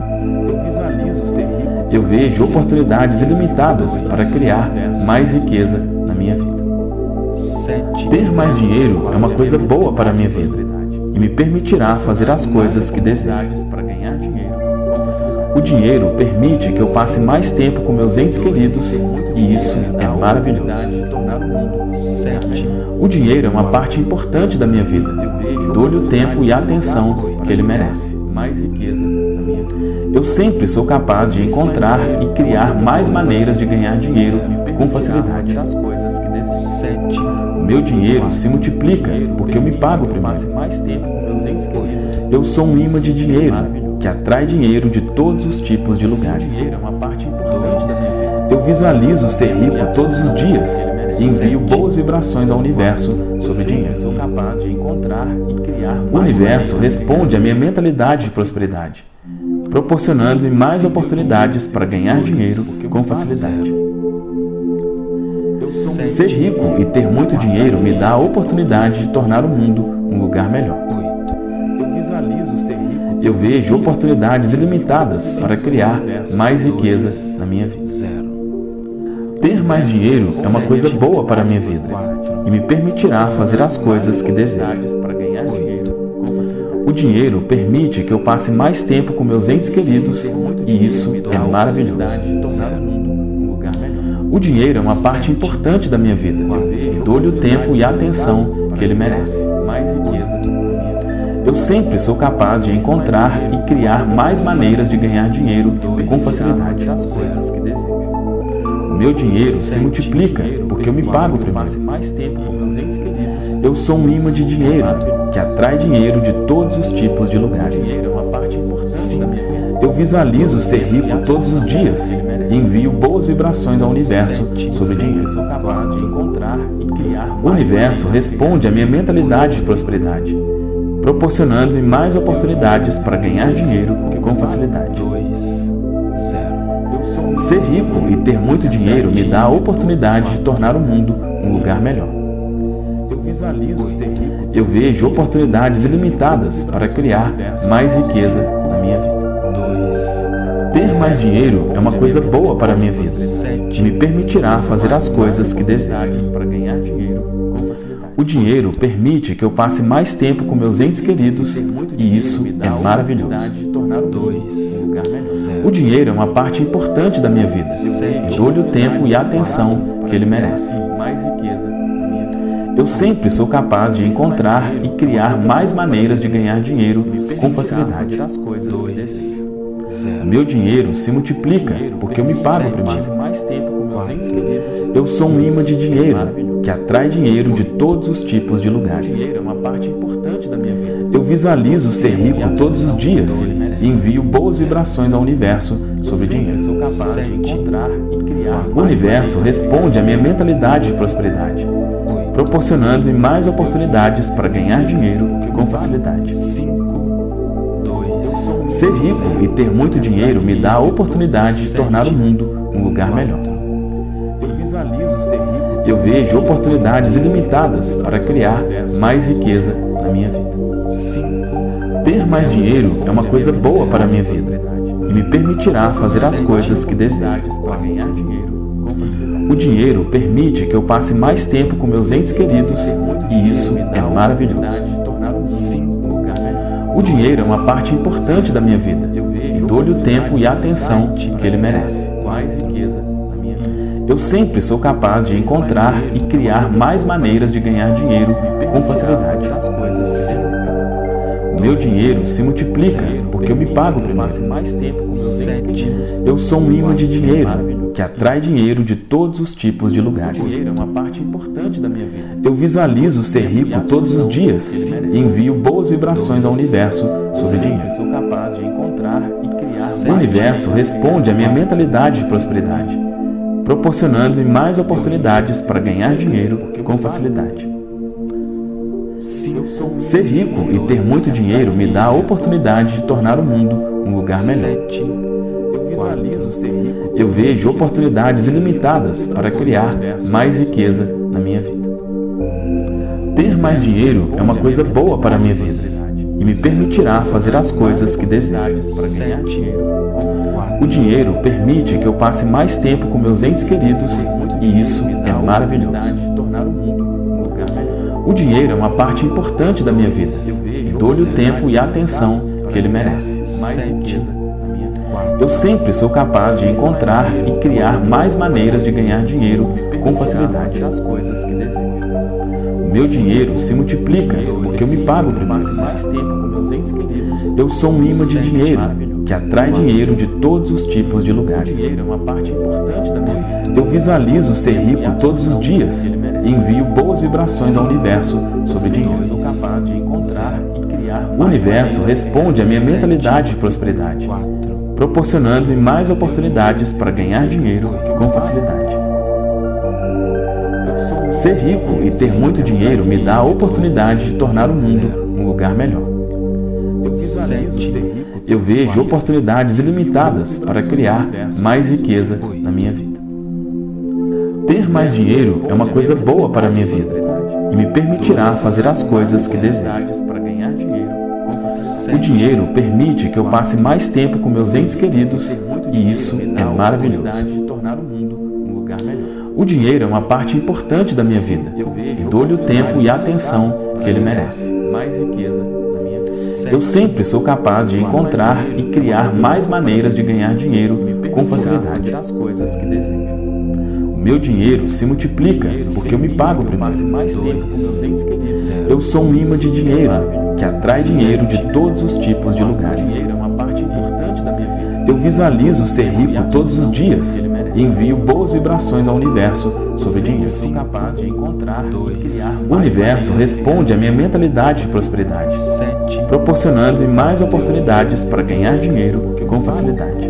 Eu vejo oportunidades ilimitadas para criar mais riqueza na minha vida. Ter mais dinheiro é uma coisa boa para a minha vida e me permitirá fazer as coisas que desejo. O dinheiro permite que eu passe mais tempo com meus entes queridos e isso é maravilhoso. O dinheiro é uma parte importante da minha vida. Dou-lhe o tempo e a atenção que ele merece. Eu sempre sou capaz de encontrar e criar mais maneiras de ganhar dinheiro com facilidade. O meu dinheiro se multiplica porque eu me pago primeiro. Eu sou um imã de dinheiro que atrai dinheiro de todos os tipos de lugares. Eu visualizo ser rico todos os dias e envio boas vibrações ao universo sobre dinheiro. O universo responde à minha mentalidade de prosperidade, proporcionando-me mais oportunidades para ganhar dinheiro com facilidade. Ser rico e ter muito dinheiro me dá a oportunidade de tornar o mundo um lugar melhor. Eu vejo oportunidades ilimitadas para criar mais riqueza na minha vida. Ter mais dinheiro é uma coisa boa para a minha vida e me permitirá fazer as coisas que desejo. O dinheiro permite que eu passe mais tempo com meus entes queridos e isso é maravilhoso. O dinheiro é uma parte importante da minha vida e dou-lhe o tempo e a atenção que ele merece. Eu sempre sou capaz de encontrar e criar mais maneiras de ganhar dinheiro com facilidade. O meu dinheiro se multiplica porque eu me pago primeiro. Eu sou um imã de dinheiro que atrai dinheiro de todos os tipos de lugares. Eu visualizo ser rico todos os dias e envio boas vibrações ao universo sobre dinheiro. O universo responde à minha mentalidade de prosperidade, proporcionando-me mais oportunidades para ganhar dinheiro com facilidade. Ser rico e ter muito dinheiro me dá a oportunidade de tornar o mundo um lugar melhor. Eu vejo oportunidades ilimitadas para criar mais riqueza na minha vida. Ter mais dinheiro é uma coisa boa para a minha vida e me permitirá fazer as coisas que desejo. O dinheiro permite que eu passe mais tempo com meus entes queridos e isso é maravilhoso. O dinheiro é uma parte importante da minha vida e dou-lhe o tempo e a atenção que ele merece. Eu sempre sou capaz de encontrar e criar mais maneiras de ganhar dinheiro com facilidade. O meu dinheiro se multiplica porque eu me pago primeiro. Eu sou um imã de dinheiro que atrai dinheiro de todos os tipos de lugares. Eu visualizo ser rico todos os dias e envio boas vibrações ao universo sobre dinheiro. O universo responde à minha mentalidade de prosperidade, proporcionando-me mais oportunidades para ganhar dinheiro com facilidade. Ser rico e ter muito dinheiro me dá a oportunidade de tornar o mundo um lugar melhor. Eu vejo oportunidades ilimitadas para criar mais riqueza na minha vida. Ter mais dinheiro é uma coisa boa para a minha vida e me permitirá fazer as coisas que desejo. O dinheiro permite que eu passe mais tempo com meus entes queridos e isso é maravilhoso. O dinheiro é uma parte importante da minha vida e dou-lhe o tempo e a atenção que ele merece. Eu sempre sou capaz de encontrar e criar mais maneiras de ganhar dinheiro com facilidade. O meu dinheiro se multiplica porque eu me pago primeiro. Eu sou um imã de dinheiro que atrai dinheiro de todos os tipos de lugares. Eu visualizo ser rico todos os dias e envio boas vibrações ao universo sobre dinheiro. O universo responde à minha mentalidade de prosperidade, proporcionando-me mais oportunidades para ganhar dinheiro com facilidade. Ser rico e ter muito dinheiro me dá a oportunidade de tornar o mundo um lugar melhor. Eu vejo oportunidades ilimitadas para criar mais riqueza na minha vida. Ter mais dinheiro é uma coisa boa para a minha vida e me permitirá fazer as coisas que desejo. O dinheiro permite que eu passe mais tempo com meus entes queridos e isso é maravilhoso. O dinheiro é uma parte importante da minha vida e dou-lhe o tempo e a atenção que ele merece. Eu sempre sou capaz de encontrar e criar mais maneiras de ganhar dinheiro com facilidade. As coisas que desejo. O meu dinheiro se multiplica porque eu me pago primeiro. Mais tempo com meus entes queridos. Eu sou um imã de dinheiro que atrai dinheiro de todos os tipos de O lugares. dinheiro é uma parte importante da minha vida. Eu visualizo ser rico todos os dias e envio boas vibrações ao universo sobre dinheiro. Eu sou capaz de encontrar e criar O universo responde à minha mentalidade de prosperidade, proporcionando-me mais oportunidades para ganhar dinheiro com facilidade. Ser rico e ter muito dinheiro me dá a oportunidade de tornar o mundo um lugar melhor. Eu visualizo ser rico. Eu vejo oportunidades ilimitadas para criar mais riqueza na minha vida. Ter mais dinheiro é uma coisa boa para a minha vida e me permitirá fazer as coisas que desejo. Para ganhar dinheiro com facilidade. O dinheiro permite que eu passe mais tempo com meus entes queridos e isso é maravilhoso. De tornar o mundo um lugar melhor. O dinheiro é uma parte importante da minha vida e dou-lhe o tempo e a atenção que ele merece. Mais riqueza na minha vida. Eu sempre sou capaz de encontrar e criar mais maneiras de ganhar dinheiro com facilidade. Fazer as coisas que desejo. O meu dinheiro se multiplica porque eu me pago Passe primeiro. mais tempo com meus entes queridos. Eu sou um imã de dinheiro que atrai dinheiro de todos os tipos de O lugares. dinheiro é uma parte importante da minha vida. Eu visualizo ser rico todos os dias e envio boas vibrações ao universo sobre Eu dinheiro. sou capaz de encontrar e criar O universo responde à minha mentalidade de prosperidade, proporcionando-me mais oportunidades para ganhar dinheiro com facilidade.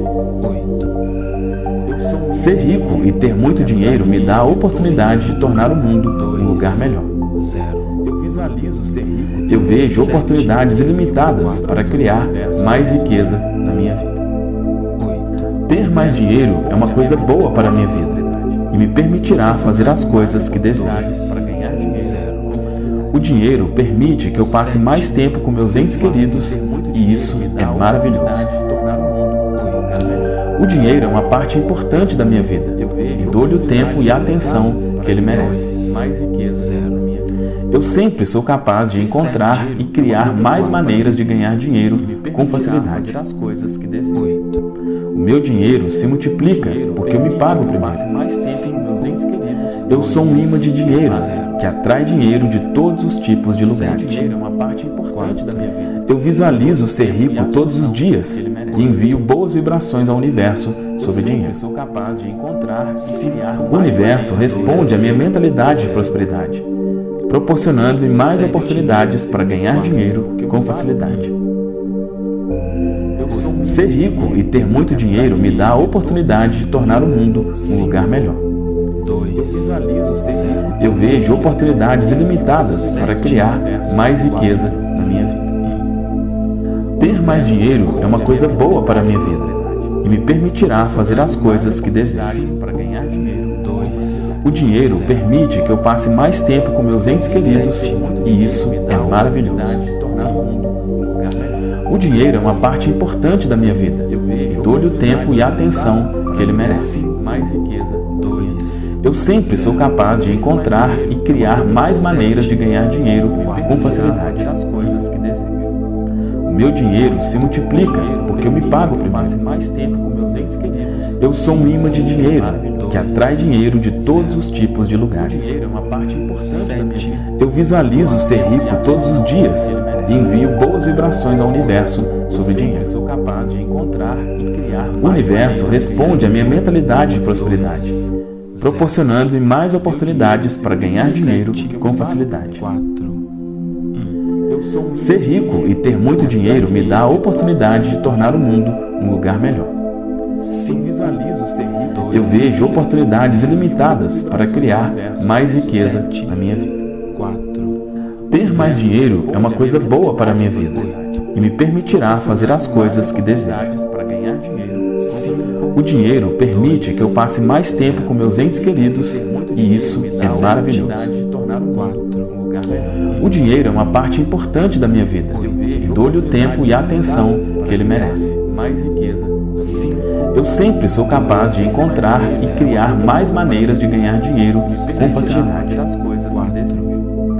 Ser rico e ter muito dinheiro me dá a oportunidade de tornar o mundo um lugar melhor. Eu visualizo ser rico. Eu vejo oportunidades ilimitadas para criar mais riqueza na minha vida. Ter mais dinheiro é uma coisa boa para a minha vida e me permitirá fazer as coisas que desejo. Para ganhar dinheiro com facilidade. O dinheiro permite que eu passe mais tempo com meus entes queridos e isso é maravilhoso. De tornar o mundo um lugar melhor. O dinheiro é uma parte importante da minha vida e dou-lhe o tempo e a atenção que ele merece. Mais riqueza na minha vida. Eu sempre sou capaz de encontrar e criar mais maneiras de ganhar dinheiro com facilidade. Fazer as coisas que desejo. O meu dinheiro se multiplica porque eu me pago Passe primeiro. mais tempo com meus entes queridos. Eu sou um imã de dinheiro que atrai dinheiro de todos os tipos de O lugares. dinheiro é uma parte importante da minha vida. Eu visualizo ser rico todos os dias e envio boas vibrações ao universo sobre dinheiro. Eu sou capaz de encontrar e criar O universo responde à minha mentalidade de prosperidade, proporcionando-me mais oportunidades para ganhar dinheiro com facilidade. Ser rico e ter muito dinheiro me dá a oportunidade de tornar o mundo um lugar melhor. visualizo ser rico. Eu vejo oportunidades ilimitadas para criar mais riqueza na minha vida. Ter mais dinheiro é uma coisa boa para a minha vida e me permitirá fazer as coisas que desejo. Para ganhar dinheiro. O dinheiro permite que eu passe mais tempo com meus entes queridos e isso é maravilhoso. Tornar o mundo um lugar melhor. O dinheiro é uma parte importante da minha vida e dou-lhe o tempo e a atenção que ele merece. Mais riqueza. Eu sempre sou capaz de encontrar e criar mais maneiras de ganhar dinheiro com facilidade. Fazer as coisas que desejo. O meu dinheiro se multiplica porque eu me pago Passe primeiro. mais tempo com meus entes queridos. Eu sou um imã de dinheiro que atrai dinheiro de todos os tipos de lugares. Dinheiro é uma parte importante da minha vida. Eu visualizo ser rico todos os dias e envio boas vibrações ao universo sobre dinheiro. Eu sou capaz de encontrar e criar O universo responde à minha mentalidade de prosperidade, proporcionando-me mais oportunidades para ganhar dinheiro com facilidade. Eu sou Ser rico e ter muito dinheiro me dá a oportunidade de tornar o mundo um lugar melhor. Eu visualizo ser rico. Eu vejo oportunidades ilimitadas para criar mais riqueza na minha vida. Ter mais dinheiro é uma coisa boa para a minha vida e me permitirá fazer as coisas que desejo. Para ganhar dinheiro. O dinheiro permite que eu passe mais tempo com meus entes queridos e isso é maravilhoso. De tornar o mundo um lugar melhor. O dinheiro é uma parte importante da minha vida e dou-lhe o tempo e a atenção que ele merece. Mais riqueza. Eu sempre sou capaz de encontrar e criar mais maneiras de ganhar dinheiro com facilidade. Fazer as coisas que desejo. O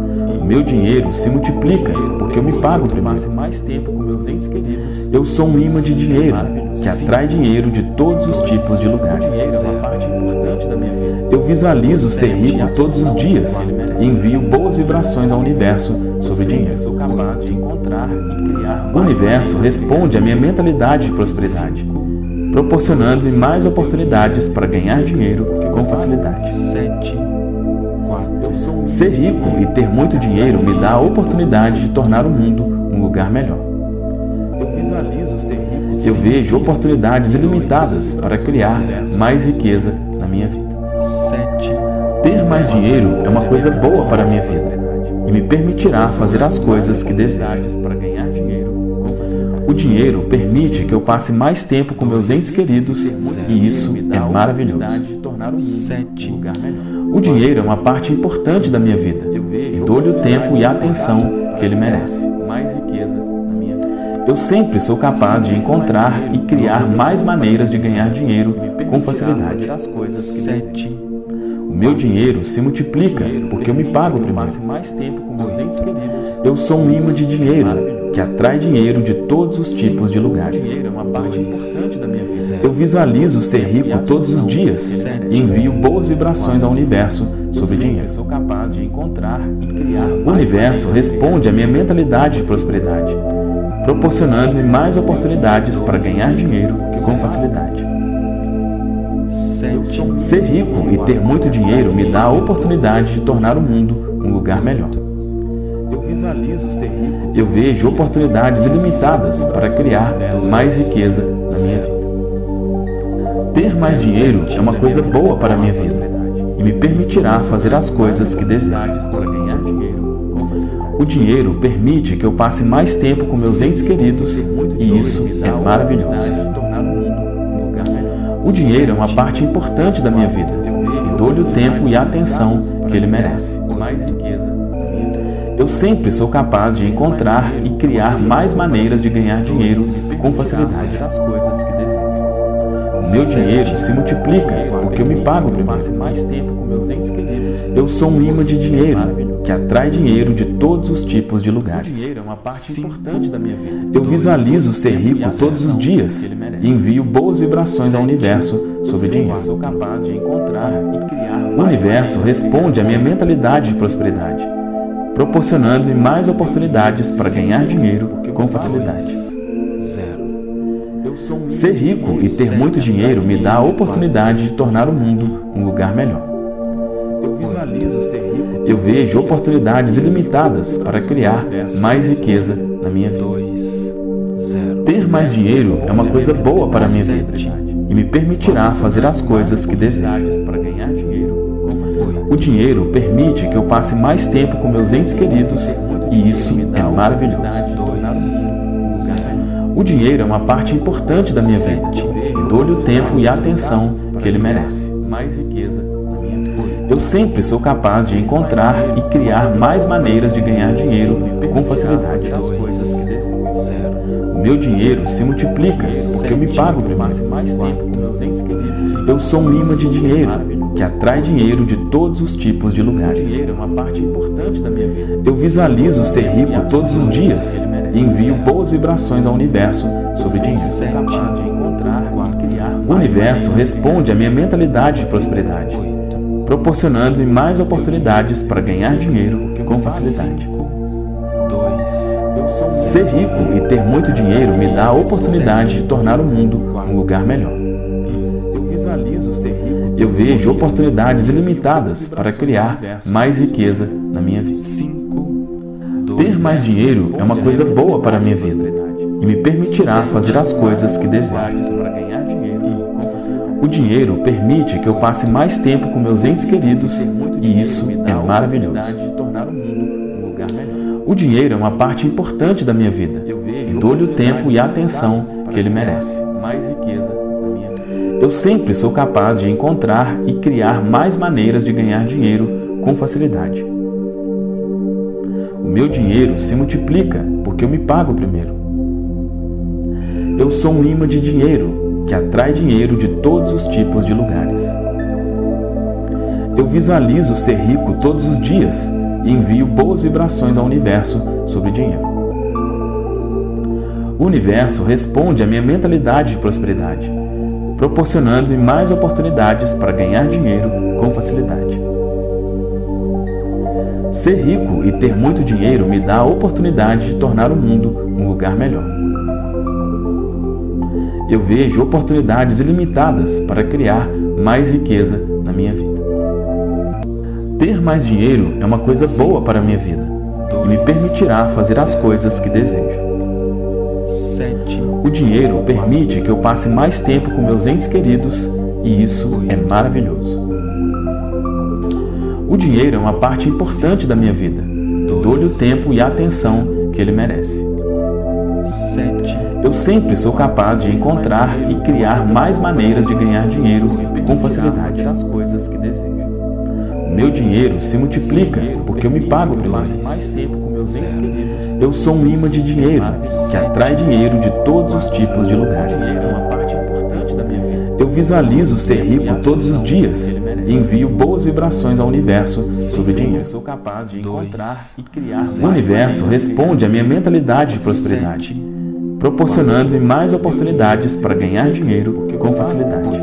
meu dinheiro se multiplica porque eu me pago primeiro. Mais tempo com meus entes queridos. Eu sou um imã de dinheiro que atrai dinheiro de todos os tipos de lugares. Dinheiro é uma parte importante da minha vida. Eu visualizo ser rico todos os dias e envio boas vibrações ao universo sobre dinheiro. Eu sou capaz de encontrar e criar. O universo responde à minha mentalidade de prosperidade, proporcionando-me mais oportunidades para ganhar dinheiro com facilidade. 7, 4. Ser rico e ter muito dinheiro me dá a oportunidade de tornar o mundo um lugar melhor. Eu visualizo ser rico. Eu vejo oportunidades ilimitadas para criar mais riqueza na minha vida. 7, Ter mais dinheiro é uma coisa boa para a minha vida e me permitirá fazer as coisas que desejo. Para ganhar dinheiro com facilidade. O dinheiro permite que eu passe mais tempo com meus entes queridos e isso é maravilhoso. De tornar o mundo 7, um lugar melhor. O dinheiro é uma parte importante da minha vida e dou-lhe o tempo e a atenção que ele merece. Mais riqueza na minha vida. Eu sempre sou capaz de encontrar e criar mais maneiras de ganhar dinheiro com facilidade. Fazer as coisas que desejo. 7, O meu dinheiro se multiplica porque eu me pago Eu primeiro. passe mais tempo com meus entes queridos. Eu sou um imã de dinheiro que atrai dinheiro de todos os tipos de lugares. Dinheiro é uma parte importante da minha vida. Eu visualizo ser rico todos os dias e envio boas vibrações ao universo sobre dinheiro. Eu sou capaz de encontrar e criar. O universo responde à minha mentalidade de prosperidade, proporcionando-me mais oportunidades para ganhar dinheiro com facilidade. 7, Ser rico e ter muito dinheiro me dá a oportunidade de tornar o mundo um lugar melhor. Eu visualizo ser rico. Eu vejo oportunidades ilimitadas para criar mais riqueza na minha vida. Ter mais dinheiro é uma coisa boa para a minha vida e me permitirá fazer as coisas que desejo. Para ganhar dinheiro com facilidade. O dinheiro permite que eu passe mais tempo com meus entes queridos e isso é maravilhoso. De tornar o mundo um lugar melhor. O dinheiro é uma parte importante da minha vida e dou-lhe o tempo e a atenção que ele merece. Mais riqueza na minha vida. Eu sempre sou capaz de encontrar e criar mais maneiras de ganhar dinheiro com facilidade. Fazer as coisas que desejo. O meu dinheiro se multiplica porque eu me pago primeiro. Passe mais tempo com meus entes queridos. Eu sou um imã de dinheiro que atrai dinheiro de todos os tipos de lugares. Dinheiro é uma parte importante da minha vida. Eu visualizo ser rico todos os dias e envio boas vibrações ao universo sobre Eu dinheiro. sou capaz de encontrar e criar. O universo responde à minha mentalidade de prosperidade, proporcionando-me mais oportunidades para ganhar dinheiro com facilidade. 0. Eu sou um Ser rico e ter muito dinheiro me dá a oportunidade de tornar o mundo um lugar melhor. Eu visualizo ser rico. Eu vejo oportunidades ilimitadas para criar mais riqueza na minha vida. 2, 0. Ter mais dinheiro é uma coisa boa para a minha vida e me permitirá fazer as coisas que desejo. Para ganhar dinheiro com facilidade. O dinheiro permite que eu passe mais tempo com meus entes queridos e isso é maravilhoso. De tornar o mundo um lugar melhor. O dinheiro é uma parte importante da minha vida e dou-lhe o tempo e a atenção que ele merece. Mais riqueza na minha vida. Eu sempre sou capaz de encontrar e criar mais maneiras de ganhar dinheiro com facilidade. As coisas que desejo. 0. O meu dinheiro se multiplica porque eu me pago Passe primeiro. mais tempo com meus entes queridos. Eu sou um imã de dinheiro que atrai dinheiro de todos os tipos de lugares. Dinheiro é uma parte importante da minha vida. Eu visualizo ser rico todos os dias e envio boas vibrações ao universo sobre dinheiro. Sou capaz de encontrar e criar. O universo responde à minha mentalidade de prosperidade, proporcionando-me mais oportunidades para ganhar dinheiro com facilidade. 2, Ser rico e ter muito dinheiro me dá a oportunidade de tornar o mundo um lugar melhor. Eu visualizo ser rico. Eu vejo oportunidades ilimitadas para criar mais riqueza na minha vida. 5, 2. Ter mais dinheiro é uma coisa boa para a minha vida e me permitirá fazer as coisas que desejo. Para ganhar dinheiro com facilidade. O dinheiro permite que eu passe mais tempo com meus entes queridos e isso é maravilhoso. De tornar o mundo um lugar melhor. O dinheiro é uma parte importante da minha vida e dou-lhe o tempo e a atenção que ele merece. Mais riqueza na minha vida. Eu sempre sou capaz de encontrar e criar mais maneiras de ganhar dinheiro com facilidade. O meu dinheiro se multiplica porque eu me pago primeiro. Eu sou um imã de dinheiro que atrai dinheiro de todos os tipos de lugares. Eu visualizo ser rico todos os dias e envio boas vibrações ao universo sobre dinheiro. O universo responde à minha mentalidade de prosperidade, proporcionando-me mais oportunidades para ganhar dinheiro com facilidade. Ser rico e ter muito dinheiro me dá a oportunidade de tornar o mundo um lugar melhor. Eu vejo oportunidades ilimitadas para criar mais riqueza na minha vida. Ter mais dinheiro é uma coisa boa para a minha vida e me permitirá fazer as coisas que desejo. O dinheiro permite que eu passe mais tempo com meus entes queridos e isso é maravilhoso. O dinheiro é uma parte importante da minha vida. Dou-lhe o tempo e a atenção que ele merece. Eu sempre sou capaz de encontrar e criar mais maneiras de ganhar dinheiro com facilidade. As coisas que desejo. O meu dinheiro se multiplica porque eu me pago primeiro. Mais tempo com meus entes queridos. Eu sou um imã de dinheiro que atrai dinheiro de todos os tipos de lugares. É uma parte importante da minha vida. Eu visualizo ser rico todos os dias e envio boas vibrações ao universo sobre dinheiro. Sou capaz de encontrar e criar mais O universo responde à minha mentalidade de prosperidade, proporcionando-me mais oportunidades para ganhar dinheiro com facilidade.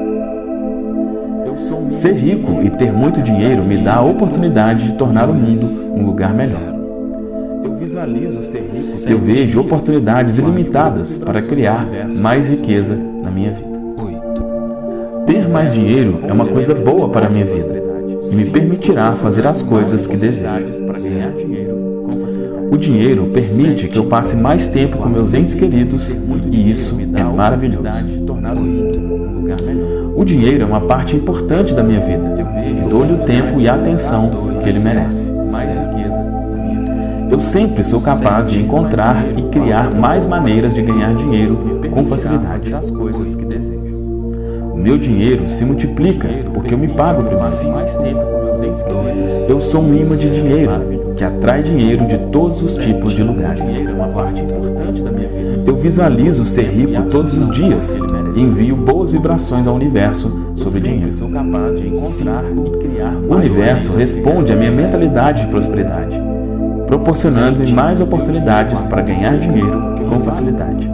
Ser rico e ter muito dinheiro me dá a oportunidade de tornar o mundo um lugar melhor. Eu visualizo ser rico. Eu vejo oportunidades ilimitadas para criar mais riqueza na minha vida. Ter mais dinheiro é uma coisa boa para a minha vida e me permitirá fazer as coisas que desejo. Para ganhar dinheiro com facilidade. O dinheiro permite que eu passe mais tempo com meus entes queridos e isso é maravilhoso. De tornar o mundo um lugar melhor. O dinheiro é uma parte importante da minha vida e dou-lhe o tempo e a atenção que ele merece. Mais riqueza na minha vida. Eu sempre sou capaz de encontrar e criar mais maneiras de ganhar dinheiro com facilidade. Fazer as coisas que desejo. O meu dinheiro se multiplica porque eu me pago primeiro. Mais tempo com meus entes queridos. Eu sou um imã de dinheiro que atrai dinheiro de todos os tipos de lugares. Dinheiro é uma parte importante da minha vida. Eu visualizo ser rico todos os dias e envio boas vibrações ao universo sobre dinheiro. Sou capaz de encontrar e criar O universo responde à minha mentalidade de prosperidade, proporcionando-me mais oportunidades para ganhar dinheiro com facilidade.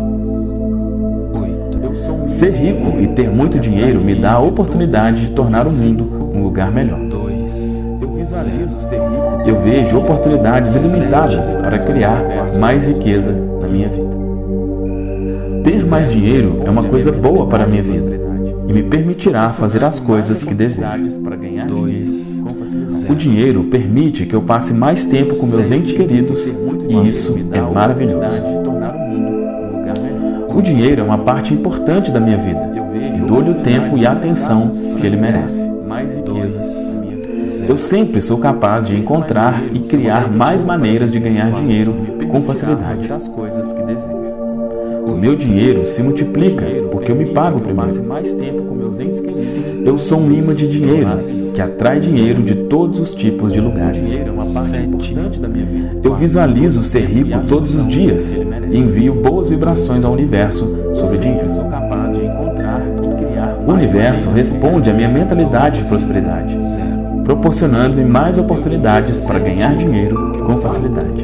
Ser rico e ter muito dinheiro me dá a oportunidade de tornar o mundo um lugar melhor. Eu visualizo ser rico. Eu vejo oportunidades ilimitadas para criar mais riqueza na minha vida. Ter mais dinheiro é uma coisa boa para a minha vida e me permitirá fazer as coisas que desejo. Para ganhar dinheiro com facilidade. O dinheiro permite que eu passe mais tempo com meus entes queridos e isso é maravilhoso. De tornar o mundo um lugar melhor. O dinheiro é uma parte importante da minha vida e dou-lhe o tempo e a atenção que ele merece. Mais riqueza na minha vida. Eu sempre sou capaz de encontrar e criar mais maneiras de ganhar dinheiro com facilidade. Fazer as coisas que desejo. O meu dinheiro se multiplica porque eu me pago Passe primeiro. mais tempo com meus entes queridos. Eu sou um imã de dinheiro que atrai dinheiro de todos os tipos de lugares. Dinheiro é uma parte importante da minha vida. Eu visualizo ser rico todos os dias e envio boas vibrações ao universo sobre dinheiro. Sou capaz de encontrar e criar O universo responde à minha mentalidade de prosperidade, proporcionando-me mais oportunidades para ganhar dinheiro com facilidade.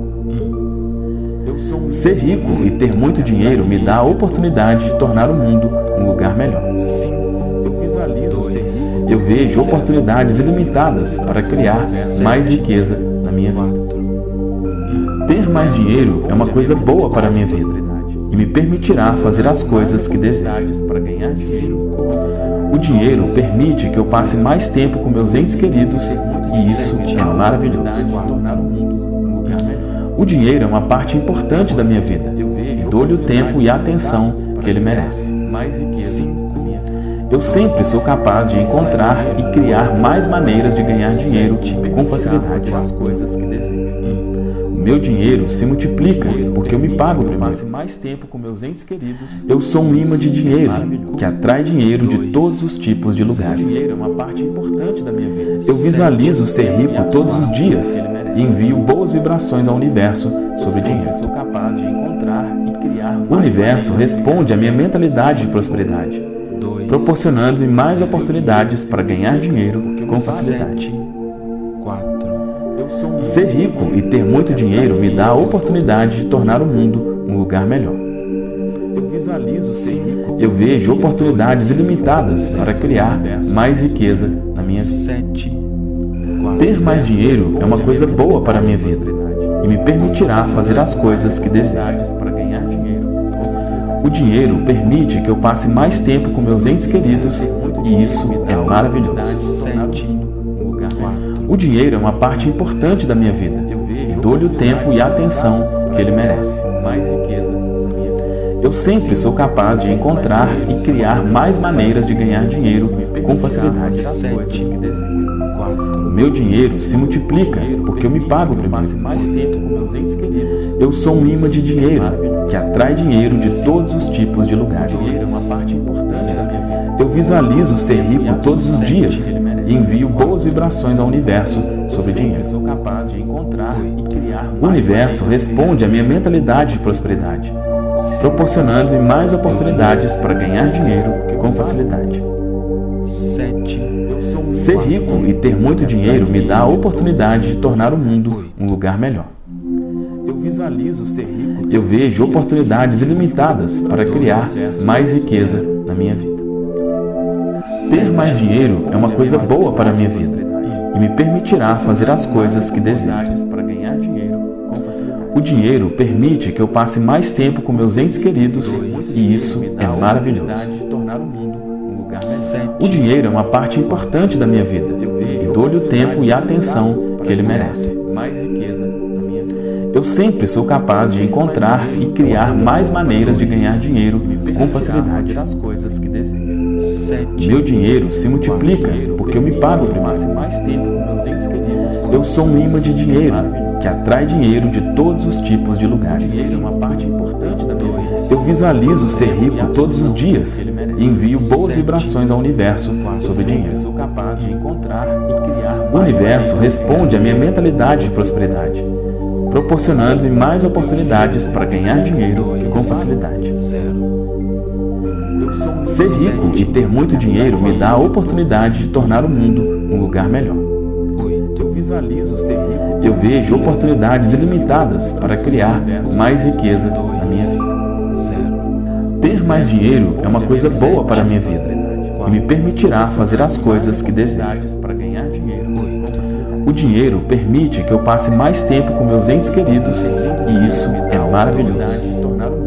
Ser rico e ter muito dinheiro me dá a oportunidade de tornar o mundo um lugar melhor. Eu visualizo ser rico. Eu vejo oportunidades ilimitadas para criar mais riqueza na minha vida. Ter mais dinheiro é uma coisa boa para a minha vida e me permitirá fazer as coisas que desejo. Para ganhar dinheiro com facilidade. O dinheiro permite que eu passe mais tempo com meus entes queridos e isso é maravilhoso. De tornar o mundo um lugar melhor. O dinheiro é uma parte importante da minha vida e dou-lhe o tempo e a atenção que ele merece. Mais riqueza na minha vida. Eu sempre sou capaz de encontrar e criar mais maneiras de ganhar dinheiro com facilidade. Fazer as coisas que desejo. O meu dinheiro se multiplica porque eu me pago Passe primeiro. mais tempo com meus entes queridos. Eu sou um imã de dinheiro que atrai dinheiro de todos os tipos de lugares. Dinheiro é uma parte importante da minha vida. Eu visualizo ser rico todos os dias e envio boas vibrações ao universo sobre dinheiro. Sou capaz de encontrar e criar O universo responde à minha mentalidade de prosperidade, proporcionando-me mais oportunidades para ganhar dinheiro com facilidade. Ser rico e ter muito dinheiro me dá a oportunidade de tornar o mundo um lugar melhor. Eu vejo oportunidades ilimitadas para criar mais riqueza na minha vida. Ter mais dinheiro é uma coisa boa para a minha vida e me permitirá fazer as coisas que desejo. O dinheiro permite que eu passe mais tempo com meus entes queridos e isso é maravilhoso. O dinheiro é uma parte importante da minha vida e dou-lhe o tempo e a atenção que ele merece. Eu sempre sou capaz de encontrar e criar mais maneiras de ganhar dinheiro com facilidade. O meu dinheiro se multiplica porque eu me pago primeiro. Eu sou um imã de dinheiro que atrai dinheiro de todos os tipos de lugares. Eu visualizo ser rico todos os dias e envio boas vibrações ao universo sobre dinheiro. O universo responde à minha mentalidade de prosperidade, proporcionando-me mais oportunidades para ganhar dinheiro com facilidade. Ser rico e ter muito dinheiro me dá a oportunidade de tornar o mundo um lugar melhor. Eu vejo oportunidades ilimitadas para criar mais riqueza na minha vida. Ter mais dinheiro é uma coisa boa para a minha vida e me permitirá fazer as coisas que desejo. O dinheiro permite que eu passe mais tempo com meus entes queridos e isso é maravilhoso. O dinheiro é uma parte importante da minha vida e dou-lhe o tempo e a atenção que ele merece. Eu sempre sou capaz de encontrar e criar mais maneiras de ganhar dinheiro com facilidade. Meu dinheiro se multiplica porque eu me pago primeiro. Eu sou um imã de dinheiro que atrai dinheiro de todos os tipos de lugares. Eu visualizo ser rico todos os dias e envio boas vibrações ao universo sobre dinheiro. O universo responde à minha mentalidade de prosperidade, proporcionando-me mais oportunidades para ganhar dinheiro com facilidade. Ser rico e ter muito dinheiro me dá a oportunidade de tornar o mundo um lugar melhor. Eu vejo oportunidades ilimitadas para criar mais riqueza na minha vida. Ter mais dinheiro é uma coisa boa para a minha vida e me permitirá fazer as coisas que desejo. O dinheiro permite que eu passe mais tempo com meus entes queridos e isso é maravilhoso.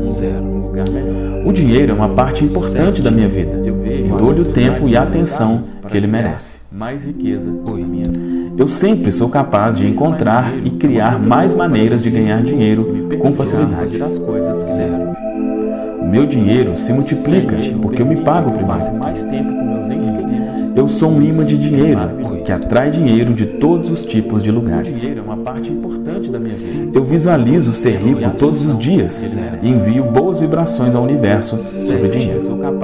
O dinheiro é uma parte importante da minha vida e dou-lhe o tempo e a atenção que ele merece. Eu sempre sou capaz de encontrar e criar mais maneiras de ganhar dinheiro com facilidade. O meu dinheiro se multiplica porque eu me pago primeiro. Eu sou um imã de dinheiro que atrai dinheiro de todos os tipos de lugares. Eu visualizo ser rico todos os dias e envio boas vibrações ao universo sobre dinheiro.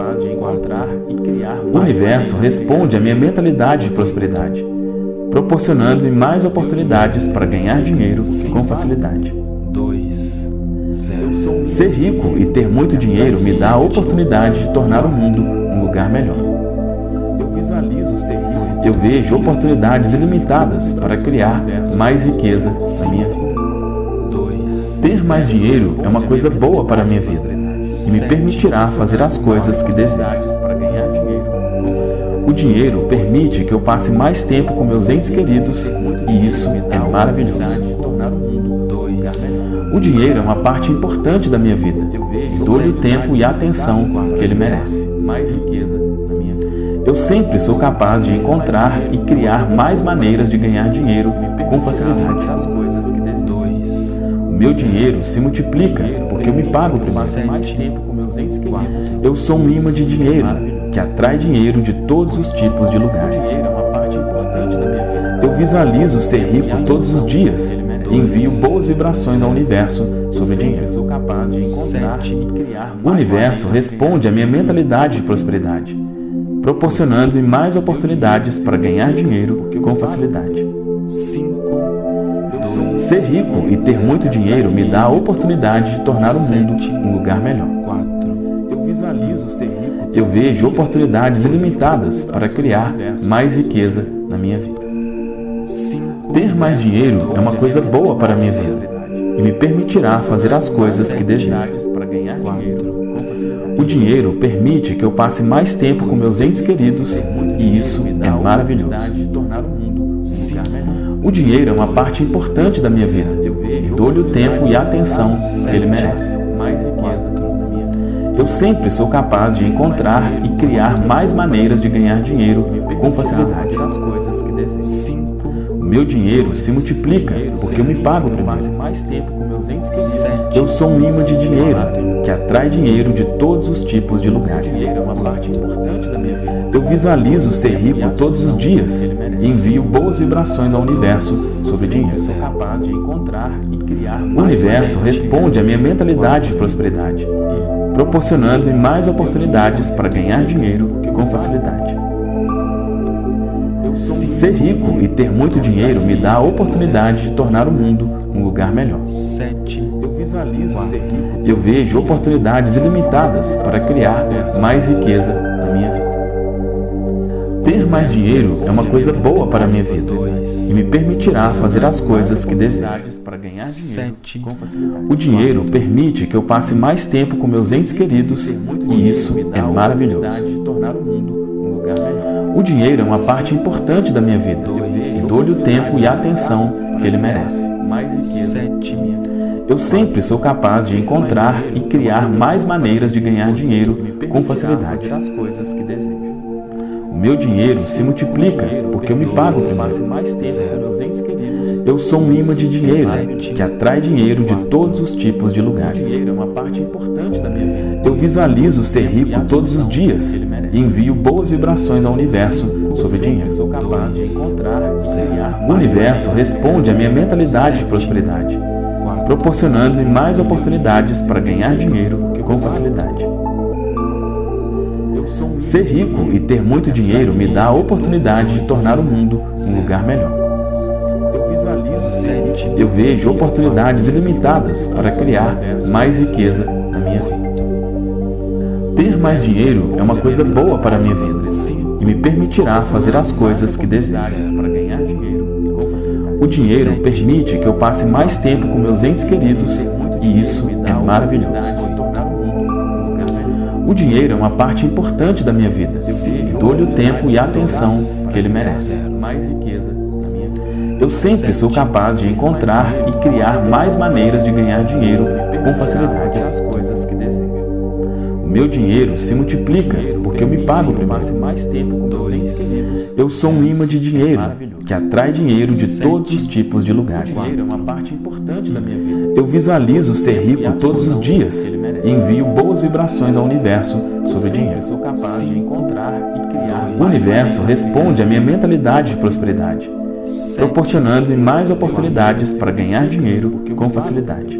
O universo responde à minha mentalidade de prosperidade, proporcionando-me mais oportunidades para ganhar dinheiro com facilidade. Ser rico e ter muito dinheiro me dá a oportunidade de tornar o mundo um lugar melhor. Eu vejo oportunidades ilimitadas para criar mais riqueza na minha vida. Ter mais dinheiro é uma coisa boa para a minha vida e me permitirá fazer as coisas que desejo. O dinheiro permite que eu passe mais tempo com meus entes queridos e isso é maravilhoso. O dinheiro é uma parte importante da minha vida e dou-lhe o tempo e a atenção que ele merece. Eu sempre sou capaz de encontrar e criar mais maneiras de ganhar dinheiro com facilidade. O meu dinheiro se multiplica porque eu me pago primeiro. Eu sou um imã de dinheiro que atrai dinheiro de todos os tipos de lugares. Eu visualizo ser rico todos os dias e envio boas vibrações ao universo sobre dinheiro. O universo responde à minha mentalidade de prosperidade, proporcionando-me mais oportunidades para ganhar dinheiro com facilidade. Ser rico e ter muito dinheiro me dá a oportunidade de tornar o mundo um lugar melhor. Eu vejo oportunidades ilimitadas para criar mais riqueza na minha vida. Ter mais dinheiro é uma coisa boa para a minha vida e me permitirá fazer as coisas que desejo. Para ganhar dinheiro com facilidade. O dinheiro permite que eu passe mais tempo com meus entes queridos e isso é maravilhoso. De tornar o mundo um lugar melhor. O dinheiro é uma parte importante da minha vida e dou-lhe o tempo e a atenção que ele merece. Mais riqueza na minha vida. Eu sempre sou capaz de encontrar e criar mais maneiras de ganhar dinheiro com facilidade. Fazer as coisas que desejo. O meu dinheiro se multiplica porque eu me pago primeiro. Passe mais tempo com meus entes queridos. Eu sou um imã de dinheiro que atrai dinheiro de todos os tipos de lugares. Dinheiro é uma parte importante da minha vida. Eu visualizo ser rico todos os dias e envio boas vibrações ao universo sobre dinheiro. Sou capaz de encontrar e criar O universo responde à minha mentalidade de prosperidade, proporcionando-me mais oportunidades para ganhar dinheiro com facilidade. Ser rico e ter muito dinheiro me dá a oportunidade de tornar o mundo um lugar melhor. Eu visualizo ser rico. Eu vejo oportunidades ilimitadas para criar mais riqueza na minha vida. Ter mais dinheiro é uma coisa boa para a minha vida e me permitirá fazer as coisas que desejo. Para ganhar dinheiro com facilidade. O dinheiro permite que eu passe mais tempo com meus entes queridos e isso é maravilhoso. De tornar o mundo um lugar melhor. O dinheiro é uma parte importante da minha vida e dou-lhe o tempo e a atenção que ele merece. Mais riqueza na minha vida. Eu sempre sou capaz de encontrar e criar mais maneiras de ganhar dinheiro com facilidade. Fazer as coisas que desejo. O meu dinheiro se multiplica porque eu me pago primeiro. Passe mais tempo com meus entes queridos. Eu sou um imã de dinheiro que atrai dinheiro de todos os tipos de lugares. Dinheiro é uma parte importante da minha vida. Eu visualizo ser rico todos os dias e envio boas vibrações ao universo sobre dinheiro. Sou capaz de encontrar e criar O universo responde à minha mentalidade de prosperidade, proporcionando-me mais oportunidades para ganhar dinheiro com facilidade. Ser rico e ter muito dinheiro me dá a oportunidade de tornar o mundo um lugar melhor. Eu visualizo ser rico. Eu vejo oportunidades ilimitadas para criar mais riqueza na minha vida. Ter mais dinheiro é uma coisa boa para a minha vida e me permitirá fazer as coisas que desejo. Para ganhar dinheiro com facilidade. O dinheiro permite que eu passe mais tempo com meus entes queridos e isso é maravilhoso. De tornar o mundo um lugar melhor. O dinheiro é uma parte importante da minha vida e dou-lhe o tempo e a atenção que ele merece. Mais riqueza na minha vida. Eu sempre sou capaz de encontrar e criar mais maneiras de ganhar dinheiro com facilidade. Fazer as coisas que desejo. O meu dinheiro se multiplica porque eu me pago primeiro. Passe mais tempo com meus entes queridos. Eu sou um imã de dinheiro que atrai dinheiro de todos os tipos de lugares. Dinheiro é uma parte importante da minha vida. Eu visualizo ser rico todos os dias e envio boas vibrações ao universo sobre dinheiro. Sou capaz de encontrar e criar O universo responde à minha mentalidade de prosperidade, proporcionando-me mais oportunidades para ganhar dinheiro com facilidade.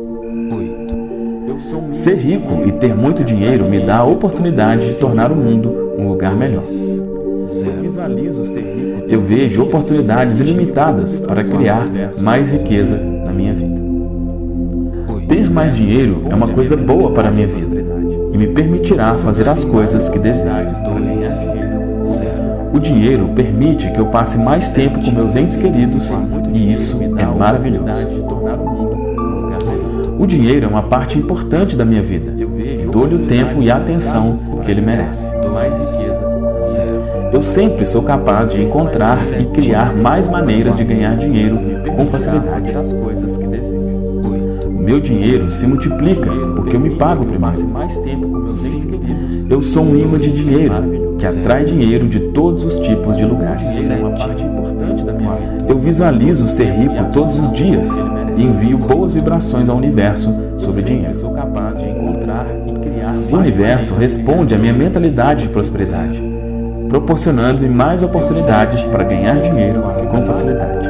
Ser rico e ter muito dinheiro me dá a oportunidade de tornar o mundo um lugar melhor. Eu visualizo ser rico. Eu vejo oportunidades ilimitadas para criar mais riqueza na minha vida. Ter mais dinheiro é uma coisa boa para a minha vida e me permitirá fazer as coisas que desejo. Para ganhar dinheiro com facilidade. O dinheiro permite que eu passe mais tempo com meus entes queridos e isso é maravilhoso. De tornar o mundo um lugar melhor. O dinheiro é uma parte importante da minha vida e dou-lhe o tempo e a atenção que ele merece. Mais riqueza na minha vida. Eu sempre sou capaz de encontrar e criar mais maneiras de ganhar dinheiro com facilidade. Fazer as coisas que desejo. O meu dinheiro se multiplica porque eu me pago Passe primeiro. mais tempo com meus entes queridos. Eu sou um imã de dinheiro que atrai dinheiro de todos os tipos de lugares. Dinheiro é uma parte importante da minha vida. Eu visualizo ser rico todos os dias e envio boas vibrações ao universo sobre dinheiro. Sou capaz de encontrar e criar O universo responde à minha mentalidade de prosperidade, proporcionando-me mais oportunidades para ganhar dinheiro com facilidade.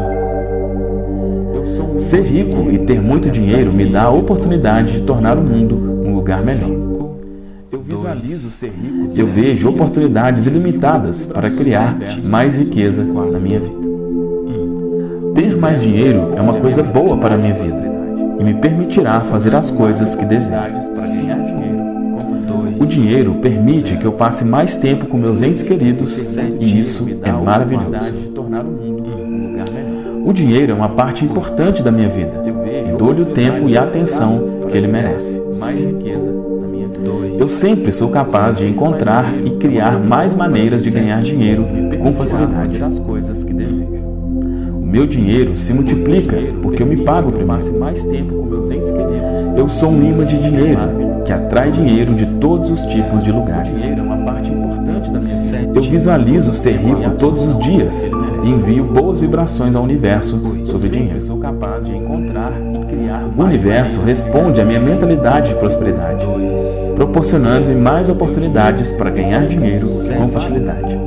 Ser rico e ter muito dinheiro me dá a oportunidade de tornar o mundo um lugar melhor. Eu visualizo ser rico. Eu vejo oportunidades ilimitadas para criar mais riqueza na minha vida. Ter mais dinheiro é uma coisa boa para a minha vida e me permitirá fazer as coisas que desejo. Para ganhar dinheiro com facilidade. O dinheiro permite que eu passe mais tempo com meus entes queridos e isso é maravilhoso. De tornar o mundo um lugar melhor. O dinheiro é uma parte importante da minha vida e dou-lhe o tempo e a atenção que ele merece. Mais riqueza na minha vida. Eu sempre sou capaz de encontrar e criar mais maneiras de ganhar dinheiro com facilidade. Fazer as coisas que desejo. O meu dinheiro se multiplica porque eu me pago primeiro. Passe mais tempo com meus entes queridos. Eu sou um imã de dinheiro que atrai dinheiro de todos os tipos de lugares. Dinheiro é uma parte importante da minha vida. Eu visualizo ser rico todos os dias e envio boas vibrações ao universo sobre dinheiro. Eu sou capaz de encontrar e criar O universo responde à minha mentalidade de prosperidade, proporcionando-me mais oportunidades para ganhar dinheiro com facilidade.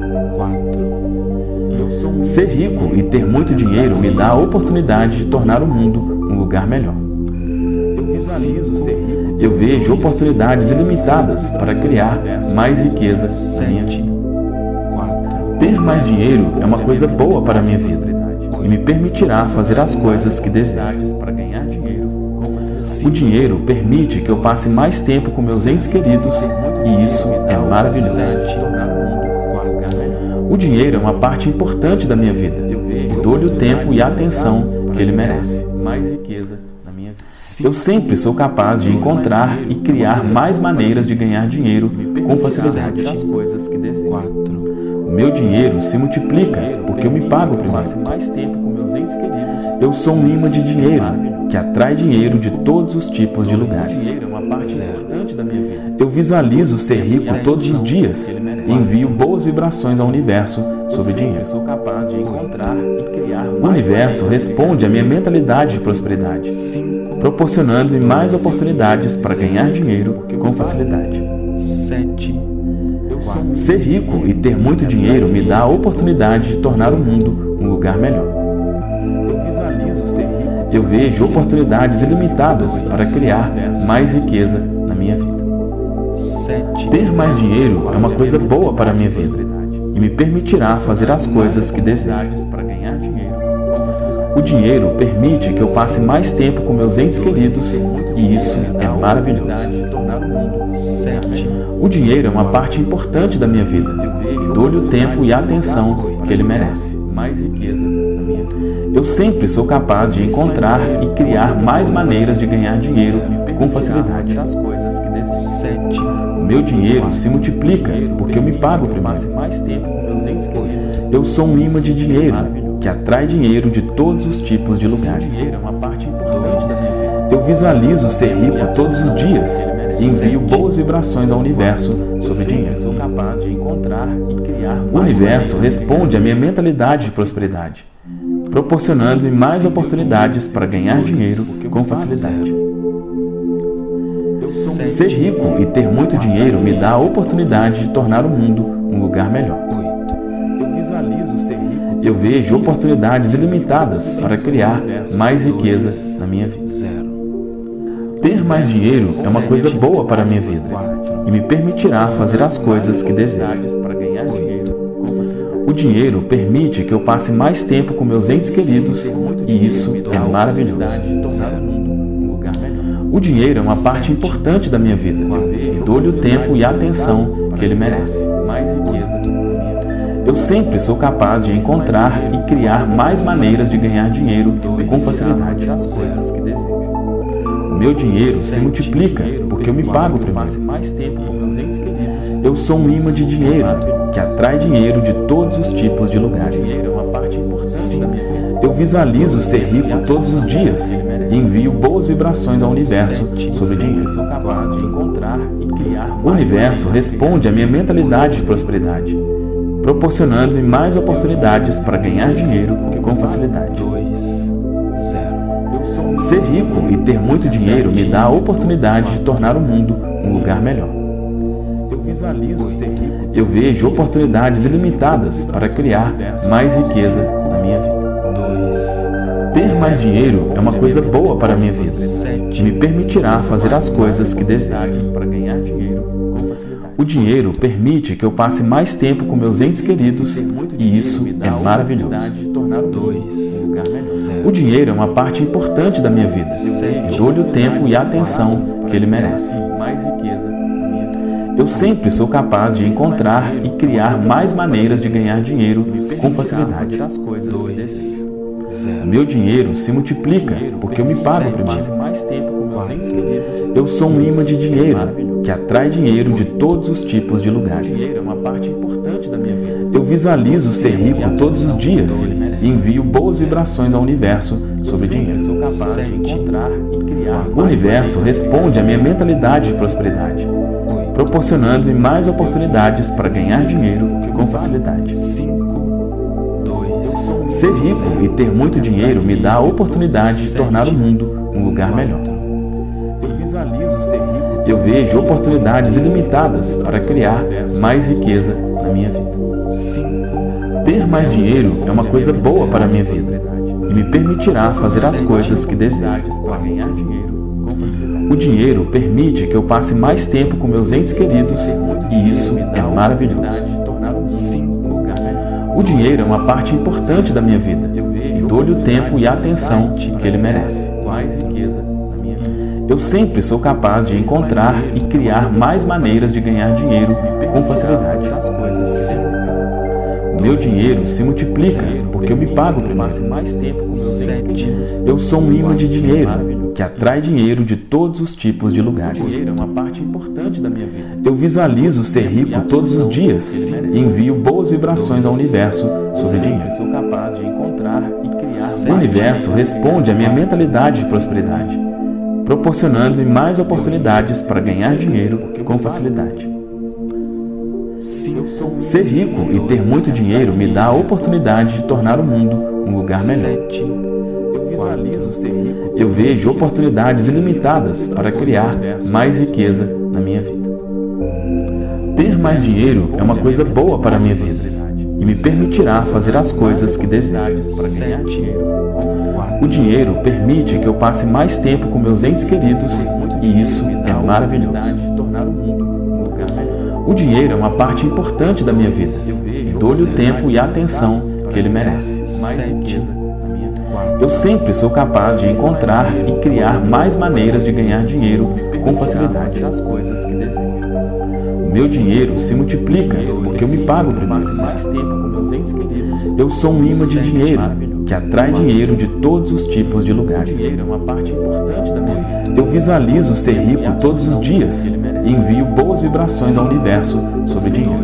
Ser rico e ter muito dinheiro me dá a oportunidade de tornar o mundo um lugar melhor. Eu visualizo ser rico. Eu vejo oportunidades ilimitadas para criar mais riqueza na minha vida. Ter mais dinheiro é uma coisa boa para a minha vida e me permitirá fazer as coisas que desejo. Para ganhar dinheiro com facilidade. O dinheiro permite que eu passe mais tempo com meus entes queridos e isso é maravilhoso. O dinheiro é uma parte importante da minha vida e dou-lhe o tempo e a atenção que ele merece. Mais riqueza na minha vida. Eu sempre sou capaz de encontrar e criar mais maneiras de ganhar dinheiro com facilidade. Fazer as coisas que desejo. O meu dinheiro se multiplica porque eu me pago primeiro. Passe mais tempo com meus entes queridos. Eu sou um imã de dinheiro que atrai dinheiro de todos os tipos de lugares. Dinheiro é uma parte importante da minha vida. Eu visualizo ser rico todos os dias e envio boas vibrações ao universo sobre dinheiro. Eu sou capaz de encontrar e criar O universo responde à minha mentalidade de prosperidade, proporcionando-me mais oportunidades para ganhar dinheiro com facilidade. Ser rico e ter muito dinheiro me dá a oportunidade de tornar o mundo um lugar melhor. Eu visualizo ser rico. Eu vejo oportunidades ilimitadas para criar mais riqueza na minha vida. Ter mais dinheiro é uma coisa boa para a minha vida e me permitirá fazer as coisas que desejo. Para ganhar dinheiro com facilidade. O dinheiro permite que eu passe mais tempo com meus entes queridos e isso é maravilhoso. De tornar o mundo O dinheiro é uma parte importante da minha vida e dou-lhe o tempo e a atenção que ele merece. mais riqueza na minha vida. Eu sempre sou capaz de encontrar e criar mais maneiras de ganhar dinheiro com facilidade. Fazer as coisas que desejo. O meu dinheiro se multiplica porque eu me pago Passe primeiro. mais tempo com meus entes queridos. Eu sou um imã de dinheiro que atrai dinheiro de todos os tipos de lugares. Dinheiro é uma parte importante da minha vida. Eu visualizo ser rico todos os dias e envio boas vibrações ao universo sobre Eu dinheiro. sou capaz de encontrar e criar O universo responde à minha mentalidade de prosperidade, proporcionando-me mais oportunidades para ganhar dinheiro com facilidade. Ser rico e ter muito dinheiro me dá a oportunidade de tornar o mundo um lugar melhor. Eu visualizo ser rico. Eu vejo oportunidades ilimitadas para criar mais riqueza na minha vida. Ter mais dinheiro é uma coisa boa para a minha vida e me permitirá fazer as coisas que desejo. Para ganhar dinheiro com facilidade. O dinheiro permite que eu passe mais tempo com meus entes queridos e isso é maravilhoso. De tornar o mundo um lugar melhor. O dinheiro é uma parte importante da minha vida e dou-lhe o tempo e a atenção que ele merece. Mais riqueza na minha vida. Eu sempre sou capaz de encontrar e criar mais maneiras de ganhar dinheiro com facilidade. Fazer as coisas que desejo. O meu dinheiro se multiplica porque eu me pago primeiro. Passe mais tempo com meus entes queridos. Eu sou um imã de dinheiro que atrai dinheiro de todos os tipos de lugares. Dinheiro é uma parte importante da minha vida. Eu visualizo ser rico todos os dias e envio boas vibrações ao universo sobre dinheiro. Eu sou capaz de encontrar e criar O universo responde à minha mentalidade de prosperidade, proporcionando-me mais oportunidades para ganhar dinheiro com facilidade. Ser rico e ter muito dinheiro me dá a oportunidade de tornar o mundo um lugar melhor. Eu visualizo ser rico. Eu vejo oportunidades ilimitadas para criar mais riqueza na minha vida. Ter mais dinheiro é uma coisa boa para a minha vida e me permitirá fazer as coisas que desejo. Para ganhar dinheiro com facilidade. O dinheiro permite que eu passe mais tempo com meus entes queridos e isso é maravilhoso. De tornar o mundo um lugar melhor. O dinheiro é uma parte importante da minha vida e dou-lhe o tempo e a atenção que ele merece. Mais riqueza na minha vida. Eu sempre sou capaz de encontrar e criar mais maneiras de ganhar dinheiro com facilidade. Meu dinheiro se multiplica porque eu me pago primeiro. Eu sou um imã de dinheiro que atrai dinheiro de todos os tipos de lugares. Eu visualizo ser rico todos os dias e envio boas vibrações ao universo sobre dinheiro. O universo responde à minha mentalidade de prosperidade, proporcionando-me mais oportunidades para ganhar dinheiro com facilidade. Ser rico e ter muito dinheiro me dá a oportunidade de tornar o mundo um lugar melhor. Eu vejo oportunidades ilimitadas para criar mais riqueza na minha vida. Ter mais dinheiro é uma coisa boa para a minha vida e me permitirá fazer as coisas que desejo. O dinheiro permite que eu passe mais tempo com meus entes queridos e isso é maravilhoso. O dinheiro é uma parte importante da minha vida e dou-lhe o tempo e a atenção que ele merece. Eu sempre sou capaz de encontrar e criar mais maneiras de ganhar dinheiro com facilidade. O meu dinheiro se multiplica porque eu me pago primeiro. Eu sou um imã de dinheiro que atrai dinheiro de todos os tipos de lugares. Eu visualizo ser rico todos os dias e envio boas vibrações ao universo sobre dinheiro. O universo responde à minha mentalidade de prosperidade, proporcionando-me mais oportunidades para ganhar dinheiro com facilidade. Ser rico e ter muito dinheiro me dá a oportunidade de tornar o mundo um lugar melhor. Eu vejo oportunidades ilimitadas para criar mais riqueza na minha vida. Ter mais dinheiro é uma coisa boa para a minha vida e me permitirá fazer as coisas que desejo. O dinheiro permite que eu passe mais tempo com meus entes queridos e isso é maravilhoso. O dinheiro é uma parte importante da minha vida e dou-lhe o tempo e a atenção que ele merece. Eu sempre sou capaz de encontrar e criar mais maneiras de ganhar dinheiro com facilidade. O meu dinheiro se multiplica porque eu me pago primeiro. Eu sou um imã de dinheiro que atrai dinheiro de todos os tipos de lugares. Eu visualizo ser rico todos os dias e envio boas vibrações ao universo sobre dinheiro.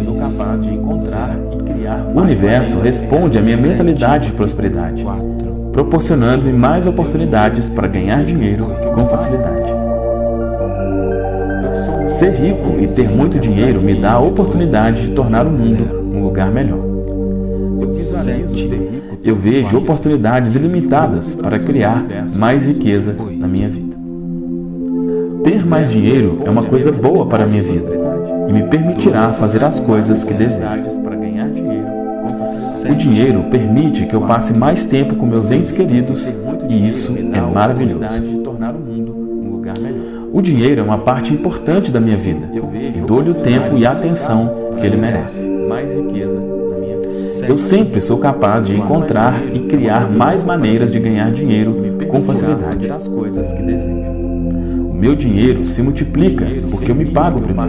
O universo responde à minha mentalidade de prosperidade, proporcionando-me mais oportunidades para ganhar dinheiro com facilidade. Ser rico e ter muito dinheiro me dá a oportunidade de tornar o mundo um lugar melhor. Eu vejo oportunidades ilimitadas para criar mais riqueza na minha vida. Ter mais dinheiro é uma coisa boa para a minha vida e me permitirá fazer as coisas que desejo. O dinheiro permite que eu passe mais tempo com meus entes queridos e isso é maravilhoso. O dinheiro é uma parte importante da minha vida e dou-lhe o tempo e a atenção que ele merece. Eu sempre sou capaz de encontrar e criar mais maneiras de ganhar dinheiro com facilidade. O meu dinheiro se multiplica porque eu me pago primeiro.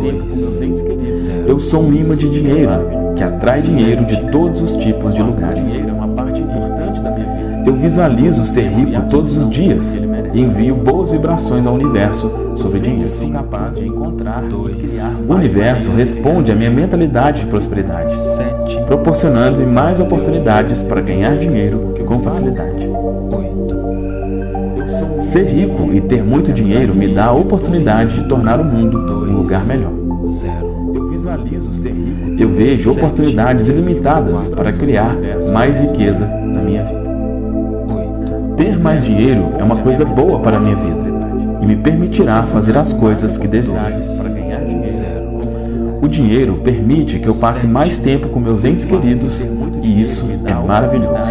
Eu sou um imã de dinheiro que atrai dinheiro de todos os tipos de lugares. Eu visualizo ser rico todos os dias e envio boas vibrações ao universo sobre dinheiro. O universo responde à minha mentalidade de prosperidade, proporcionando-me mais oportunidades para ganhar dinheiro com facilidade. Ser rico e ter muito dinheiro me dá a oportunidade de tornar o mundo um lugar melhor. Eu vejo oportunidades ilimitadas para criar mais riqueza na minha vida. Ter mais dinheiro é uma coisa boa para a minha vida e me permitirá fazer as coisas que desejo. O dinheiro permite que eu passe mais tempo com meus entes queridos e isso é maravilhoso.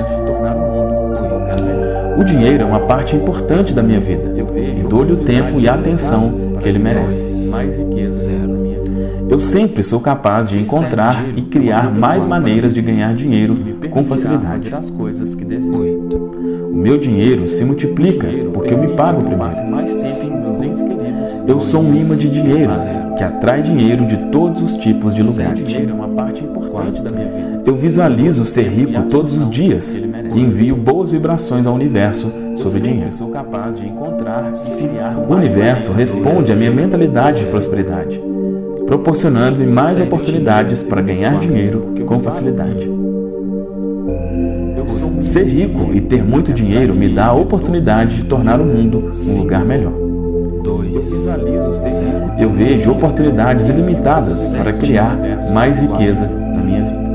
O dinheiro é uma parte importante da minha vida e dou-lhe o tempo e a atenção que ele merece. Eu Eu sempre sou capaz de encontrar e criar mais maneiras de ganhar dinheiro com facilidade. Fazer as coisas que desejo. 8, O meu dinheiro se multiplica porque eu me pago Passe primeiro. mais tempo com meus entes queridos. Eu sou um imã de dinheiro que atrai dinheiro de todos os tipos de O lugares. dinheiro é uma parte importante da minha vida. Eu visualizo ser rico todos os dias e envio boas vibrações ao universo sobre dinheiro. Eu sou capaz de encontrar e criar O universo responde à minha mentalidade de prosperidade, proporcionando-me mais oportunidades para ganhar dinheiro com facilidade. Ser rico e ter muito dinheiro me dá a oportunidade de tornar o mundo um lugar melhor. 2, Visualizo ser rico. Eu vejo oportunidades ilimitadas para criar mais riqueza na minha vida.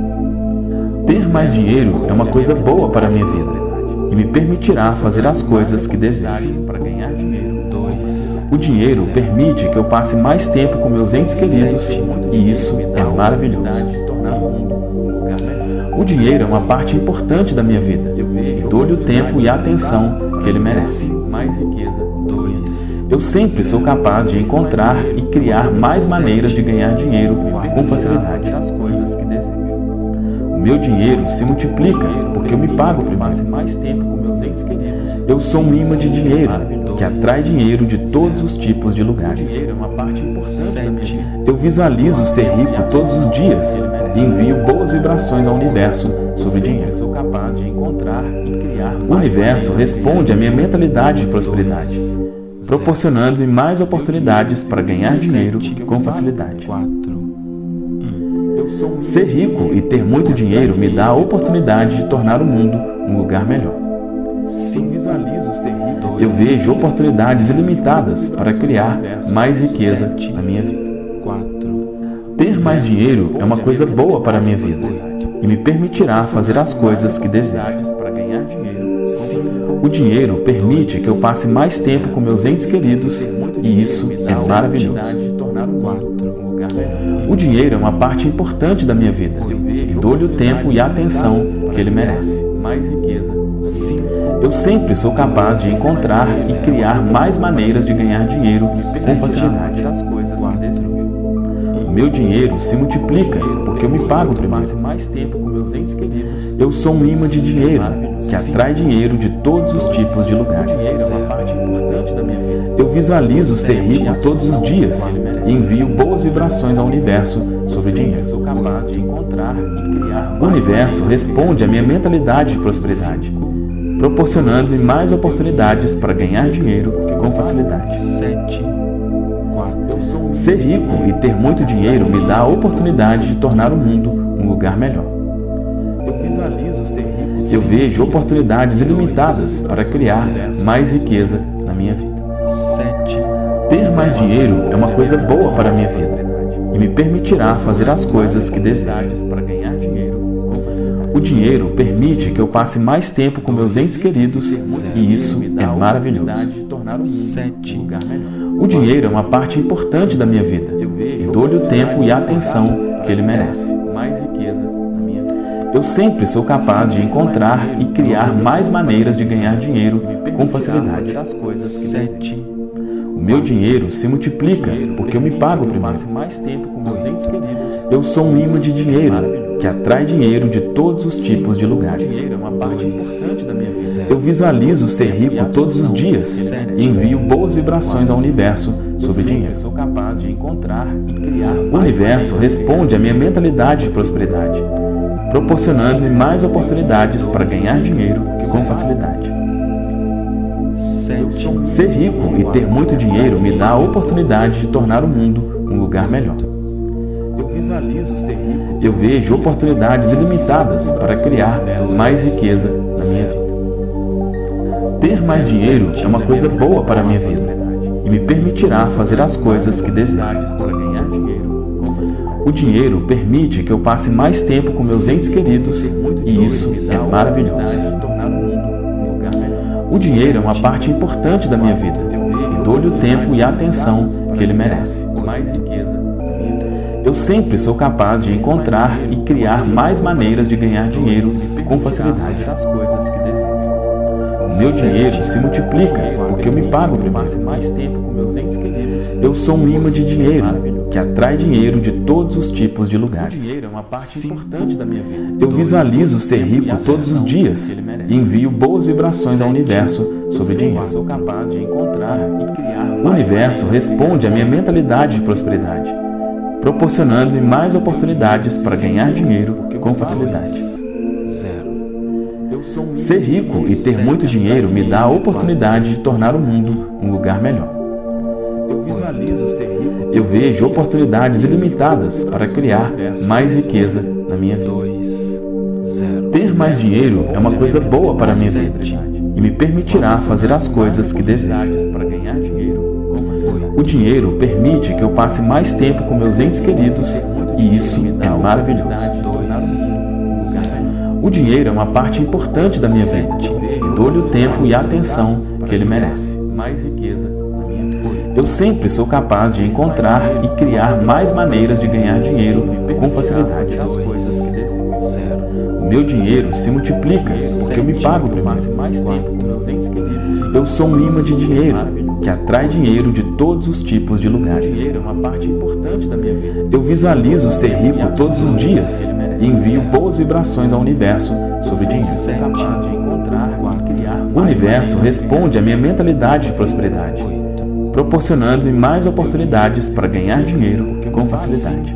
Ter mais dinheiro é uma coisa boa para a minha vida e me permitirá fazer as coisas que desejo. Para ganhar dinheiro. 2, O dinheiro permite que eu passe mais tempo com meus entes queridos e isso é maravilhoso. De tornar o mundo um lugar melhor. O dinheiro é uma parte importante da minha vida e dou-lhe o tempo e a atenção que ele merece. Mais riqueza. 2, Eu sempre sou capaz de encontrar e criar mais maneiras de ganhar dinheiro com facilidade. Fazer as coisas que desejo. O meu dinheiro se multiplica porque eu me pago Passe primeiro. mais tempo com meus entes queridos. Eu sou um imã de dinheiro que atrai dinheiro de todos os tipos de lugares. Dinheiro é uma parte importante da minha 7, vida. Eu visualizo ser rico todos os dias e envio boas vibrações ao universo sobre Eu dinheiro. sou capaz de encontrar e criar O universo responde à minha mentalidade de prosperidade, proporcionando-me mais oportunidades para ganhar dinheiro com facilidade. 4, Eu sou Ser rico e ter muito dinheiro me dá a oportunidade de tornar o mundo um lugar melhor. Eu visualizo ser rico. Eu vejo oportunidades ilimitadas para criar mais riqueza na minha vida. 4, Ter mais dinheiro é uma coisa boa para a minha vida e me permitirá fazer as coisas que desejo. Para ganhar dinheiro. 5, O dinheiro permite que eu passe mais tempo com meus entes queridos e isso é maravilhoso. De tornar o mundo 4, um lugar melhor. O dinheiro é uma parte importante da minha vida e dou-lhe o tempo e a atenção que ele merece. Mais riqueza. 5, Eu sempre sou capaz de encontrar e criar mais maneiras de ganhar dinheiro com facilidade. Fazer as coisas que desejo. O meu dinheiro se multiplica porque eu me pago Passe primeiro. mais tempo com meus entes queridos. Eu sou um imã de dinheiro que atrai dinheiro de todos os tipos de lugares. Dinheiro é uma parte importante da minha vida. Eu visualizo ser rico todos os dias e envio boas vibrações ao universo sobre dinheiro. Eu sou capaz de encontrar e criar O universo responde à minha mentalidade de prosperidade, proporcionando-me mais oportunidades para ganhar dinheiro com facilidade. 7, 4, Ser rico e ter muito dinheiro me dá a oportunidade de tornar o mundo um lugar melhor. Eu visualizo ser rico. Eu vejo oportunidades ilimitadas para criar mais riqueza na minha vida. 7, Ter mais dinheiro é uma coisa boa para a minha vida e me permitirá fazer as coisas que desejo. Para ganhar dinheiro com facilidade. O dinheiro permite que eu passe mais tempo com meus entes queridos e isso é maravilhoso. De tornar o mundo 7, um lugar melhor. O dinheiro é uma parte importante da minha vida e dou-lhe o tempo e a atenção que ele merece. Mais riqueza na minha vida. Eu sempre sou capaz de encontrar e criar mais maneiras de ganhar dinheiro com facilidade. Fazer as coisas que desejo. 7, O meu dinheiro se multiplica porque eu me pago primeiro. Passe mais tempo com meus entes queridos. Eu sou um imã de dinheiro que atrai dinheiro de todos os tipos de lugares. Dinheiro é uma parte importante da minha vida. Eu visualizo ser rico todos os dias e envio boas vibrações ao universo sobre dinheiro. Eu sou capaz de encontrar e criar O universo responde à minha mentalidade de prosperidade, proporcionando-me mais oportunidades para ganhar dinheiro com facilidade. 7, Ser rico e ter muito dinheiro me dá a oportunidade de tornar o mundo um lugar melhor. Eu visualizo ser rico. Eu vejo oportunidades ilimitadas para criar mais riqueza na minha vida. Ter mais dinheiro é uma coisa boa para a minha vida e me permitirá fazer as coisas que desejo. Para ganhar dinheiro com facilidade. O dinheiro permite que eu passe mais tempo com meus entes queridos e isso é maravilhoso. De tornar o mundo um lugar melhor. O dinheiro é uma parte importante da minha vida e dou-lhe o tempo e a atenção que ele merece. Mais riqueza na minha vida. Eu sempre sou capaz de encontrar e criar mais maneiras de ganhar dinheiro com facilidade. Fazer as coisas que desejo. O meu dinheiro se multiplica porque eu me pago primeiro. Mais tempo com meus entes queridos. Eu sou um imã de dinheiro que atrai dinheiro de todos os tipos de O lugares. dinheiro é uma parte importante da minha vida. Eu visualizo ser rico todos os dias e envio boas vibrações ao universo sobre Eu dinheiro. sou capaz de encontrar e criar O universo responde à minha mentalidade de prosperidade, proporcionando-me mais oportunidades para ganhar dinheiro com facilidade. 0. Eu sou um Ser rico e ter muito dinheiro me dá a oportunidade de tornar o mundo um lugar melhor. Eu visualizo ser rico. Eu vejo oportunidades ilimitadas para criar mais riqueza na minha vida. 2. 0. Ter mais dinheiro é uma coisa boa para a minha vida e me permitirá fazer as coisas que desejo. Para ganhar dinheiro com facilidade. O dinheiro permite que eu passe mais tempo com meus entes queridos e isso é maravilhoso. O dinheiro é uma parte importante da minha vida e dou-lhe o tempo e a atenção que ele merece. Mais riqueza na minha vida. Eu sempre sou capaz de encontrar e criar mais maneiras de ganhar dinheiro com facilidade. As coisas que desejo. 0. O meu dinheiro se multiplica porque eu me pago Passe primeiro. mais tempo com meus entes queridos. Eu sou um imã de dinheiro que atrai dinheiro de todos os tipos de O lugares. dinheiro é uma parte importante da minha vida. Eu visualizo ser rico todos os dias e envio boas vibrações ao universo sobre dinheiro. Sou capaz de encontrar e criar O universo responde à minha mentalidade de prosperidade, proporcionando-me mais oportunidades para ganhar dinheiro com facilidade.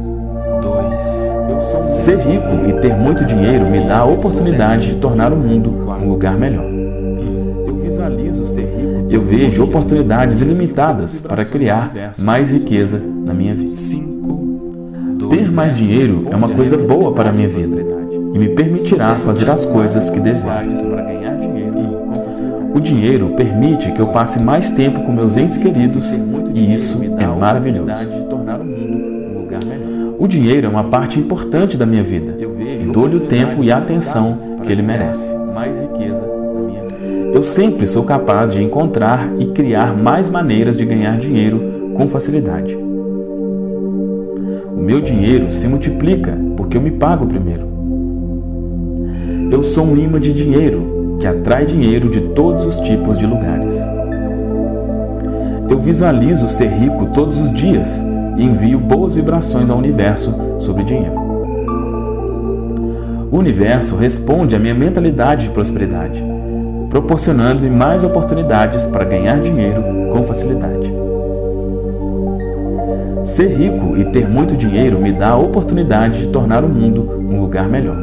2. Ser rico e ter muito dinheiro me dá a oportunidade de tornar o mundo um lugar melhor. Eu visualizo ser rico. Eu vejo oportunidades ilimitadas para criar mais riqueza na minha vida. 5. Ter mais dinheiro é uma coisa boa para a minha vida e me permitirá fazer as coisas que desejo. Para ganhar dinheiro com facilidade. O dinheiro permite que eu passe mais tempo com meus entes queridos e isso é maravilhoso. De tornar o mundo um lugar melhor. O dinheiro é uma parte importante da minha vida e dou-lhe o tempo e a atenção que ele merece. Mais riqueza na minha vida. Eu sempre sou capaz de encontrar e criar mais maneiras de ganhar dinheiro com facilidade. O meu dinheiro se multiplica porque eu me pago primeiro. Eu sou um imã de dinheiro que atrai dinheiro de todos os tipos de lugares. Eu visualizo ser rico todos os dias e envio boas vibrações ao universo sobre dinheiro. O universo responde à minha mentalidade de prosperidade, proporcionando-me mais oportunidades para ganhar dinheiro com facilidade. Ser rico e ter muito dinheiro me dá a oportunidade de tornar o mundo um lugar melhor.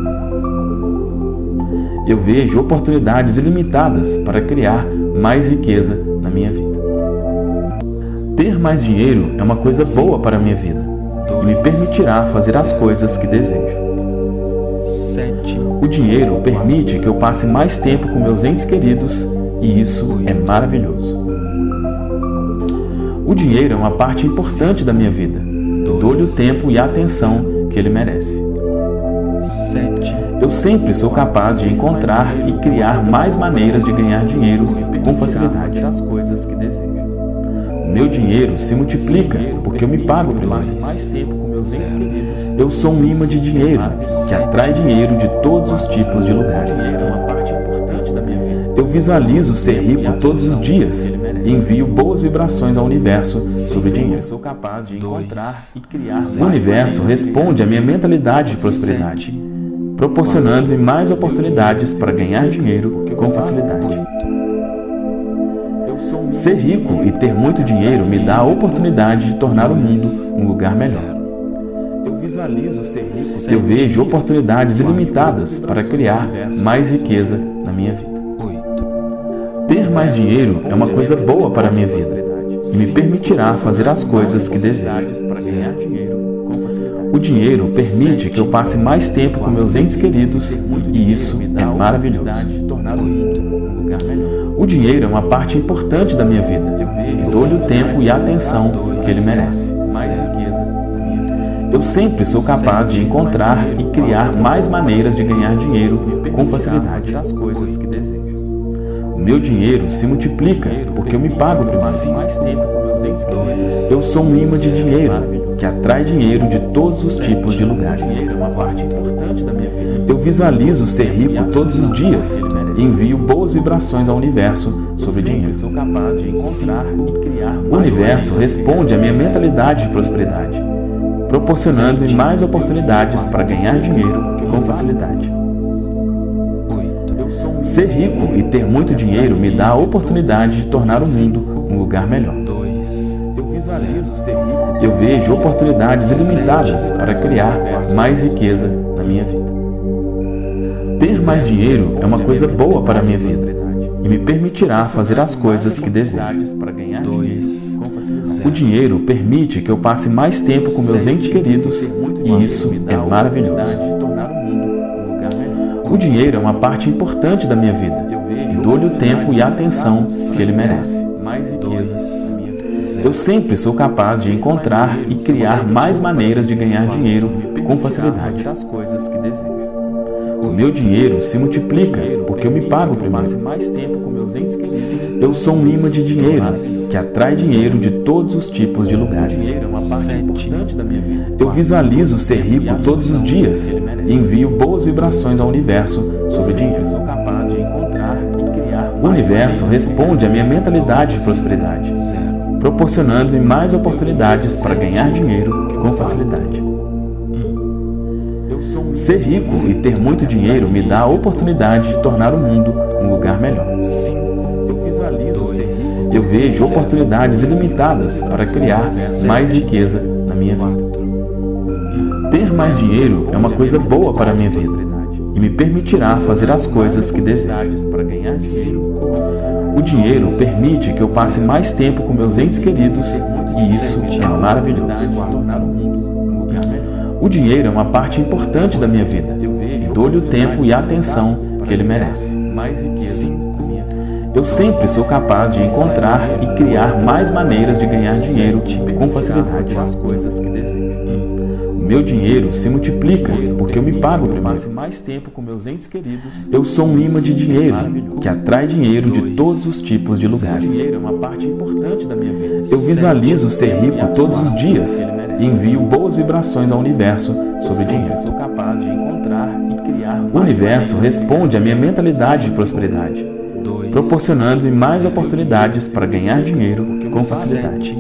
Eu vejo oportunidades ilimitadas para criar mais riqueza na minha vida. Ter mais dinheiro é uma coisa boa para a minha vida e me permitirá fazer as coisas que desejo. 7. O dinheiro permite que eu passe mais tempo com meus entes queridos e isso é maravilhoso. O dinheiro é uma parte importante da minha vida e dou-lhe o tempo e a atenção que ele merece. 7. Eu sempre sou capaz de encontrar e criar mais maneiras de ganhar dinheiro com facilidade. As coisas que desejo. O meu dinheiro se multiplica porque eu me pago Passe primeiro. mais tempo com meus entes queridos. Eu sou um imã de dinheiro que atrai dinheiro de todos os tipos de lugares. É uma parte importante da minha vida. Eu visualizo ser rico todos os dias e envio boas vibrações ao universo sobre dinheiro. Sou capaz de encontrar e criar O universo responde à minha mentalidade de prosperidade, proporcionando-me mais oportunidades para ganhar dinheiro com facilidade. Eu sou um Ser rico e ter muito dinheiro me dá a oportunidade de tornar o mundo um lugar melhor. Eu visualizo ser rico. Eu vejo oportunidades ilimitadas para criar mais riqueza na minha vida. 8. Ter mais dinheiro é uma coisa boa para a minha vida e me permitirá fazer as coisas que desejo. Para ganhar dinheiro com facilidade. O dinheiro permite que eu passe mais tempo com meus entes queridos e isso é maravilhoso. De tornar o mundo um lugar melhor. O dinheiro é uma parte importante da minha vida e dou-lhe o tempo e a atenção que ele merece. Mais riqueza na minha vida. Eu sempre sou capaz de encontrar e criar mais maneiras de ganhar dinheiro com facilidade. As coisas que desejo. O meu dinheiro se multiplica porque eu me pago primeiro. Mais tempo com meus entes queridos. Eu sou um imã de dinheiro que atrai dinheiro de todos os tipos de lugares. Dinheiro é uma parte importante da minha vida. Eu visualizo ser rico todos os dias e envio boas vibrações ao universo sobre dinheiro. Sou capaz de encontrar e criar. O universo responde à minha mentalidade de prosperidade, proporcionando-me mais oportunidades para ganhar dinheiro com facilidade. Ser rico e ter muito dinheiro me dá a oportunidade de tornar o mundo um lugar melhor. Eu visualizo ser rico. Eu vejo oportunidades ilimitadas para criar mais riqueza na minha vida. Ter mais dinheiro é uma coisa boa para a minha vida e me permitirá fazer as coisas que desejo. Para ganhar dinheiro com facilidade. O dinheiro permite que eu passe mais tempo com meus entes queridos e isso é maravilhoso. De tornar o mundo um lugar melhor. O dinheiro é uma parte importante da minha vida e dou-lhe o tempo e a atenção que ele merece. Mais riqueza na minha vida. Eu sempre sou capaz de encontrar e criar mais maneiras de ganhar dinheiro com facilidade. Fazer as coisas que desejo. O meu dinheiro se multiplica porque eu me pago primeiro. Mais tempo com meus entes queridos. Eu sou um imã de dinheiro que atrai dinheiro de todos os tipos de lugares. Dinheiro é uma parte importante da minha vida. Eu visualizo ser rico todos os dias e envio boas vibrações ao universo sobre dinheiro. Sou capaz de encontrar e criar. O universo responde à minha mentalidade de prosperidade, proporcionando-me mais oportunidades para ganhar dinheiro com facilidade. Ser rico e ter muito dinheiro me dá a oportunidade de tornar o mundo um lugar melhor. Eu visualizo ser rico. Eu vejo oportunidades ilimitadas para criar mais riqueza na minha vida. Ter mais dinheiro é uma coisa boa para a minha vida e me permitirá fazer as coisas que desejo. Para ganhar dinheiro com facilidade. O dinheiro permite que eu passe mais tempo com meus entes queridos e isso é maravilhoso. De tornar o mundo um lugar melhor. O dinheiro é uma parte importante da minha vida e dou-lhe o tempo e a atenção que ele merece. Mais riqueza na minha vida. Eu sempre sou capaz de encontrar e criar mais maneiras de ganhar dinheiro com facilidade. Fazer as coisas que desejo. O meu dinheiro se multiplica porque eu me pago primeiro. Passe mais tempo com meus entes queridos. Eu sou um imã de dinheiro que atrai dinheiro de todos os tipos de lugares. Dinheiro é uma parte importante da minha vida. Eu visualizo ser rico todos os dias e envio boas vibrações ao universo sobre dinheiro. Sou capaz de encontrar e criar. O universo responde à minha mentalidade de prosperidade, proporcionando-me mais oportunidades para ganhar dinheiro com facilidade.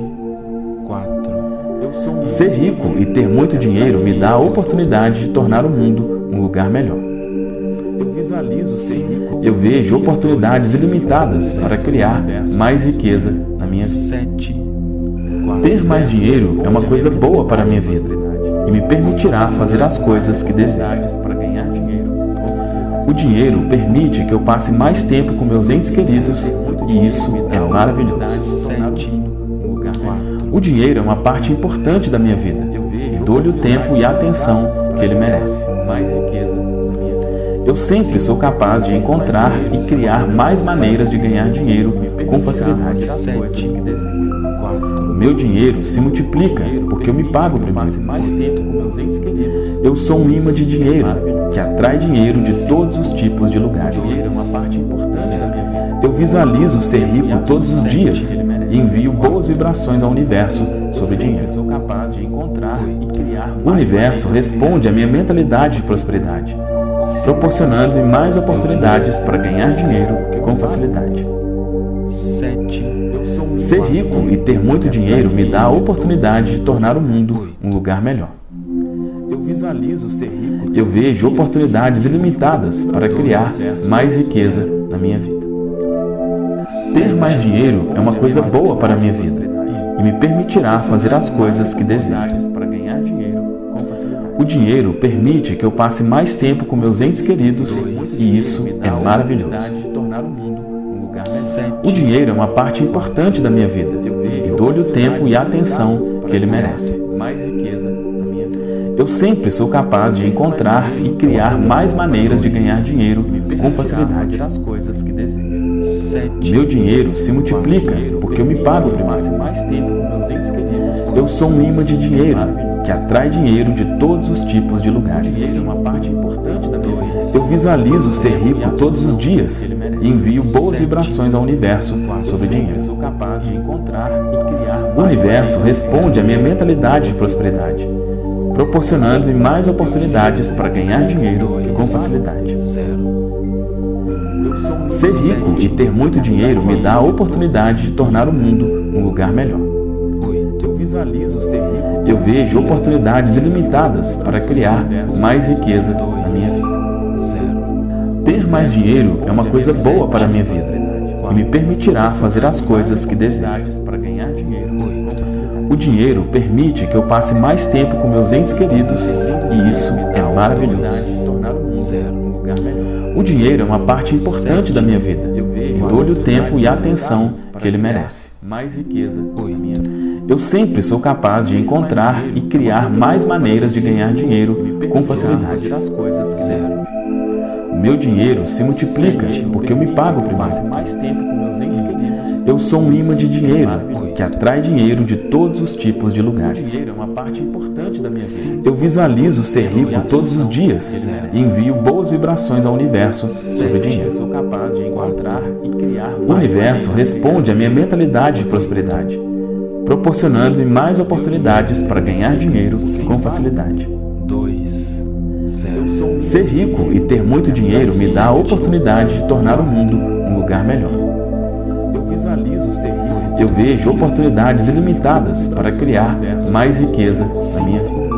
Ser rico e ter muito dinheiro me dá a oportunidade de tornar o mundo um lugar melhor. Eu visualizo ser rico. Eu vejo oportunidades ilimitadas para criar mais riqueza na minha vida. Ter mais dinheiro é uma coisa boa para a minha vida e me permitirá fazer as coisas que desejo. Para ganhar dinheiro com facilidade. O dinheiro permite que eu passe mais tempo com meus entes queridos e isso é maravilhoso. O dinheiro é uma parte importante da minha vida e dou-lhe o tempo e a atenção que ele merece. Mais riqueza na minha vida. Eu sempre sou capaz de encontrar e criar mais maneiras de ganhar dinheiro com facilidade. As coisas que desejo. O meu dinheiro se multiplica porque eu me pago Passe primeiro. mais tempo com meus entes queridos. Eu sou um imã de dinheiro que atrai dinheiro de todos os tipos de lugares. Dinheiro é uma parte importante da minha vida. Eu visualizo ser rico todos os dias e envio boas vibrações ao universo sobre dinheiro. Sou capaz de encontrar e criar. O universo responde à minha mentalidade de prosperidade, proporcionando-me mais oportunidades para ganhar dinheiro com facilidade. Ser rico e ter muito dinheiro me dá a oportunidade de tornar o mundo um lugar melhor. Eu visualizo ser rico. Eu vejo oportunidades ilimitadas para criar mais riqueza na minha vida. Ter mais dinheiro é uma coisa boa para a minha vida e me permitirá fazer as coisas que desejo. Para ganhar dinheiro com facilidade. O dinheiro permite que eu passe mais tempo com meus entes queridos e isso é maravilhoso. De tornar o mundo um lugar melhor. O dinheiro é uma parte importante da minha vida e dou-lhe o tempo e a atenção que ele merece. Mais riqueza na minha vida. Eu sempre sou capaz de encontrar e criar mais maneiras de ganhar dinheiro com facilidade. Fazer as coisas que desejo. Meu dinheiro se multiplica porque eu me pago Passe primeiro. mais tempo com meus entes queridos. Eu sou um imã de dinheiro que atrai dinheiro de todos os tipos de lugares. Dinheiro é uma parte importante da minha vida. Eu visualizo ser rico todos os dias e envio boas vibrações ao universo sobre dinheiro. Sou capaz de encontrar e criar. O universo responde à minha mentalidade de prosperidade, proporcionando-me mais oportunidades para ganhar dinheiro com facilidade. Ser rico e ter muito dinheiro me dá a oportunidade de tornar o mundo um lugar melhor. Eu visualizo ser rico. Eu vejo oportunidades ilimitadas para criar mais riqueza na minha vida. Ter mais dinheiro é uma coisa boa para a minha vida e me permitirá fazer as coisas que desejo. Para ganhar dinheiro com facilidade. O dinheiro permite que eu passe mais tempo com meus entes queridos e isso é maravilhoso. Tornar o mundo um lugar melhor. O dinheiro é uma parte importante da minha vida e dou-lhe o tempo e a atenção que ele merece. Mais riqueza na minha vida. Eu sempre sou capaz de encontrar e criar mais maneiras de ganhar dinheiro com facilidade. Fazer as coisas que desejo. O meu dinheiro se multiplica porque eu me pago Passe primeiro. mais tempo com meus entes queridos. Eu sou um imã de dinheiro que atrai dinheiro de todos os tipos de O lugares. dinheiro é uma parte importante da minha vida. Eu visualizo ser rico todos os dias e envio boas vibrações ao universo sobre Eu dinheiro. sou capaz de encontrar e criar. O universo responde à minha mentalidade de prosperidade, proporcionando-me mais oportunidades para ganhar dinheiro com facilidade. 2, 0. Ser rico e ter muito dinheiro me dá a oportunidade de tornar o mundo um lugar melhor. Eu visualizo ser rico. Eu vejo oportunidades ilimitadas para criar mais riqueza na minha vida.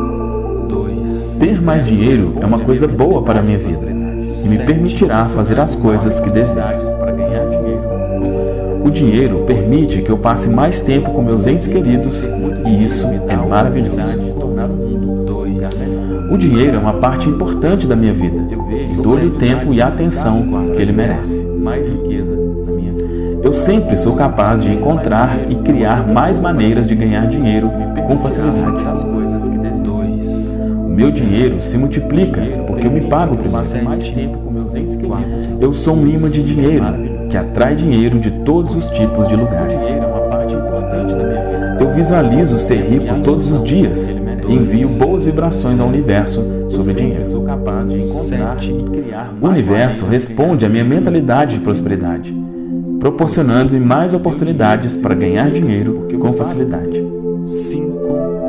2, Ter mais dinheiro é uma coisa boa para a minha vida e me permitirá fazer as coisas que desejo. Para ganhar dinheiro com facilidade. O dinheiro permite que eu passe mais tempo com meus entes queridos e isso é maravilhoso. De tornar o mundo um lugar melhor. O dinheiro é uma parte importante da minha vida e dou-lhe o tempo e a atenção que ele merece. Mais riqueza na minha vida. Eu sempre sou capaz de encontrar e criar mais maneiras de ganhar dinheiro com facilidade. Fazer as coisas que desejo. 2, O meu dinheiro se multiplica porque eu me pago Passe primeiro. mais tempo com meus entes queridos. Eu sou um imã de dinheiro que atrai dinheiro de todos os tipos de lugares. Dinheiro é uma parte importante da minha vida. Eu visualizo ser rico todos os dias e envio boas vibrações ao universo sobre Eu dinheiro. sou capaz de encontrar e criar. O universo responde à minha mentalidade de prosperidade, proporcionando-me mais oportunidades para ganhar dinheiro com facilidade. 5,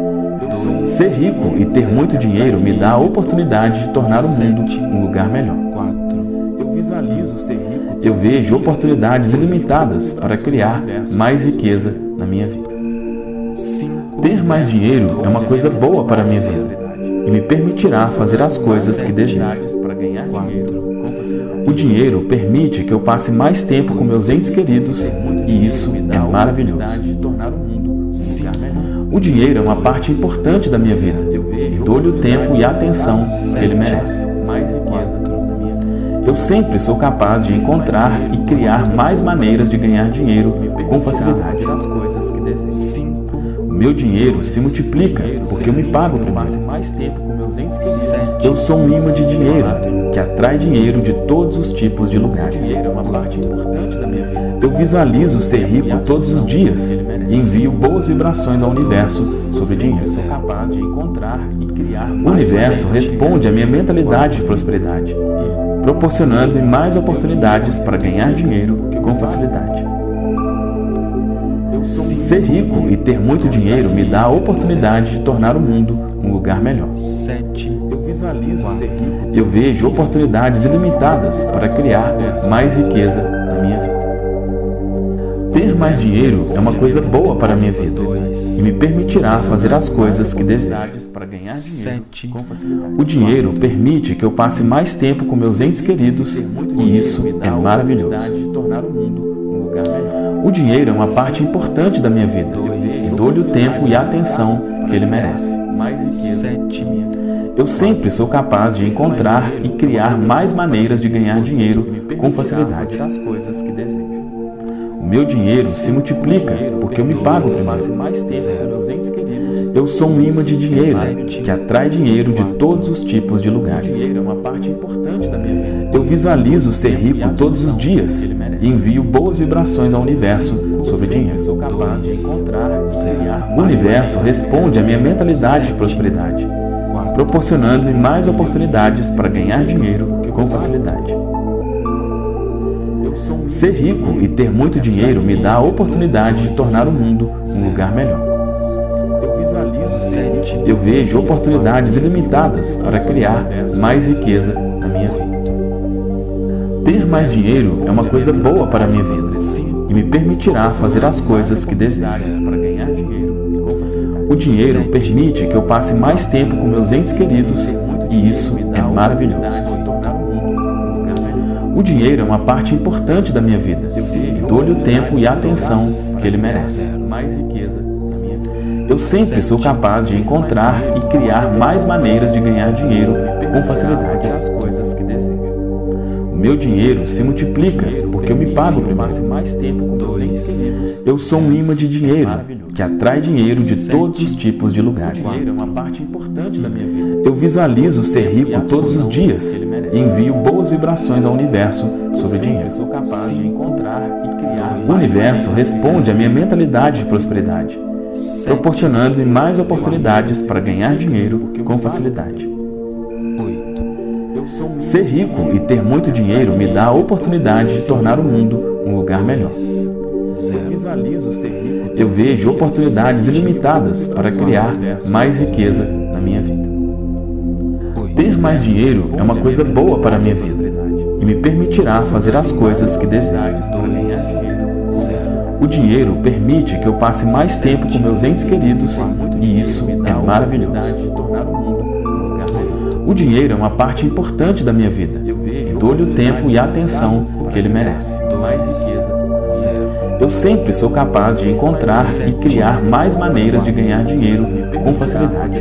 2, Ser rico e ter muito dinheiro me dá a oportunidade de tornar o mundo um lugar melhor. 4, Eu visualizo ser rico. Eu vejo oportunidades ilimitadas para criar mais riqueza na minha vida. 5, Ter mais dinheiro é uma coisa boa para a minha vida e me permitirá fazer as coisas que desejo. Para ganhar dinheiro com facilidade. O dinheiro permite que eu passe mais tempo com meus entes queridos e isso é maravilhoso. De tornar o mundo um lugar melhor. O dinheiro é uma parte importante da minha vida e dou-lhe o tempo e a atenção que ele merece. Mais riqueza na minha vida. Eu sempre sou capaz de encontrar e criar mais maneiras de ganhar dinheiro com facilidade. Fazer as coisas que desejo. 5, O meu dinheiro se multiplica porque eu me pago Passe primeiro. mais tempo com meus entes queridos. Eu sou um imã de dinheiro que atrai dinheiro de todos os tipos de lugares. Dinheiro é uma parte importante da minha vida. Eu visualizo ser rico todos os dias e envio boas vibrações ao universo sobre dinheiro. Sou capaz de encontrar e criar. O universo responde à minha mentalidade de prosperidade, proporcionando-me mais oportunidades para ganhar dinheiro com facilidade. Ser rico e ter muito dinheiro me dá a oportunidade de tornar o mundo um lugar melhor. 7, Eu visualizo ser rico. Eu vejo oportunidades ilimitadas para criar mais riqueza na minha vida. Ter mais dinheiro é uma coisa boa para a minha vida e me permitirá fazer as coisas que desejo. Para ganhar dinheiro 7, com facilidade. O dinheiro permite que eu passe mais tempo com meus entes queridos e isso é maravilhoso. De tornar o mundo um lugar melhor. O dinheiro é uma parte importante da minha vida e dou-lhe o tempo e a atenção que ele merece. Mais riqueza 7, na minha vida. Eu sempre sou capaz de encontrar e criar mais maneiras de ganhar dinheiro com facilidade. Fazer as coisas que desejo. O meu dinheiro se multiplica porque eu me pago Passe primeiro. mais tempo com meus entes queridos. Eu sou um imã de dinheiro que atrai dinheiro de todos os tipos de lugares. Dinheiro é uma parte importante da minha vida. Eu visualizo ser rico todos os dias e envio boas vibrações ao universo sobre dinheiro. Sou capaz de encontrar e criar. O universo responde à minha mentalidade de prosperidade, proporcionando-me mais oportunidades para ganhar dinheiro com facilidade. Ser rico e ter muito dinheiro me dá a oportunidade de tornar o mundo um lugar melhor. Eu vejo oportunidades ilimitadas para criar mais riqueza na minha vida. Ter mais dinheiro é uma coisa boa para a minha vida e me permitirá fazer as coisas que desejo. O dinheiro permite que eu passe mais tempo com meus entes queridos e isso é maravilhoso. O dinheiro é uma parte importante da minha vida e dou-lhe o tempo e a atenção que ele merece. Eu sempre sou capaz de encontrar e criar mais maneiras de ganhar dinheiro com facilidade. O meu dinheiro se multiplica porque eu me pago primeiro. Eu sou um imã de dinheiro que atrai dinheiro de todos os tipos de lugares. Eu visualizo ser rico todos os dias e envio boas vibrações ao universo sobre dinheiro. O universo responde à minha mentalidade de prosperidade, proporcionando-me mais oportunidades para ganhar dinheiro com facilidade. Ser rico e ter muito dinheiro me dá a oportunidade de tornar o mundo um lugar melhor. Eu vejo oportunidades ilimitadas para criar mais riqueza na minha vida. Ter mais dinheiro é uma coisa boa para a minha vida e me permitirá fazer as coisas que desejo. O dinheiro permite que eu passe mais tempo com meus entes queridos e isso é maravilhoso. O dinheiro é uma parte importante da minha vida e dou-lhe o tempo e a atenção que ele merece. Eu sempre sou capaz de encontrar e criar mais maneiras de ganhar dinheiro com facilidade.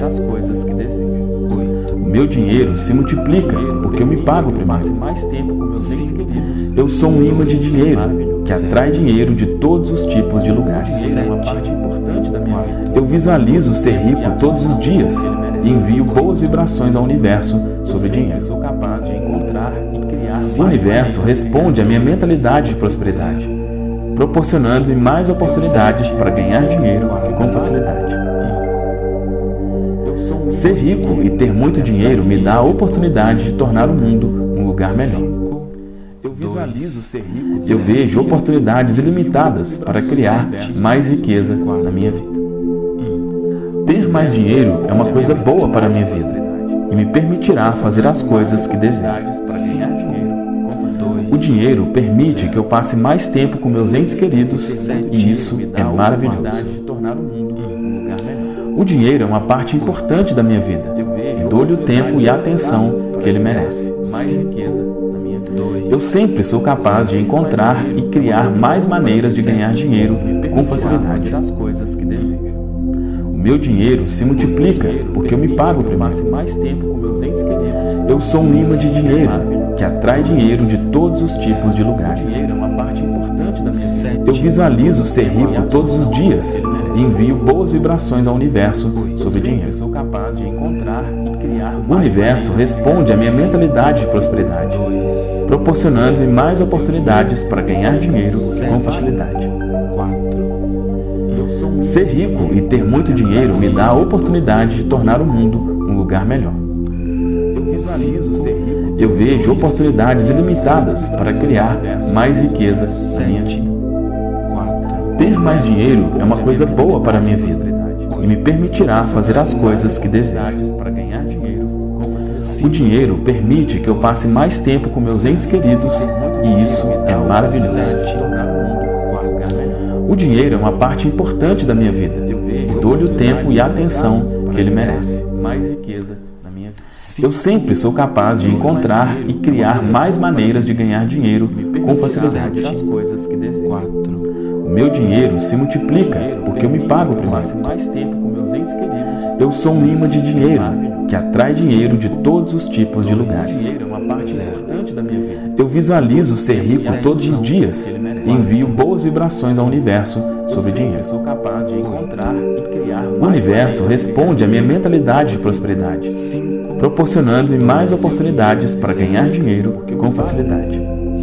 O meu dinheiro se multiplica porque eu me pago primeiro. Eu sou um imã de dinheiro que atrai dinheiro de todos os tipos de lugares. Eu visualizo ser rico todos os dias e envio boas vibrações ao universo sobre dinheiro. O universo responde à minha mentalidade de prosperidade, proporcionando-me mais oportunidades para ganhar dinheiro com facilidade. Ser rico e ter muito dinheiro me dá a oportunidade de tornar o mundo um lugar melhor. Eu vejo oportunidades ilimitadas para criar mais riqueza na minha vida. Ter mais dinheiro é uma coisa boa para a minha vida e me permitirá fazer as coisas que desejo. O dinheiro permite que eu passe mais tempo com meus entes queridos e isso é maravilhoso. O dinheiro é uma parte importante da minha vida e dou-lhe o tempo e a atenção que ele merece. Eu sempre sou capaz de encontrar e criar mais maneiras de ganhar dinheiro com facilidade. O meu dinheiro se multiplica porque eu me pago primeiro. Eu sou um imã de dinheiro que atrai dinheiro de todos os tipos de lugares. Eu visualizo ser rico todos os dias e envio boas vibrações ao universo sobre dinheiro. O universo responde à minha mentalidade de prosperidade, proporcionando-me mais oportunidades para ganhar dinheiro com facilidade. Ser rico e ter muito dinheiro me dá a oportunidade de tornar o mundo um lugar melhor. Eu vejo oportunidades ilimitadas para criar mais riqueza na minha vida. Ter mais dinheiro é uma coisa boa para a minha vida e me permitirá fazer as coisas que desejo. O dinheiro permite que eu passe mais tempo com meus entes queridos e isso é maravilhoso. O dinheiro é uma parte importante da minha vida e dou-lhe o tempo e a atenção que ele merece. Eu sempre sou capaz de encontrar e criar mais maneiras de ganhar dinheiro com facilidade. O meu dinheiro se multiplica porque eu me pago primeiro. Eu sou um imã de dinheiro que atrai dinheiro de todos os tipos de lugares. Eu visualizo ser rico todos os dias e envio boas vibrações ao universo sobre dinheiro. O universo responde à minha mentalidade de prosperidade, proporcionando-me mais oportunidades para ganhar dinheiro com facilidade.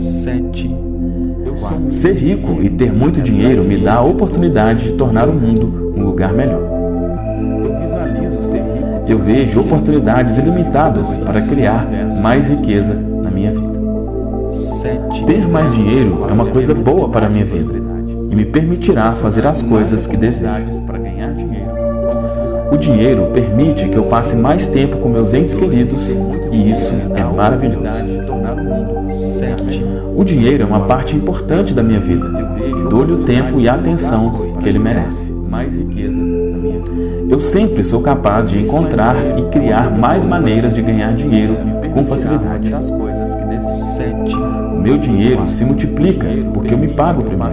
Ser rico e ter muito dinheiro me dá a oportunidade de tornar o mundo um lugar melhor. Eu vejo oportunidades ilimitadas para criar mais riqueza na minha vida. minha vida. 7. Ter mais dinheiro é uma coisa boa para a minha vida e me permitirá fazer as coisas que desejo. O dinheiro permite que eu passe mais tempo com meus entes queridos e isso é maravilhoso. 7. O dinheiro é uma parte importante da minha vida e dou-lhe o tempo e a atenção que ele merece. Eu sempre sou capaz de encontrar e criar mais maneiras de ganhar dinheiro com facilidade. 7. O meu dinheiro se multiplica porque eu me pago primeiro.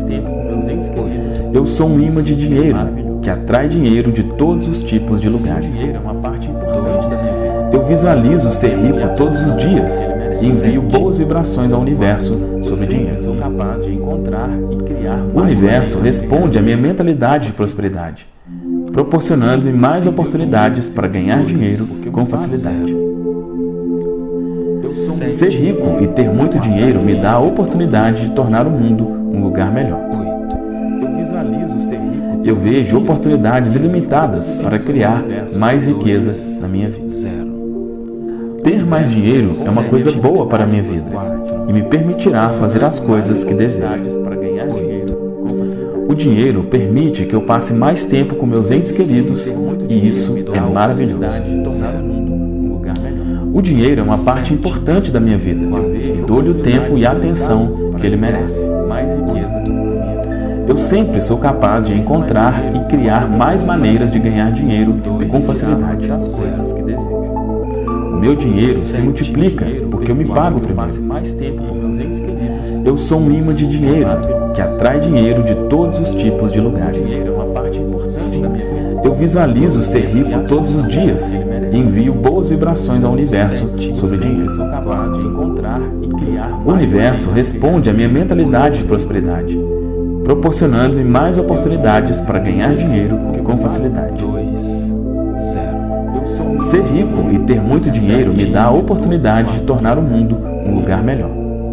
Eu sou um imã de dinheiro que atrai dinheiro de todos os tipos de lugares. Eu visualizo ser rico todos os dias e envio boas vibrações ao universo sobre dinheiro. O universo responde à minha mentalidade de prosperidade, proporcionando-me mais oportunidades para ganhar dinheiro com facilidade. Ser rico e ter muito dinheiro me dá a oportunidade de tornar o mundo um lugar melhor. Eu vejo oportunidades ilimitadas para criar mais riqueza na minha vida. Ter mais dinheiro é uma coisa boa para a minha vida e me permitirá fazer as coisas que desejo. O dinheiro permite que eu passe mais tempo com meus entes queridos e isso é maravilhoso. O dinheiro é uma parte importante da minha vida e dou-lhe o tempo e a atenção que ele merece. Eu sempre sou capaz de encontrar e criar mais maneiras de ganhar dinheiro com facilidade. O meu dinheiro se multiplica porque eu me pago primeiro. Eu sou um imã de dinheiro que atrai dinheiro de todos os tipos de lugares. Eu visualizo ser rico todos os dias e envio boas vibrações ao universo sobre dinheiro. O universo responde à minha mentalidade de prosperidade, proporcionando-me mais oportunidades para ganhar dinheiro com facilidade. Ser rico e ter muito dinheiro me dá a oportunidade de tornar o mundo um lugar melhor.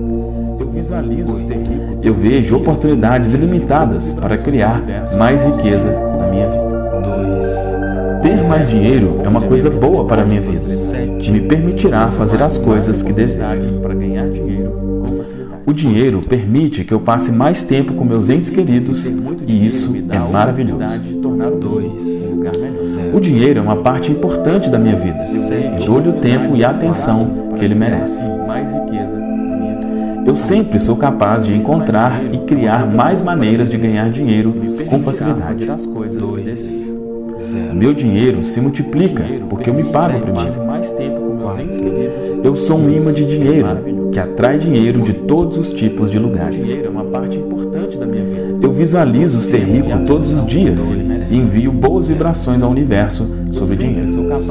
Eu vejo oportunidades ilimitadas para criar mais riqueza na minha vida. Ter mais dinheiro é uma coisa boa para a minha vida e me permitirá fazer as coisas que desejo. O dinheiro permite que eu passe mais tempo com meus entes queridos e isso é maravilhoso. O dinheiro é uma parte importante da minha vida e dou-lhe o tempo e a atenção que ele merece. Eu sempre sou capaz de encontrar e criar mais maneiras de ganhar dinheiro com facilidade. O meu dinheiro se multiplica porque eu me pago primeiro. Eu sou um imã de dinheiro que atrai dinheiro de todos os tipos de lugares. Eu visualizo ser rico todos os dias e envio boas vibrações ao universo sobre dinheiro.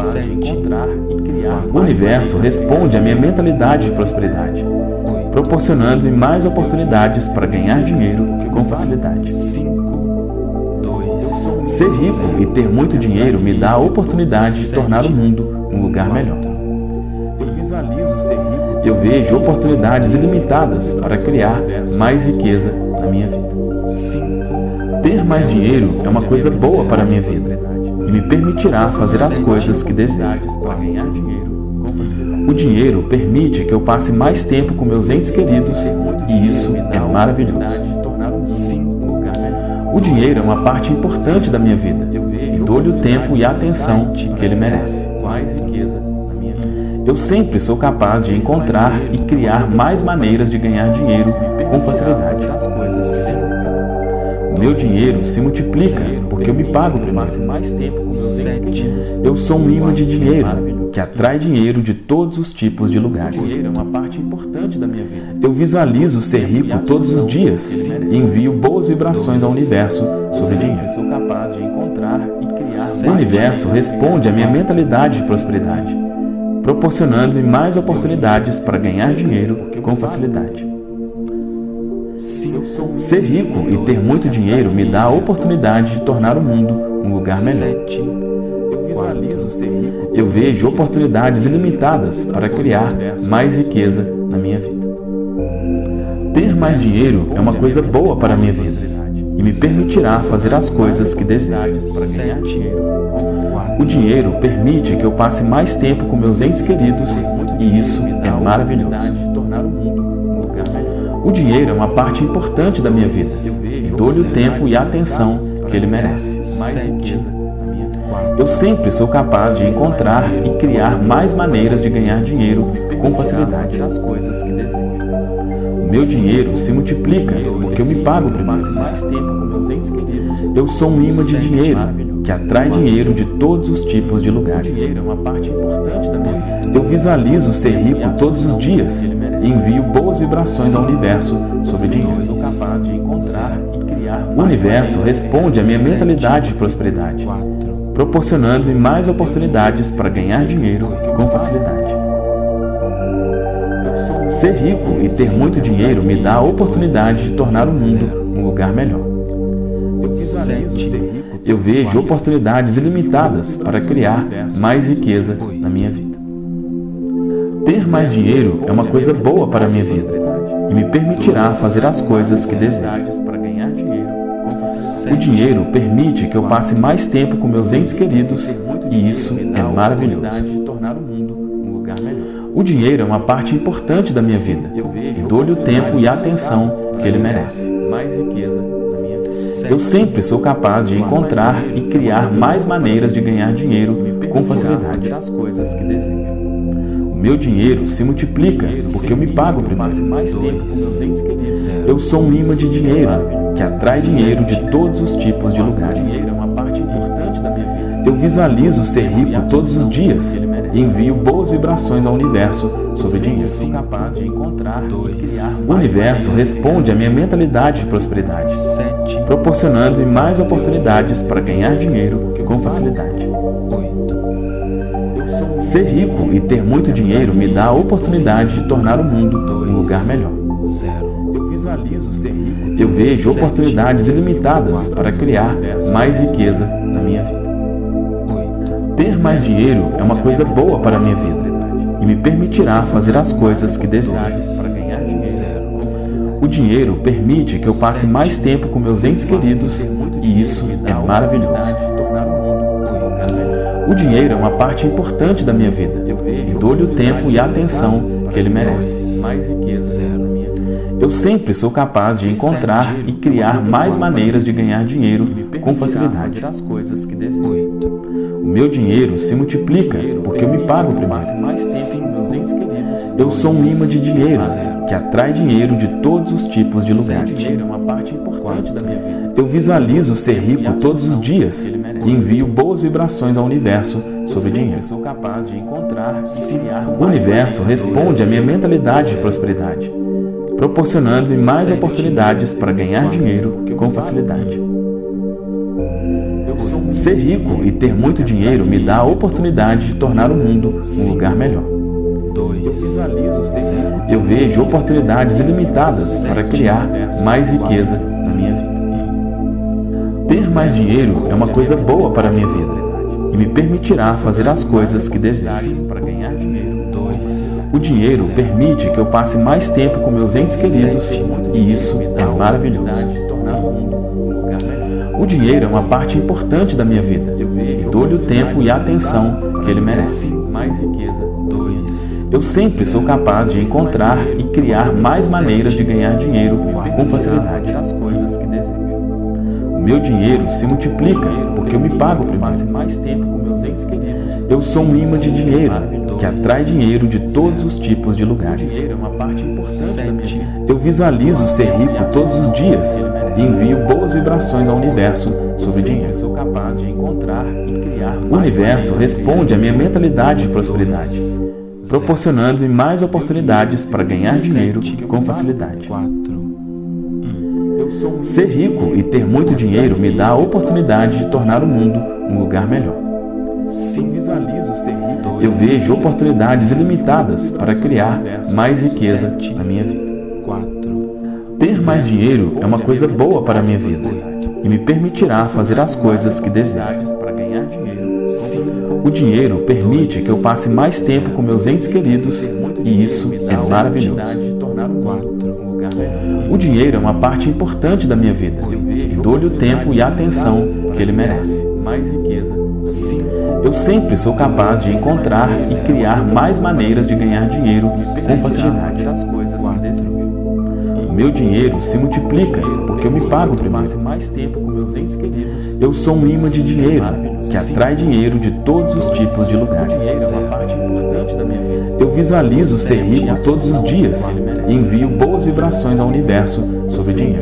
O universo responde à minha mentalidade de prosperidade, proporcionando-me mais oportunidades para ganhar dinheiro com facilidade. Ser rico e ter muito dinheiro me dá a oportunidade de tornar o mundo um lugar melhor. Eu vejo oportunidades ilimitadas para criar mais riqueza na minha vida. Ter mais dinheiro é uma coisa boa para a minha vida e me permitirá fazer as coisas que desejo. O dinheiro permite que eu passe mais tempo com meus entes queridos e isso é maravilhoso. O dinheiro é uma parte importante da minha vida e dou-lhe o tempo e a atenção que ele merece. Eu sempre sou capaz de encontrar e criar mais maneiras de ganhar dinheiro com facilidade. O meu dinheiro se multiplica porque eu me pago primeiro. Eu sou um imã de dinheiro que atrai dinheiro de todos os tipos de lugares. Eu visualizo ser rico todos os dias e envio boas vibrações ao universo sobre dinheiro. O universo responde à minha mentalidade de prosperidade, proporcionando-me mais oportunidades para ganhar dinheiro com facilidade. Ser rico e ter muito dinheiro me dá a oportunidade de tornar o mundo um lugar melhor. Eu vejo oportunidades ilimitadas para criar mais riqueza na minha vida. Ter mais dinheiro é uma coisa boa para a minha vida e me permitirá fazer as coisas que desejo. O dinheiro permite que eu passe mais tempo com meus entes queridos e isso é maravilhoso. O dinheiro é uma parte importante da minha vida e dou-lhe o tempo e a atenção que ele merece. Eu sempre sou capaz de encontrar e criar mais maneiras de ganhar dinheiro com facilidade. O meu dinheiro se multiplica porque eu me pago primeiro. Eu sou um imã de dinheiro que atrai dinheiro de todos os tipos de lugares. Eu visualizo ser rico todos os dias e envio boas vibrações ao universo sobre dinheiro. O universo responde à minha mentalidade de prosperidade, proporcionando-me mais oportunidades para ganhar dinheiro com facilidade. Ser rico e ter muito dinheiro me dá a oportunidade de tornar o mundo um lugar melhor. Eu vejo oportunidades ilimitadas para criar mais riqueza na minha vida. Ter mais dinheiro é uma coisa boa para a minha vida e me permitirá fazer as coisas que desejo. O dinheiro permite que eu passe mais tempo com meus entes queridos e isso é maravilhoso. O dinheiro é uma parte importante da minha vida e dou-lhe o tempo e a atenção que ele merece. Eu sempre sou capaz de encontrar e criar mais maneiras de ganhar dinheiro com facilidade. O meu dinheiro se multiplica porque eu me pago primeiro. Eu sou um imã de dinheiro que atrai dinheiro de todos os tipos de lugares. Eu visualizo ser rico todos os dias e envio boas vibrações ao universo sobre dinheiro. O universo responde à minha mentalidade de prosperidade, proporcionando-me mais oportunidades para ganhar dinheiro com facilidade. Ser rico e ter muito dinheiro me dá a oportunidade de tornar o mundo um lugar melhor. Eu vejo oportunidades ilimitadas para criar mais riqueza na minha vida. Ter mais dinheiro é uma coisa boa para a minha vida e me permitirá fazer as coisas que desejo. O dinheiro permite que eu passe mais tempo com meus entes queridos e isso é maravilhoso. O dinheiro é uma parte importante da minha vida e dou-lhe o tempo e a atenção que ele merece. Eu sempre sou capaz de encontrar e criar mais maneiras de ganhar dinheiro com facilidade. O meu dinheiro se multiplica porque eu me pago primeiro. Eu sou um imã de dinheiro que atrai dinheiro de todos os tipos de lugares. Eu visualizo ser rico todos os dias e envio boas vibrações ao universo sobre dinheiro. O universo responde à minha mentalidade de prosperidade, proporcionando-me mais oportunidades para ganhar dinheiro com facilidade. Ser rico e ter muito dinheiro me dá a oportunidade de tornar o mundo um lugar melhor. Eu vejo oportunidades ilimitadas para criar mais riqueza na minha vida. Ter mais dinheiro é uma coisa boa para a minha vida e me permitirá fazer as coisas que desejo. O dinheiro permite que eu passe mais tempo com meus entes queridos e isso é maravilhoso. O dinheiro é uma parte importante da minha vida e dou-lhe o tempo e a atenção que ele merece. Eu sempre sou capaz de encontrar e criar mais maneiras de ganhar dinheiro com facilidade. O meu dinheiro se multiplica porque eu me pago primeiro. Eu sou um imã de dinheiro que atrai dinheiro de todos os tipos de lugares. Eu visualizo ser rico todos os dias e envio boas vibrações ao universo sobre dinheiro. O universo responde à minha mentalidade de prosperidade, proporcionando-me mais oportunidades para ganhar dinheiro com facilidade. Ser rico e ter muito dinheiro me dá a oportunidade de tornar o mundo um lugar melhor. Eu vejo oportunidades ilimitadas para criar mais riqueza na minha vida. Ter mais dinheiro é uma coisa boa para a minha vida e me permitirá fazer as coisas que desejo. O dinheiro permite que eu passe mais tempo com meus entes queridos e isso é maravilhoso. O dinheiro é uma parte importante da minha vida e dou-lhe o tempo e a atenção que ele merece. Eu sempre sou capaz de encontrar e criar mais maneiras de ganhar dinheiro com facilidade. O meu dinheiro se multiplica porque eu me pago primeiro. Eu sou um imã de dinheiro que atrai dinheiro de todos os tipos de lugares. Eu visualizo ser rico todos os dias e envio boas vibrações ao universo sobre dinheiro.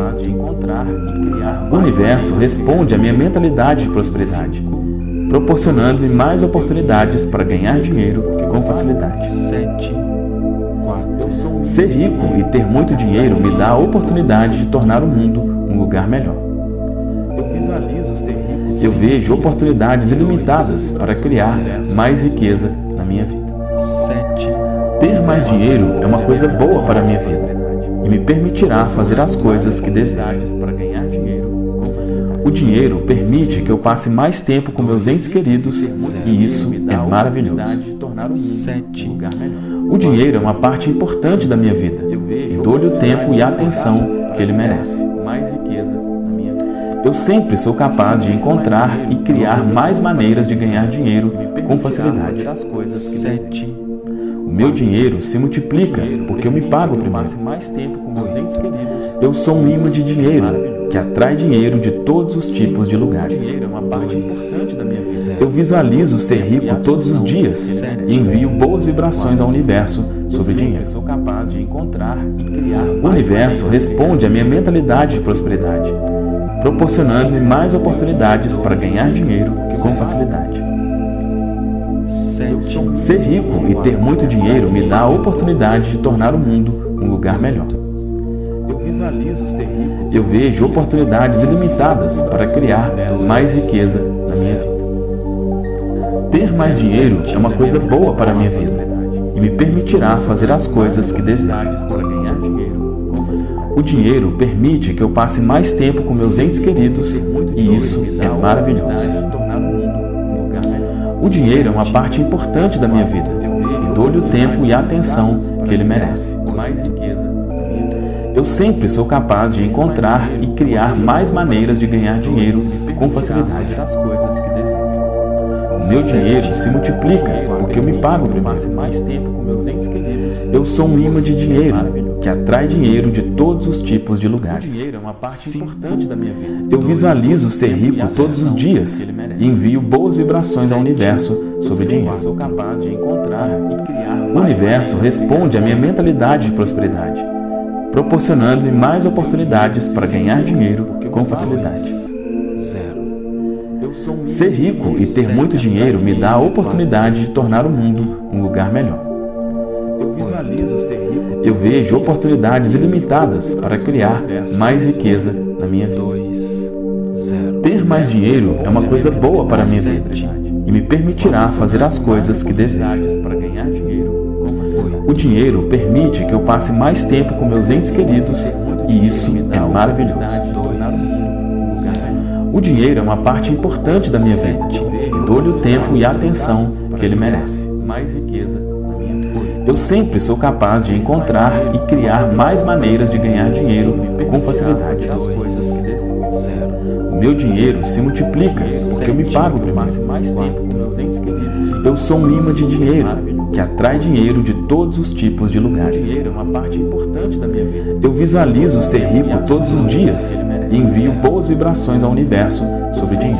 O universo responde à minha mentalidade de prosperidade, proporcionando-me mais oportunidades para ganhar dinheiro com facilidade. Ser rico e ter muito dinheiro me dá a oportunidade de tornar o mundo um lugar melhor. Eu vejo oportunidades ilimitadas para criar mais riqueza na minha vida. Ter mais dinheiro é uma coisa boa para a minha vida e me permitirá fazer as coisas que desejo. O dinheiro permite que eu passe mais tempo com meus entes queridos e isso é maravilhoso. O dinheiro é uma parte importante da minha vida e dou-lhe o tempo e a atenção que ele merece. Eu sempre sou capaz de encontrar e criar mais maneiras de ganhar dinheiro com facilidade. O meu dinheiro se multiplica porque eu me pago primeiro. Eu sou um imã de dinheiro que atrai dinheiro de todos os tipos de lugares. Eu visualizo ser rico todos os dias e envio boas vibrações ao universo sobre dinheiro. O universo responde à minha mentalidade de prosperidade, proporcionando-me mais oportunidades para ganhar dinheiro com facilidade. Ser rico e ter muito dinheiro me dá a oportunidade de tornar o mundo um lugar melhor. Eu vejo oportunidades ilimitadas para criar mais riqueza na minha vida. Ter mais dinheiro é uma coisa boa para a minha vida e me permitirá fazer as coisas que desejo. O dinheiro permite que eu passe mais tempo com meus entes queridos e isso é maravilhoso. O dinheiro é uma parte importante da minha vida e dou-lhe o tempo e a atenção que ele merece. Eu sempre sou capaz de encontrar e criar mais maneiras de ganhar dinheiro com facilidade. O meu dinheiro se multiplica porque eu me pago primeiro. Eu sou um imã de dinheiro que atrai dinheiro de todos os tipos de lugares. Eu visualizo ser rico todos os dias e envio boas vibrações ao universo sobre dinheiro. O universo responde à minha mentalidade de prosperidade, proporcionando-me mais oportunidades para ganhar dinheiro com facilidade. Ser rico e ter muito dinheiro me dá a oportunidade de tornar o mundo um lugar melhor. Eu vejo oportunidades ilimitadas para criar mais riqueza na minha vida. Ter mais dinheiro é uma coisa boa para a minha vida e me permitirá fazer as coisas que desejo. O dinheiro permite que eu passe mais tempo com meus entes queridos e isso é maravilhoso. O dinheiro é uma parte importante da minha vida e dou-lhe o tempo e a atenção que ele merece. Eu sempre sou capaz de encontrar e criar mais maneiras de ganhar dinheiro com facilidade. O meu dinheiro se multiplica porque eu me pago primeiro. Eu sou um imã de dinheiro que atrai dinheiro de todos os tipos de lugares. Eu visualizo ser rico todos os dias e envio boas vibrações ao universo sobre dinheiro.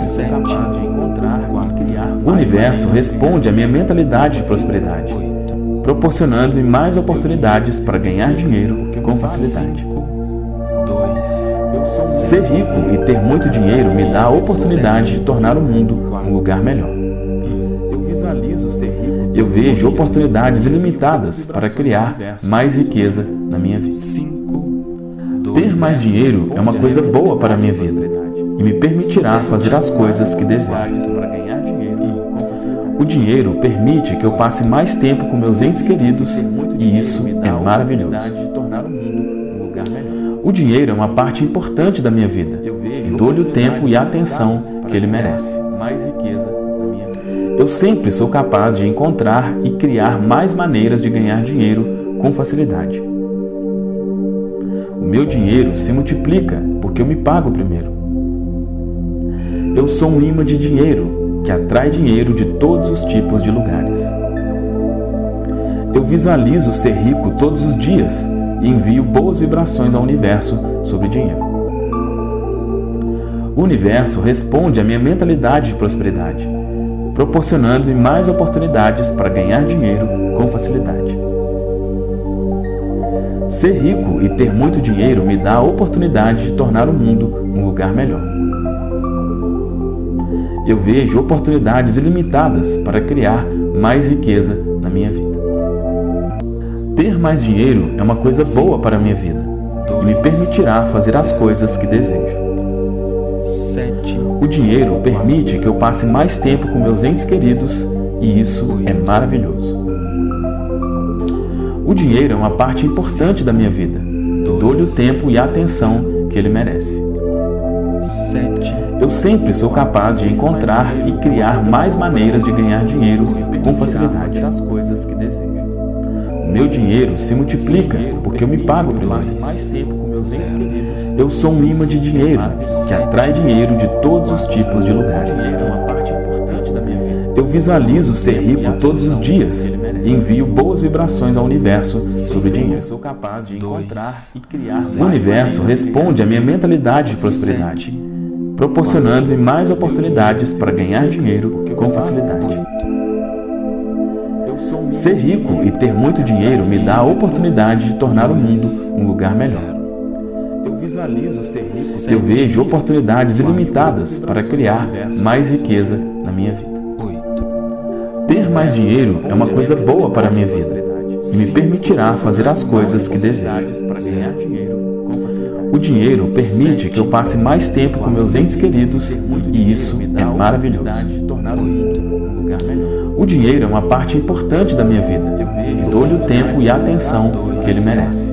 O universo responde à minha mentalidade de prosperidade, proporcionando-me mais oportunidades para ganhar dinheiro com facilidade. Ser rico e ter muito dinheiro me dá a oportunidade de tornar o mundo um lugar melhor. Eu vejo oportunidades ilimitadas para criar mais riqueza na minha vida. Ter mais dinheiro é uma coisa boa para a minha vida e me permitirá fazer as coisas que desejo. O dinheiro permite que eu passe mais tempo com meus entes queridos e isso é maravilhoso. O dinheiro é uma parte importante da minha vida e dou-lhe o tempo e a atenção que ele merece. Eu sempre sou capaz de encontrar e criar mais maneiras de ganhar dinheiro com facilidade. O meu dinheiro se multiplica porque eu me pago primeiro. Eu sou um imã de dinheiro que atrai dinheiro de todos os tipos de lugares. Eu visualizo ser rico todos os dias e envio boas vibrações ao universo sobre dinheiro. O universo responde à minha mentalidade de prosperidade, proporcionando-me mais oportunidades para ganhar dinheiro com facilidade. Ser rico e ter muito dinheiro me dá a oportunidade de tornar o mundo um lugar melhor. Eu vejo oportunidades ilimitadas para criar mais riqueza na minha vida. Ter mais dinheiro é uma coisa boa para a minha vida e me permitirá fazer as coisas que desejo. O dinheiro permite que eu passe mais tempo com meus entes queridos e isso é maravilhoso. O dinheiro é uma parte importante da minha vida. Dou-lhe o tempo e a atenção que ele merece. Eu sempre sou capaz de encontrar e criar mais maneiras de ganhar dinheiro com facilidade. As coisas que desejo. O meu dinheiro se multiplica porque eu me pago primeiro. Eu sou um imã de dinheiro que atrai dinheiro de todos os tipos de lugares. Eu visualizo ser rico todos os dias e envio boas vibrações ao universo sobre dinheiro. Sou capaz de encontrar e criar. O universo responde à minha mentalidade de prosperidade, proporcionando-me mais oportunidades para ganhar dinheiro com facilidade. Ser rico e ter muito dinheiro me dá a oportunidade de tornar o mundo um lugar melhor. Eu visualizo ser rico. Eu vejo oportunidades ilimitadas para criar mais riqueza na minha vida. Ter mais dinheiro é uma coisa boa para a minha vida e me permitirá fazer as coisas que desejo. O dinheiro permite que eu passe mais tempo com meus entes queridos e isso é maravilhoso. O dinheiro é uma parte importante da minha vida. Dou-lhe o tempo e a atenção que ele merece.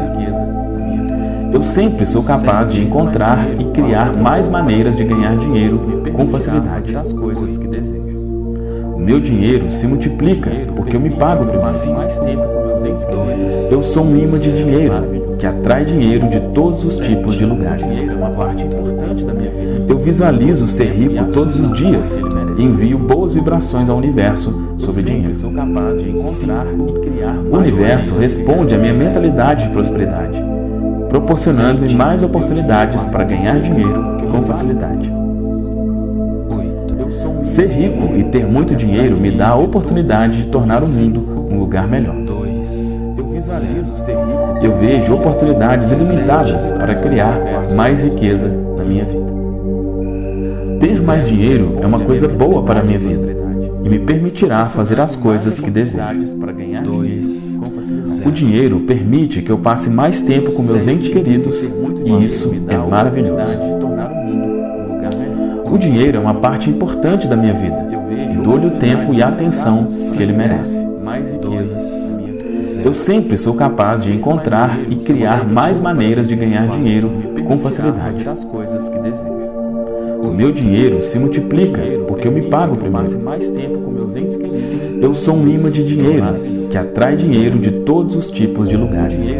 Eu sempre sou capaz de encontrar e criar mais maneiras de ganhar dinheiro com facilidade. O meu dinheiro se multiplica porque eu me pago primeiro. Eu sou um imã de dinheiro que atrai dinheiro de todos os tipos de lugares. Eu visualizo ser rico todos os dias e envio boas vibrações ao universo sobre dinheiro. O universo responde à minha mentalidade de prosperidade, proporcionando-me mais oportunidades para ganhar dinheiro com facilidade. Ser rico e ter muito dinheiro me dá a oportunidade de tornar o mundo um lugar melhor. Eu vejo oportunidades ilimitadas para criar mais riqueza na minha vida. Ter mais dinheiro é uma coisa boa para a minha vida e me permitirá fazer as coisas que desejo. O dinheiro permite que eu passe mais tempo com meus entes queridos e isso é maravilhoso. O dinheiro é uma parte importante da minha vida. Dou-lhe o tempo e a atenção que ele merece. Eu sempre sou capaz de encontrar e criar mais maneiras de ganhar dinheiro com facilidade. O meu dinheiro se multiplica porque eu me pago primeiro. Eu sou um imã de dinheiro que atrai dinheiro de todos os tipos de lugares.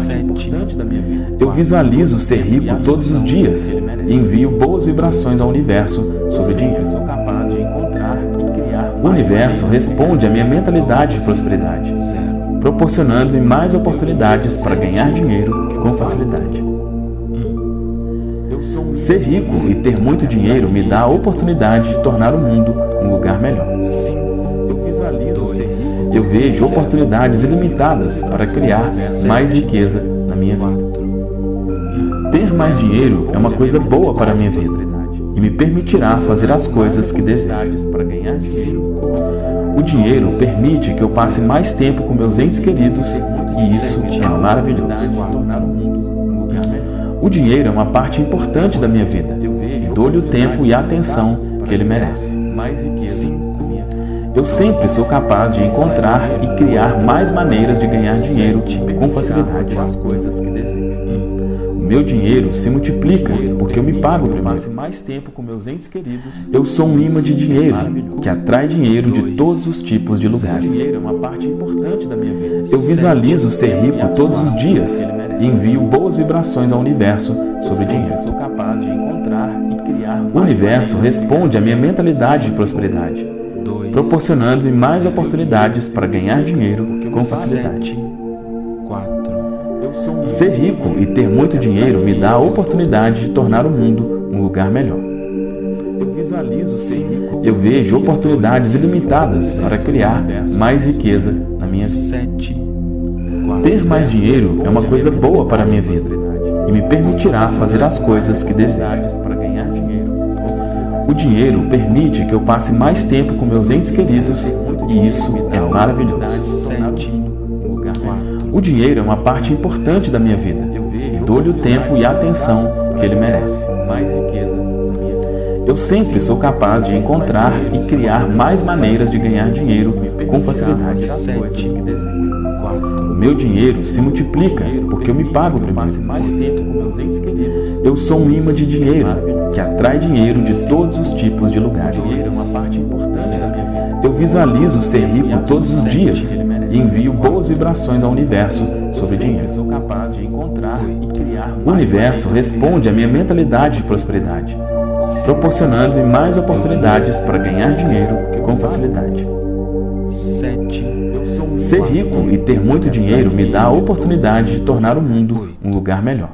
Eu visualizo ser rico todos os dias e envio boas vibrações ao universo sobre dinheiro. O universo responde à minha mentalidade de prosperidade, proporcionando-me mais oportunidades para ganhar dinheiro com facilidade. Ser rico e ter muito dinheiro me dá a oportunidade de tornar o mundo um lugar melhor. Eu vejo oportunidades ilimitadas para criar mais riqueza na minha vida. Ter mais dinheiro é uma coisa boa para a minha vida e me permitirá fazer as coisas que desejo. O dinheiro permite que eu passe mais tempo com meus entes queridos e isso é maravilhoso. O dinheiro é uma parte importante da minha vida e dou-lhe o tempo e a atenção que ele merece. Eu sempre sou capaz de encontrar e criar mais maneiras de ganhar dinheiro com facilidade. O meu dinheiro se multiplica porque eu me pago primeiro. Eu sou um imã de dinheiro que atrai dinheiro de todos os tipos de lugares. Eu visualizo ser rico todos os dias e envio boas vibrações ao universo sobre dinheiro. O universo responde à minha mentalidade de prosperidade, proporcionando-me mais oportunidades para ganhar dinheiro com facilidade. 4. Ser rico e ter muito dinheiro me dá a oportunidade de tornar o mundo um lugar melhor. Eu vejo oportunidades ilimitadas para criar mais riqueza na minha vida. 7. Ter mais dinheiro é uma coisa boa para a minha vida e me permitirá fazer as coisas que desejo. O dinheiro permite que eu passe mais tempo com meus entes queridos e isso é maravilhoso. 7. 4. O dinheiro é uma parte importante da minha vida e dou-lhe o tempo e a atenção que ele merece. Eu sempre sou capaz de encontrar e criar mais maneiras de ganhar dinheiro com facilidade. 7. 4. O meu dinheiro se multiplica porque eu me pago primeiro. Eu sou um imã de dinheiro que atrai dinheiro de todos os tipos de lugares. Eu visualizo ser rico todos os dias e envio boas vibrações ao universo sobre dinheiro. O universo responde à minha mentalidade de prosperidade, proporcionando-me mais oportunidades para ganhar dinheiro com facilidade. 7. Ser rico e ter muito dinheiro me dá a oportunidade de tornar o mundo um lugar melhor.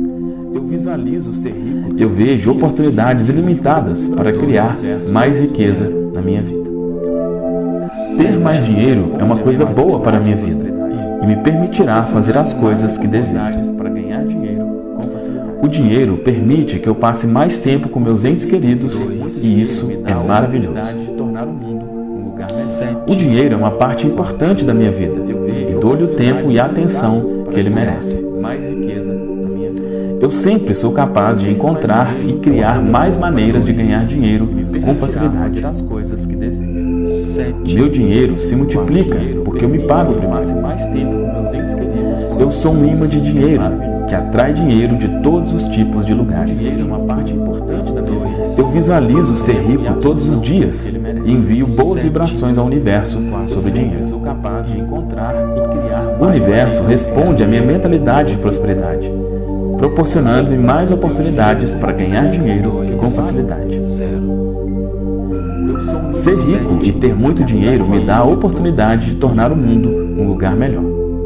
Eu vejo oportunidades ilimitadas para criar mais riqueza na minha vida. Ter mais dinheiro é uma coisa boa para a minha vida e me permitirá fazer as coisas que desejo. O dinheiro permite que eu passe mais tempo com meus entes queridos e isso é maravilhoso. O dinheiro é uma parte importante da minha vida e dou-lhe o tempo e a atenção que ele merece. Eu sempre sou capaz de encontrar e criar mais maneiras de ganhar dinheiro com facilidade. Meu dinheiro se multiplica porque eu me pago primeiro. Eu sou um imã de dinheiro que atrai dinheiro de todos os tipos de lugares. Eu visualizo ser rico todos os dias e envio boas vibrações ao universo sobre dinheiro. O universo responde à minha mentalidade de prosperidade, proporcionando-me mais oportunidades para ganhar dinheiro com facilidade. Ser rico e ter muito dinheiro me dá a oportunidade de tornar o mundo um lugar melhor.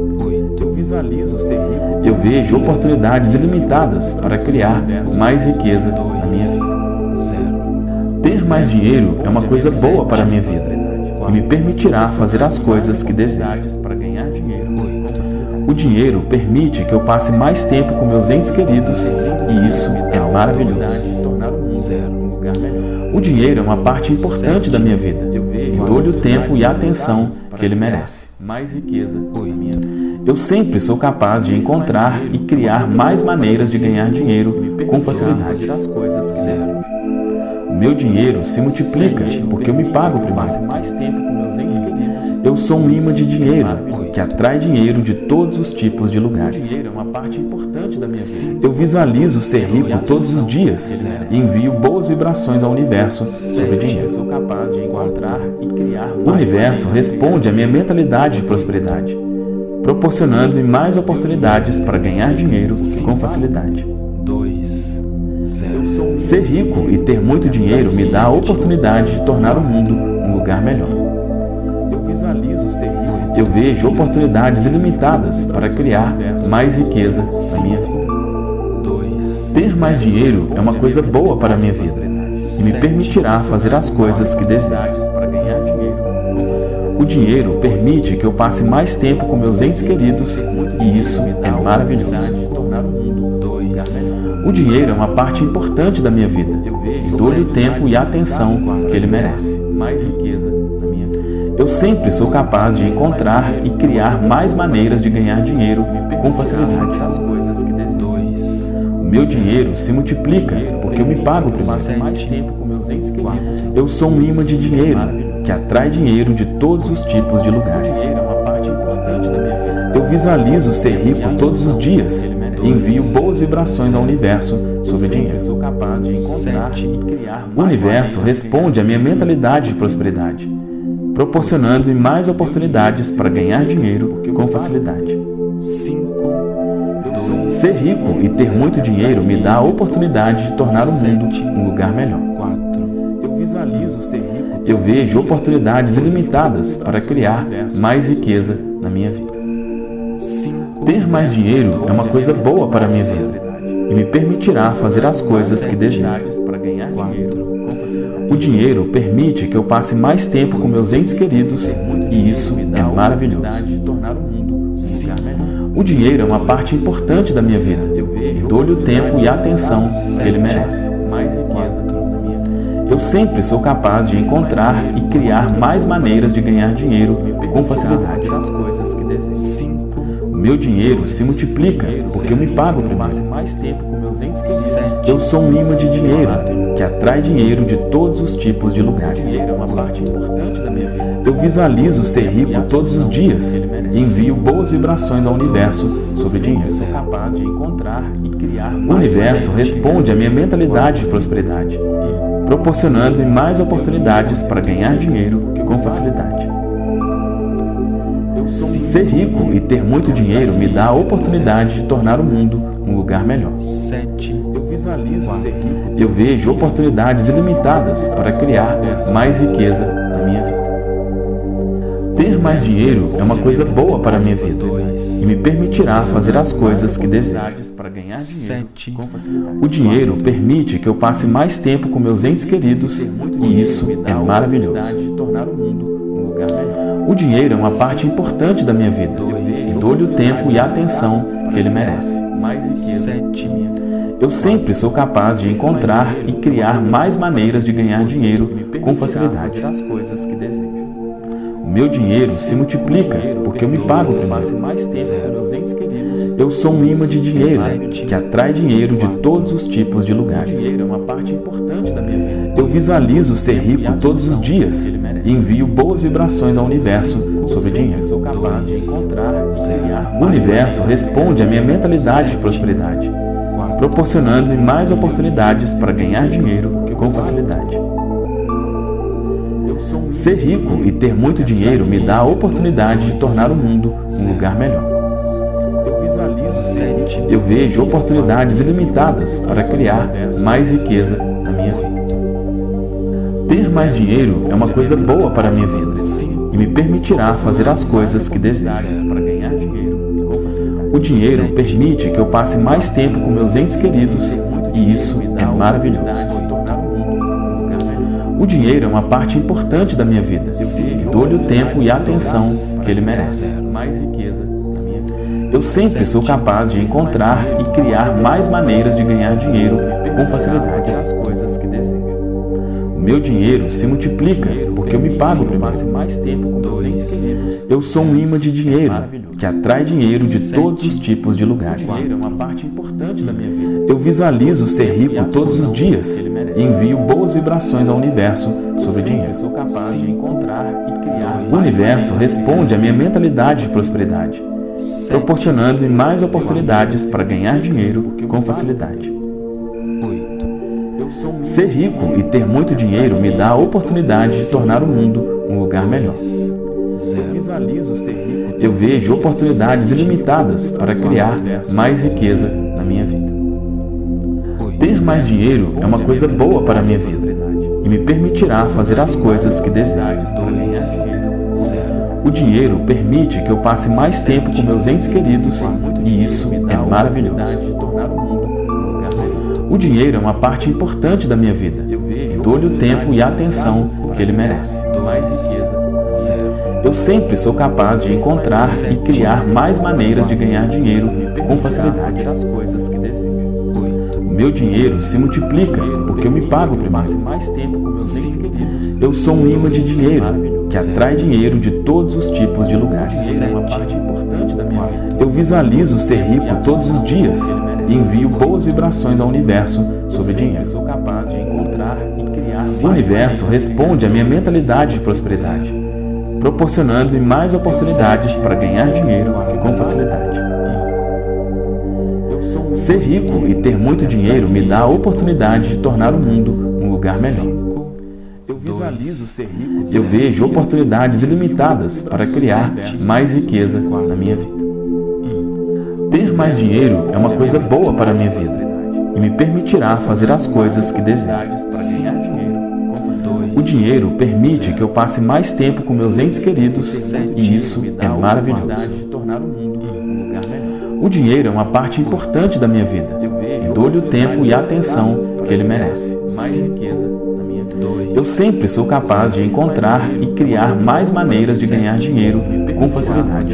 Eu vejo oportunidades ilimitadas para criar mais riqueza na minha vida. Ter mais dinheiro é uma coisa boa para a minha vida e me permitirá fazer as coisas que desejo. O dinheiro permite que eu passe mais tempo com meus entes queridos e isso é maravilhoso. O dinheiro é uma parte importante da minha vida e dou-lhe o tempo e a atenção que ele merece. Eu sempre sou capaz de encontrar e criar mais maneiras de ganhar dinheiro com facilidade. O meu dinheiro se multiplica porque eu me pago primeiro. Eu sou um imã de dinheiro que atrai dinheiro de todos os tipos de lugares. Eu visualizo ser rico todos os dias e envio boas vibrações ao universo sobre dinheiro. O universo responde à minha mentalidade de prosperidade, proporcionando-me mais oportunidades para ganhar dinheiro com facilidade. Ser rico e ter muito dinheiro me dá a oportunidade de tornar o mundo um lugar melhor. Eu vejo oportunidades ilimitadas para criar mais riqueza na minha vida. Ter mais dinheiro é uma coisa boa para a minha vida e me permitirá fazer as coisas que desejo. O dinheiro permite que eu passe mais tempo com meus entes queridos e isso é maravilhoso. O dinheiro é uma parte importante da minha vida e dou-lhe o tempo e a atenção que ele merece. Eu sempre sou capaz de encontrar e criar mais maneiras de ganhar dinheiro com facilidade. O meu dinheiro se multiplica porque eu me pago primeiro. Eu sou um imã de dinheiro que atrai dinheiro de todos os tipos de lugares. Eu visualizo ser rico todos os dias e envio boas vibrações ao universo sobre dinheiro. O universo responde à minha mentalidade de prosperidade, proporcionando-me mais oportunidades para ganhar dinheiro com facilidade. Ser rico e ter muito dinheiro me dá a oportunidade de tornar o mundo um lugar melhor. 4, Eu visualizo ser rico. Eu vejo oportunidades ilimitadas para criar mais riqueza na minha vida. 5, Ter mais dinheiro é uma coisa boa para a minha vida e me permitirá fazer as coisas que desejo. Para ganhar dinheiro com facilidade. O dinheiro permite que eu passe mais tempo com meus entes queridos e isso é maravilhoso. De tornar o mundo um lugar melhor. O dinheiro é uma parte importante da minha vida e dou-lhe o tempo e a atenção que ele merece. Mais riqueza na minha vida. Eu sempre sou capaz de encontrar e criar mais maneiras de ganhar dinheiro com facilidade. Fazer as coisas que desejo. 5, O meu dinheiro se multiplica porque eu me pago Passe primeiro. mais tempo com meus entes queridos. Eu sou um imã de dinheiro que atrai dinheiro de todos os tipos de lugares. Dinheiro é uma parte importante da minha vida. Eu visualizo ser rico todos os dias e envio boas vibrações ao universo sobre dinheiro. Sou capaz de encontrar e criar O universo responde à minha mentalidade de prosperidade, proporcionando-me mais oportunidades para ganhar dinheiro com facilidade. Ser rico e ter muito dinheiro me dá a oportunidade de tornar o mundo um lugar melhor. 7, Eu visualizo ser rico. Eu vejo oportunidades ilimitadas para criar mais riqueza na minha vida. Ter mais dinheiro é uma coisa boa para a minha vida e me permitirá fazer as coisas que desejo. Para ganhar dinheiro 7, com facilidade. O dinheiro permite que eu passe mais tempo com meus entes queridos e isso é maravilhoso. De tornar o mundo um lugar melhor. O dinheiro é uma parte importante da minha vida e dou-lhe o tempo e a atenção que ele merece. Mais riqueza 7, na minha vida. Eu sempre sou capaz de encontrar e criar mais maneiras de ganhar dinheiro com facilidade. Fazer as coisas que desejo. O meu dinheiro se multiplica porque eu me pago Passe primeiro. mais tempo com meus entes queridos. Eu sou um imã de dinheiro que atrai dinheiro de todos os tipos de lugares. Dinheiro é uma parte importante da minha vida. Eu visualizo ser rico todos os dias e envio boas vibrações ao universo sobre dinheiro. Sou capaz de encontrar e criar O universo responde à minha mentalidade de prosperidade, 4, proporcionando-me mais oportunidades para ganhar dinheiro com facilidade. Ser rico e ter muito dinheiro me dá a oportunidade de tornar o mundo um lugar melhor. Eu visualizo ser rico. 7, Eu vejo oportunidades ilimitadas para criar mais riqueza na minha vida. Ter mais dinheiro é uma coisa boa para a minha vida e me permitirá fazer as coisas que desejo. Para ganhar dinheiro com facilidade. O dinheiro permite que eu passe mais tempo com meus entes queridos e isso é maravilhoso. De tornar o mundo um lugar melhor. O dinheiro é uma parte importante da minha vida e dou-lhe o tempo e a atenção que ele merece. Mais riqueza na minha vida. Eu sempre sou capaz de encontrar e criar mais maneiras de ganhar dinheiro com facilidade. Fazer as coisas que desejo. O meu dinheiro se multiplica porque eu me pago Passe primeiro. mais tempo com meus entes queridos. Eu sou um imã de dinheiro que atrai dinheiro de todos os tipos de lugares. Dinheiro é uma parte importante da minha vida. Eu visualizo ser rico todos os dias e envio boas vibrações ao universo sobre dinheiro. Sou capaz de encontrar e criar O universo responde à minha mentalidade de prosperidade, proporcionando-me mais oportunidades para ganhar dinheiro com facilidade. 8, Ser rico e ter muito dinheiro me dá a oportunidade de tornar o mundo um lugar melhor. 0, visualizo ser rico. Eu vejo oportunidades ilimitadas para criar mais riqueza na minha vida. 8, Ter mais dinheiro é uma coisa boa para a minha vida e me permitirá fazer as coisas que desejo. Para ganhar dinheiro com facilidade. O dinheiro permite que eu passe mais tempo com meus entes queridos e isso é maravilhoso. De tornar o mundo um lugar melhor. O dinheiro é uma parte importante da minha vida e dou-lhe o tempo e a atenção que ele merece. Mais riqueza. 0, Eu sempre sou capaz de encontrar e criar mais maneiras de ganhar dinheiro com facilidade. Fazer as coisas que desejo. 8, O meu dinheiro se multiplica porque eu me pago Passe primeiro. mais tempo com meus entes queridos. Eu sou um imã de dinheiro que atrai dinheiro de todos os tipos de lugares. Dinheiro é uma parte importante da minha vida. Eu visualizo ser rico todos os dias e envio boas vibrações ao universo sobre dinheiro. Sou capaz de encontrar e criar O universo responde à minha mentalidade de prosperidade, proporcionando-me mais oportunidades para ganhar dinheiro com facilidade. Ser rico e ter muito dinheiro me dá a oportunidade de tornar o mundo um lugar melhor. 5, Eu visualizo ser rico. Eu vejo oportunidades ilimitadas para criar mais riqueza na minha vida. Ter mais dinheiro é uma coisa boa para a minha vida e me permitirá fazer as coisas que desejo. O dinheiro permite que eu passe mais tempo com meus entes queridos e isso é maravilhoso. O dinheiro é uma parte importante da minha vida e dou-lhe o tempo e a atenção que ele merece. Eu sempre sou capaz de encontrar e criar mais maneiras de ganhar dinheiro com facilidade.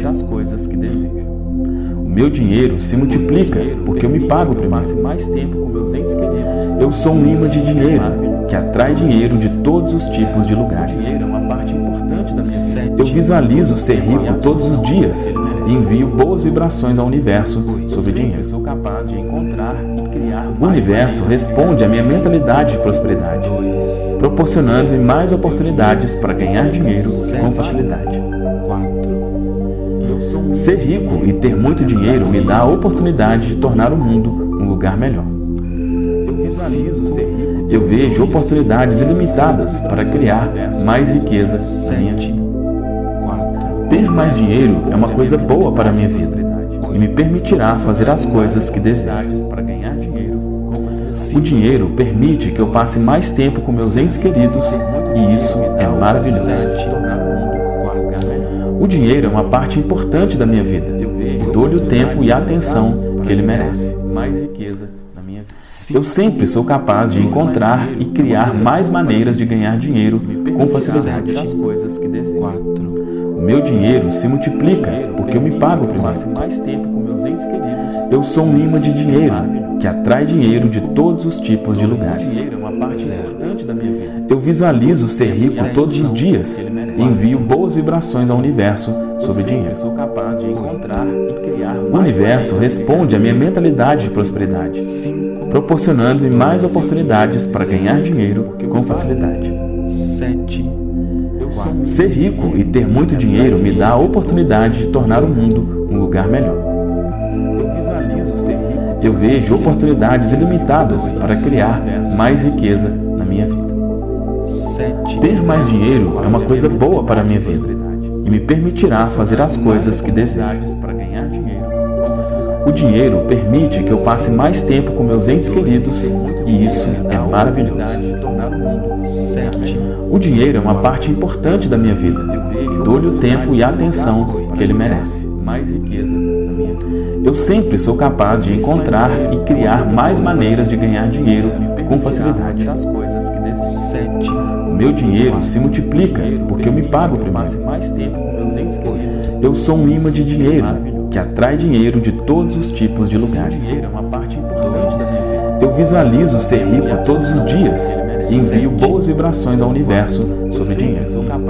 O meu dinheiro se multiplica porque eu me pago primeiro. Eu sou um imã de dinheiro que atrai dinheiro de todos os tipos de lugares. Eu visualizo ser rico todos os dias e envio boas vibrações ao universo sobre dinheiro. O universo responde à minha mentalidade de prosperidade, proporcionando-me mais oportunidades para ganhar dinheiro com facilidade. Ser rico e ter muito dinheiro me dá a oportunidade de tornar o mundo um lugar melhor. Eu vejo oportunidades ilimitadas para criar mais riqueza na minha vida. Ter mais dinheiro é uma coisa boa para a minha vida e me permitirá fazer as coisas que desejo. O dinheiro permite que eu passe mais tempo com meus entes queridos e isso é maravilhoso. O dinheiro é uma parte importante da minha vida e dou-lhe o tempo e a atenção que ele merece. Eu sempre sou capaz de encontrar e criar mais maneiras de ganhar dinheiro com facilidade. O meu dinheiro se multiplica porque eu me pago primeiro. Eu sou um imã de dinheiro que atrai dinheiro de todos os tipos de lugares. Eu visualizo ser rico todos os dias e envio boas vibrações ao universo sobre dinheiro. O universo responde à minha mentalidade de prosperidade, proporcionando-me mais oportunidades para ganhar dinheiro com facilidade. Ser rico e ter muito dinheiro me dá a oportunidade de tornar o mundo um lugar melhor. Eu vejo oportunidades ilimitadas para criar mais riqueza na minha vida. Ter mais dinheiro é uma coisa boa para a minha vida e me permitirá fazer as coisas que desejo. O dinheiro permite que eu passe mais tempo com meus entes queridos e isso é maravilhoso. O dinheiro é uma parte importante da minha vida e dou-lhe o tempo e a atenção que ele merece. Eu sempre sou capaz de encontrar e criar mais maneiras de ganhar dinheiro com facilidade. O meu dinheiro se multiplica porque eu me pago primeiro. Eu sou um imã de dinheiro que atrai dinheiro de todos os tipos de lugares. Eu visualizo ser rico todos os dias e envio boas vibrações ao universo sobre dinheiro.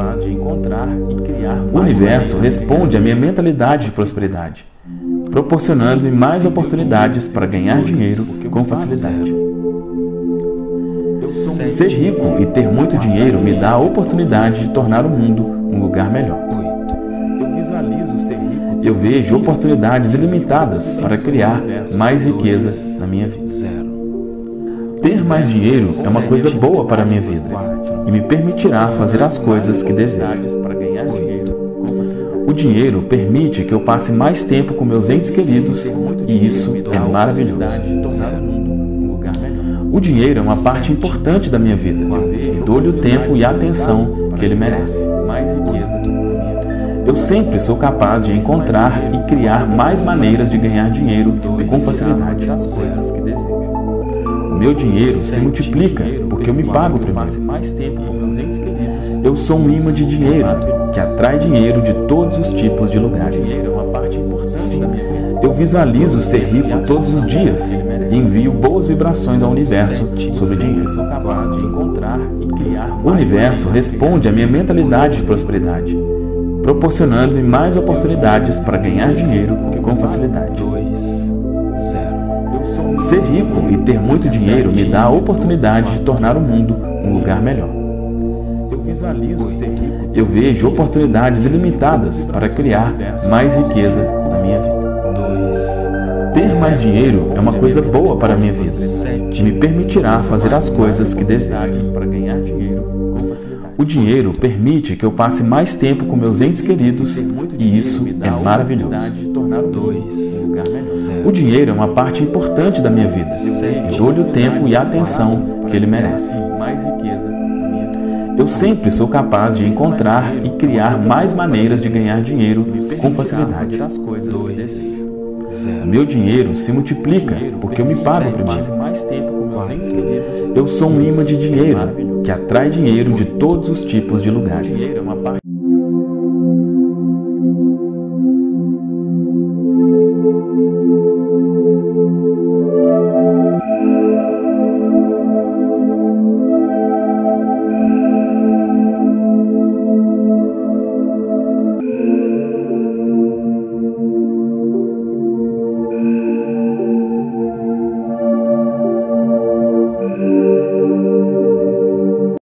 O universo responde à minha mentalidade de prosperidade, proporcionando-me mais oportunidades para ganhar dinheiro com facilidade. Ser rico e ter muito dinheiro me dá a oportunidade de tornar o mundo um lugar melhor. Eu vejo oportunidades ilimitadas para criar mais riqueza na minha vida. Ter mais dinheiro é uma coisa boa para a minha vida e me permitirá fazer as coisas que desejo. O dinheiro permite que eu passe mais tempo com meus entes queridos e isso é maravilhoso. O dinheiro é uma parte importante da minha vida e dou-lhe o tempo e a atenção que ele merece. Eu sempre sou capaz de encontrar e criar mais maneiras de ganhar dinheiro com facilidade. O meu dinheiro se multiplica porque eu me pago primeiro. Eu sou um imã de dinheiro que atrai dinheiro de todos os tipos de lugares. Eu visualizo ser rico todos os dias e envio boas vibrações ao universo sobre dinheiro. O universo responde à minha mentalidade de prosperidade, proporcionando-me mais oportunidades para ganhar dinheiro com facilidade. Ser rico e ter muito dinheiro me dá a oportunidade de tornar o mundo um lugar melhor. Eu vejo oportunidades ilimitadas para criar mais riqueza na minha vida. Ter mais dinheiro é uma coisa boa para a minha vida e me permitirá fazer as coisas que desejo. O dinheiro permite que eu passe mais tempo com meus entes queridos e isso é maravilhoso. tornar o mundo 2, um lugar melhor. 0. O dinheiro é uma parte importante da minha vida. Eu dou-lhe o tempo e a atenção que ele merece. Mais riqueza na minha vida. Eu sempre sou capaz de encontrar e criar mais maneiras de ganhar dinheiro com facilidade. Fazer as coisas que 2, desejo. 0. Meu dinheiro se multiplica porque eu me pago primeiro. Passe mais tempo com meus entes queridos. Eu sou um imã de dinheiro que atrai dinheiro de todos os tipos de lugares. Dinheiro é uma parte